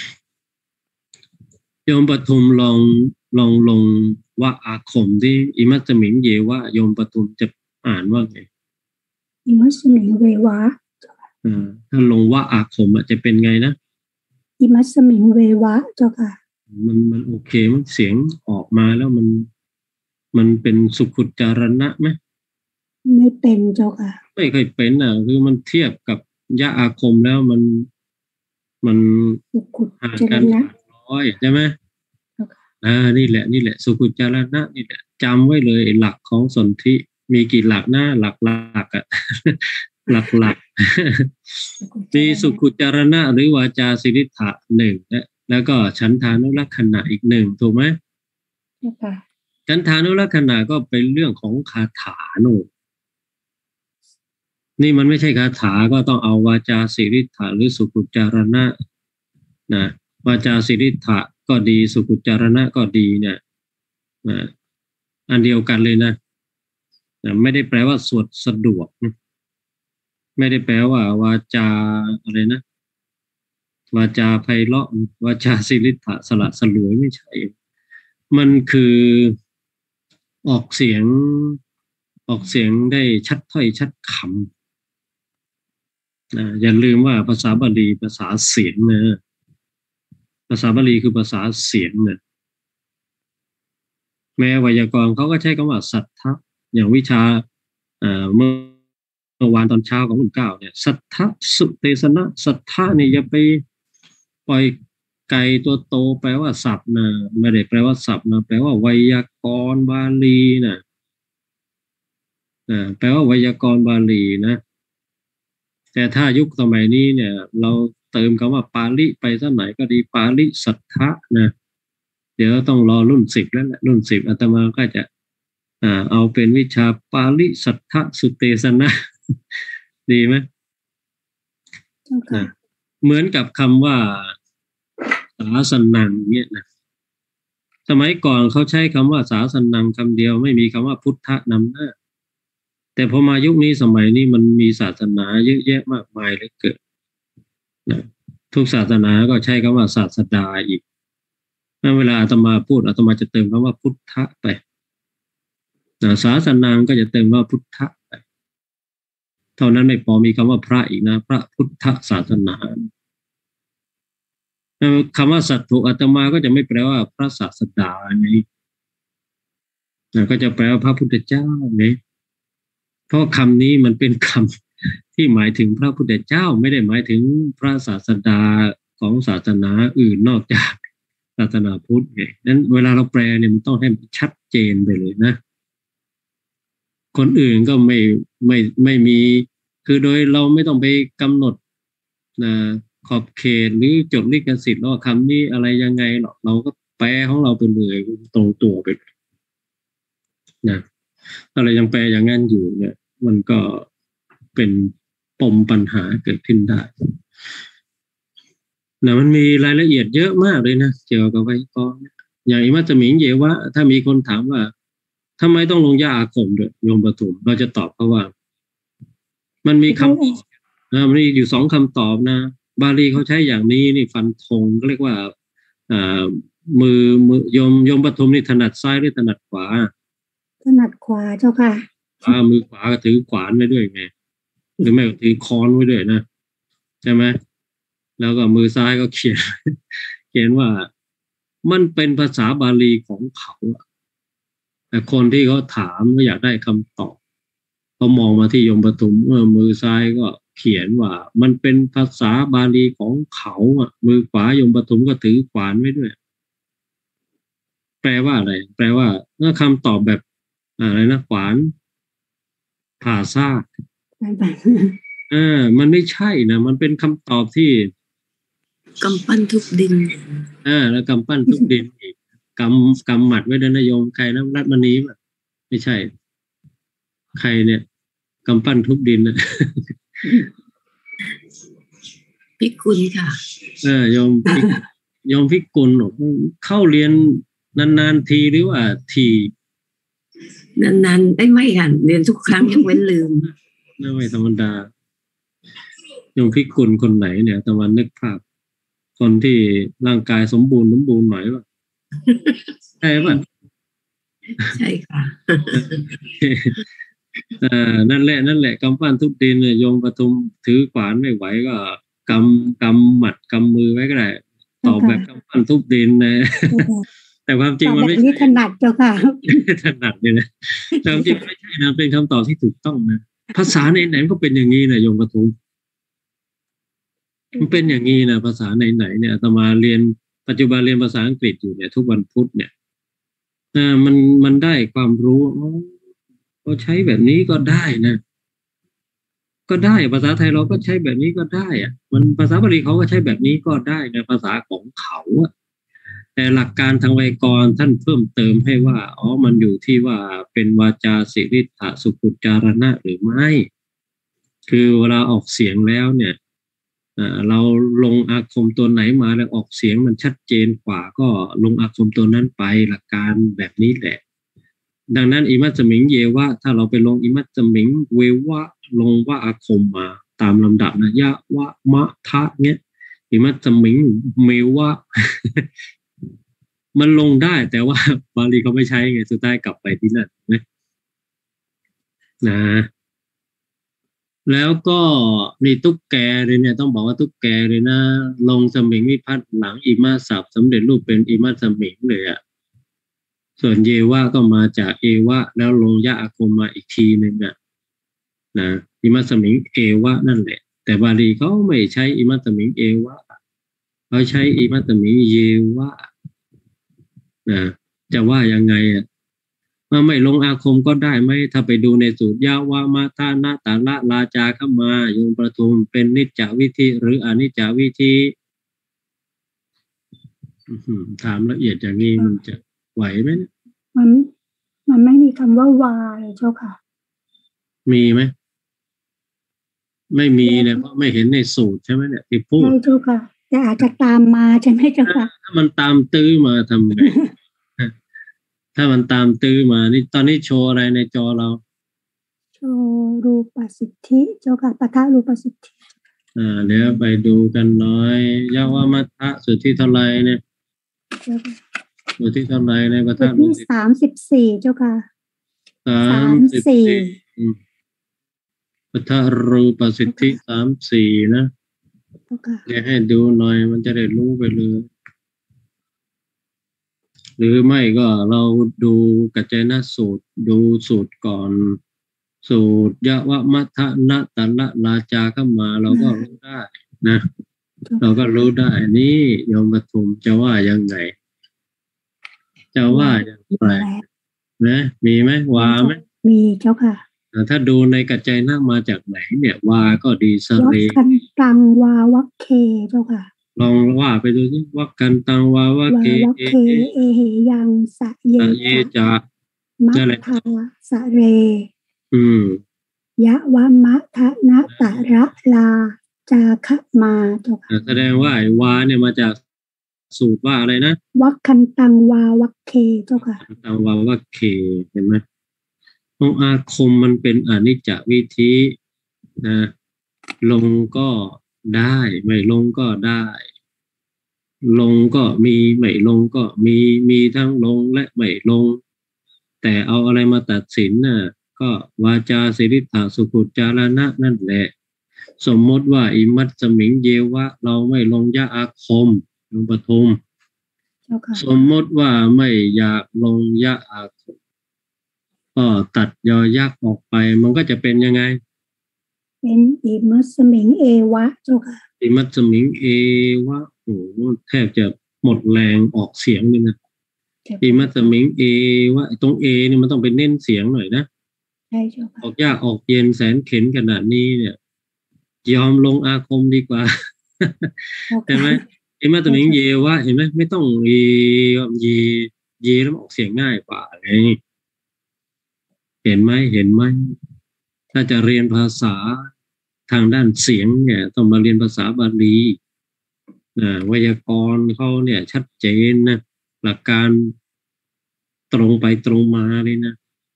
โยมปทุมลองลองลงว่าอาคมที่อิมัสมิงเยวะโยมปทุมจะอ่านว่าไงอิมัสมิงเววะอ่าถ้าลงว่าอาคมจะเป็นไงนะอิมัสมิงเววะเจ้าค่ะมันมันโอเคมันเสียงออกมาแล้วมันมันเป็นสุขุจจารณะไหมไม่เป็นเจ้าค่ะไม่เคยเป็นอ่ะคือมันเทียบกับยะอาคมแล้วมันมันสุขุจห่างจกัรนณะร้อยใช่ไหมเจ้าค่ะอ่านี่แหละนี่แหละสุขุจจารณะนี่แหละจำไว้เลยหลักของสนธิมีกี่หลักหน้าหลักหลักอ่ะ หลักหลักมีสุขุจจารณะหรือวาจาสิริธะหนึ่งและแล้วก็ฉันทานุลักขณะอีกหนึ่งถูกไหมเจ้าค่ะฉันทานุลักขณะก็เป็นเรื่องของคาถาโน่นนี่มันไม่ใช่คาถาก็ต้องเอาวาจาสิริธะหรือสุขุจจารณะนะวาจาสิริธะก็ดีสุขุจจารณะก็ดีเนี่ยนะอันเดียวกันเลยนะนะไม่ได้แปลว่าสวดสะดวกนะไม่ได้แปลว่าวาจาอะไรนะวาจาไพเราะวาจาสิริธะสละสลวยไม่ใช่มันคือออกเสียงออกเสียงได้ชัดถ้อยชัดคำนะอย่าลืมว่าภาษาบาลีภาษาเสียงนะภาษาบาลีคือภาษาเสียงนะแม้ไวยากรณ์เขาก็ใช้คำว่าสัทธะอย่างวิชาเอ่อเมื่อเมื่อวานตอนเช้าของรุ่นเก้าเนี่ยสัทธะสุเตสนะสัทธะนี่อย่าไปปล่อยไก่ตัวโตแปลว่าศัพท์นะไม่ได้แปลว่าศัพท์นะแปลว่าไวยากรณ์บาลีนะแปลว่าไวยากรณ์บาลีนะแต่ถ้ายุคสมัยนี้เนี่ยเราเติมคำว่าปาลิไปสักไหนก็ดีปาลิสัทธะนะเดี๋ยวต้องรอรุ่นสิบแล้วแหละรุ่นสิบอาตมาก็จะอ่าเอาเป็นวิชาปาลิสัทธะสุเตสนะดีไหมนะเหมือนกับคำว่าสาสนังเนี่ยนะสมัยก่อนเขาใช้คำว่าสาสนังคำเดียวไม่มีคำว่าพุทธะนำหน้าแต่พอมายุคนี้สมัยนี้มันมีศาสนาเยอะแยะมากมายเลยเกิดนะทุกศาสนาก็ใช้คำว่าศาสดาอีกเวลาอาตมาพูดอาตมาจะเติมคำว่าพุทธะไปนะศาสนังก็จะเติมว่าพุทธะไปเท่านั้นไม่พอมีคำว่าพระอีกนะพระพุทธศาสนาคำว่าสัตถุอาตมาก็จะไม่แปลว่าพระศาสดาไงนะก็จะแปลว่าพระพุทธเจ้าไงเพราะคำนี้มันเป็นคำที่หมายถึงพระพุทธเจ้าไม่ได้หมายถึงพระศาสดาของศาสนาอื่นนอกจากศาสนาพุทธไงนั้นเวลาเราแปลเนี่ยมันต้องให้ชัดเจนไปเลยนะคนอื่นก็ไม่ไม่ไม่มีคือโดยเราไม่ต้องไปกำหนดนะขอบเขตหรือจดลิขสิทธิ์ว่าคำนี้อะไรยังไงหรอกเราก็แปลของเราไปเลยตรงตัวไปนะถ้าเรายังแปลอย่างนั้นอยู่เนี่ยมันก็เป็นปมปัญหาเกิดขึ้นได้นะมันมีรายละเอียดเยอะมากเลยนะเกี่ยวกับไวยากรณ์อย่างอิมัตสมิงเยวะถ้ามีคนถามว่าทำไมต้องลงยาอาคมด้วยโยมปฐุมเราจะตอบเขาว่ามันมีคำนะมันมีอยู่สองคำตอบนะบาลีเขาใช้อย่างนี้นี่ฟันธงก็เรียกว่าอ่ามือมือโยมโยมปฐุมนี่ถนัดซ้ายหรือถนัดขวาถนัดขวาเจ้าค่ะขวามือขวาก็ถือขวานไว้ด้วยไงหรือไม่ก็ถือค้อนไว้ด้วยนะใช่ไหมแล้วก็มือซ้ายก็เขียนเขียนว่ามันเป็นภาษาบาลีของเขาแต่คนที่เขาถามก็อยากได้คำตอบเขามองมาที่โยมปฐุมเมื่อมือซ้ายก็เขียนว่ามันเป็นภาษาบาลีของเขาอ่ะมือขวาโยมปฐุมก็ถือขวานไว้ด้วยแปลว่าอะไรแปลว่าเมื่อคำตอบแบบอะไรนะขวานผ่าซากเออมันไม่ใช่นะมันเป็นคำตอบที่กำปั้นทุบดินอ่าแล้วกำปั้นทุบดินอีกกำกำหมัดไว้ด้วยนะโยมใครนะรัตมณีป่ะไม่ใช่ใครเนี่ยกำปั้นทุบดินนะพิกุลค่ะเออโยมโยมพิกุลเข้าเรียนนานๆทีหรือว่าทีนานๆได้ไม่ค่ะเรียนทุกครั้งยังเว้นลืมน่าไม่ธรรมดาโยมพิกุลคนไหนเนี่ยตะวันนึกภาพคนที่ร่างกายสมบูรณ์สมบูรณ์หน่อยป่ะใช่ป่ะใช่ค่ะอ่านั่นแหละนั่นแหละกำปั้นทุบดินเนี่ยโยมปฐุมถือขวานไม่ไหวก็กำกำหมัดกำมือไว้ก็ได้ตอบแบบกำปั้นทุบดินนะแต่ความจริงมันไม่ใช่ถนัดเจ้าค่ะถนัดเลยนะแต่ความจริงไม่ใช่นะเป็นคำตอบที่ถูกต้องนะภาษาไหนๆก็เป็นอย่างนี้นะโยมปฐุมมันเป็นอย่างนี้นะภาษาไหนๆเนี่ยอาตมาเรียนปัจจุบันเรียนภาษาอังกฤษอยู่เนี่ยทุกวันพุธเนี่ยอ่ามันมันได้ความรู้อ๋อเราใช้แบบนี้ก็ได้นะก็ได้ภาษาไทยเราก็ใช้แบบนี้ก็ได้อะมันภาษาบาลีเขาก็ใช้แบบนี้ก็ได้ในภาษาของเขาแต่หลักการทางไวยากรณ์ท่านเพิ่มเติมให้ว่าอ๋อมันอยู่ที่ว่าเป็นวาจาสิริธะสุขุจารณะหรือไม่คือเวลาออกเสียงแล้วเนี่ยเราลงอาคมตัวไหนมาแล้วออกเสียงมันชัดเจนกว่าก็ลงอาคมตัวนั้นไปหลักการแบบนี้แหละดังนั้นอิมัตสมิงเยวะถ้าเราไปลงอิมัตสมิงเววะลงว่าอาคมมาตามลำดับนะยะวะมะทะเนี้ยอิมัตสมิงเมวะ มันลงได้แต่ว่าบาลีเขาไม่ใช้ไงสุดท้ายกลับไปที่นั่นนะนะแล้วก็นี่ตุ๊กแกเลยเนี่ยต้องบอกว่าตุ๊กแกเลยนะลงสมิงวิพัฒน์หลังอิมาศัพท์สำเร็จรูปเป็นอิมาสมิงเลยอ่ะส่วนเยวะก็มาจากเอวะแล้วลงยะอาคมมาอีกทีหนึ่งอ่ะนะอิมาสมิงเอวะนั่นแหละแต่บาลีเขาไม่ใช้อิมาสมิงเอวะเขาใช้อิมาสมิงเยวะนะจะว่ายังไงอ่ะมาไม่ลงอาคมก็ได้ไหมถ้าไปดูในสูตรยาวามาทานาตาละลาจาเข้ามาโยงประทุมเป็นนิจจวิธีหรืออนิจจวิธีถามละเอียดอย่างนี้มันจะไหวไหมมันมันไม่มีคำว่าวาเลยเจ้าค่ะมีไหมไม่มีเนี่ยเพราะไม่เห็นในสูตรใช่ไหมเนี่ยที่พูดไม่เจ้าค่ะแต่อาจจะตามมาใช่ไหมเจ้าค่ะถ้ามันตามตื้อมาทำไง ถ้ามันตามตื้อมานี่ตอนนี้โชว์อะไรในจอเราโชว์รูปสิทธิเจ้าค่ะปะทะรูปสิทธิอ่าเดี๋ยวไปดูกันหน่อยยาวามัทธะสุดที่เท่าไรเนี่ยสุดที่เท่าไรในปะทะรูปสามสิบสี่เจ้าค่ะสามสิบสี่ปะทะรูปสิทธิสามสี่นะเดี๋ยวให้ดูหน่อยมันจะได้รู้ไปเลยหรือไม่ก็เราดูกัจจนะสูตรดูสูตรก่อนสูตรยะวะมัทธนะตัลละลาจาเข้ามาเราก็รู้ได้นะเราก็รู้ได้นี่โยมปทุมจะว่ายังไงจะว่าอย่างไรนะมีไหมวาไหมมีเจ้าค่ะถ้าดูในกัจจนะมาจากไหนเนี่ยวาก็ดีสเรคันตังวาวัคเคเจ้าค่ะลองว่าไปดูสิวัคกันตังวาวะเกเอเอเหยังสะเยจะมัทธาสะเรอืมยะวะมัทนะตะระลาจาคะมาเจ้าค่ะแสดงว่าไอ้วาเนี่ยมาจากสูตรว่าอะไรนะวัคคันตังวาวัคเคเจ้าค่ะตังวาวะเคเห็นไหมองอาคมมันเป็นอนิจจวิธีนะลงก็ได้ไม่ลงก็ได้ลงก็มีไม่ลงก็มีมีทั้งลงและไม่ลงแต่เอาอะไรมาตัดสินน่ะก็วาจาสิริธาสุขุจารณะนั่นแหละสมมติว่าอิมัตสมิงเยวะเราไม่ลงยะอาคมลงปฐมสมมติว่าไม่อยากลงยะอาคมก็ตัดยอยักษ์ออกไปมันก็จะเป็นยังไงเป็นอิมัตสมิงเอวะเจ้าค่ะอิมัตสมิงเอวะโอ้แทบจะหมดแรงออกเสียงเลยนะอิมัตสมิงเอวะตรงเอนี่มันต้องเป็นเน้นเสียงหน่อยนะใช่เจ้าค่ะออกยากออกเย็นแสนเข็นขนาดนี้เนี่ยยอมลงอาคมดีกว่าเห็นไหมอิมัตสมิงเยวะเห็นไหมไม่ต้องเยเยเยแล้วออกเสียงง่ายกว่าไงเห็นไหมเห็นไหมถ้าจะเรียนภาษาทางด้านเสียงเนี่ยต้องมาเรียนภาษาบาลีนะไวยากรณ์เขาเนี่ยชัดเจนนะหลักการตรงไปตรงมาเลยนะ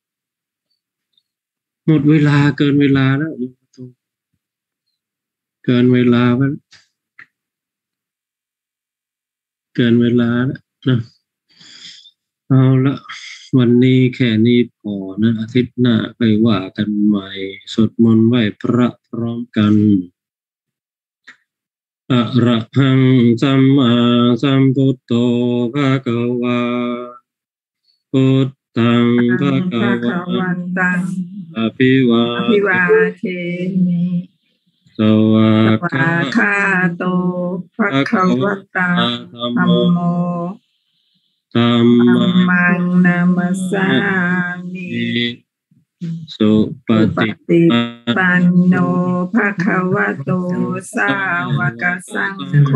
หมดเวลาเกินเวลาแล้วเกินเวลาแล้วเกินเวลาแล้วนะเอาละวันนี้แค่นี้พอนะอาทิตย์หน้าไปว่ากันใหม่สวดมนต์ไหว้พระพร้อมกันอะระหังสัมมาสัมพุทโธภะคะวาพุทธังภะคะวันตังอภิวาเทมิสวากขาโตภะคะวะตาธัมโมธัมมังนามัสสามิสุปฏิปันโนภะคะวะโตสาวกสังโฆ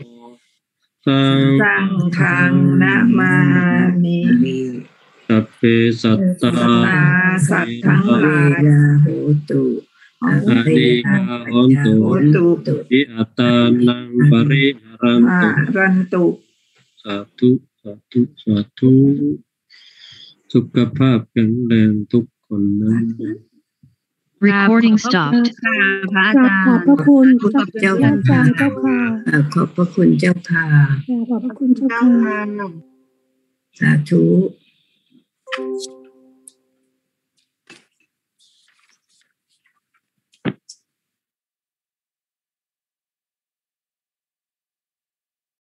สังฆังนะมามิสัพเพสัตตาสัตว์ทั้งหลายโหตุอาดิยาโหตุอิอัตตานังปริหารันตุสาธุสาธุสาธุสุขภาพแข็งแรงทุกคนนะ Recording ขอบ stopped. ค่ะพระอากราบจารขอบย์พระคุณขอบเจ้าพระอาจารย์เจ้าค่ะอ่าขอบพระคุณเจ้าค่ะกราบขอบพระคุณเจ้าเจ้าค่ะค่ะสาธุ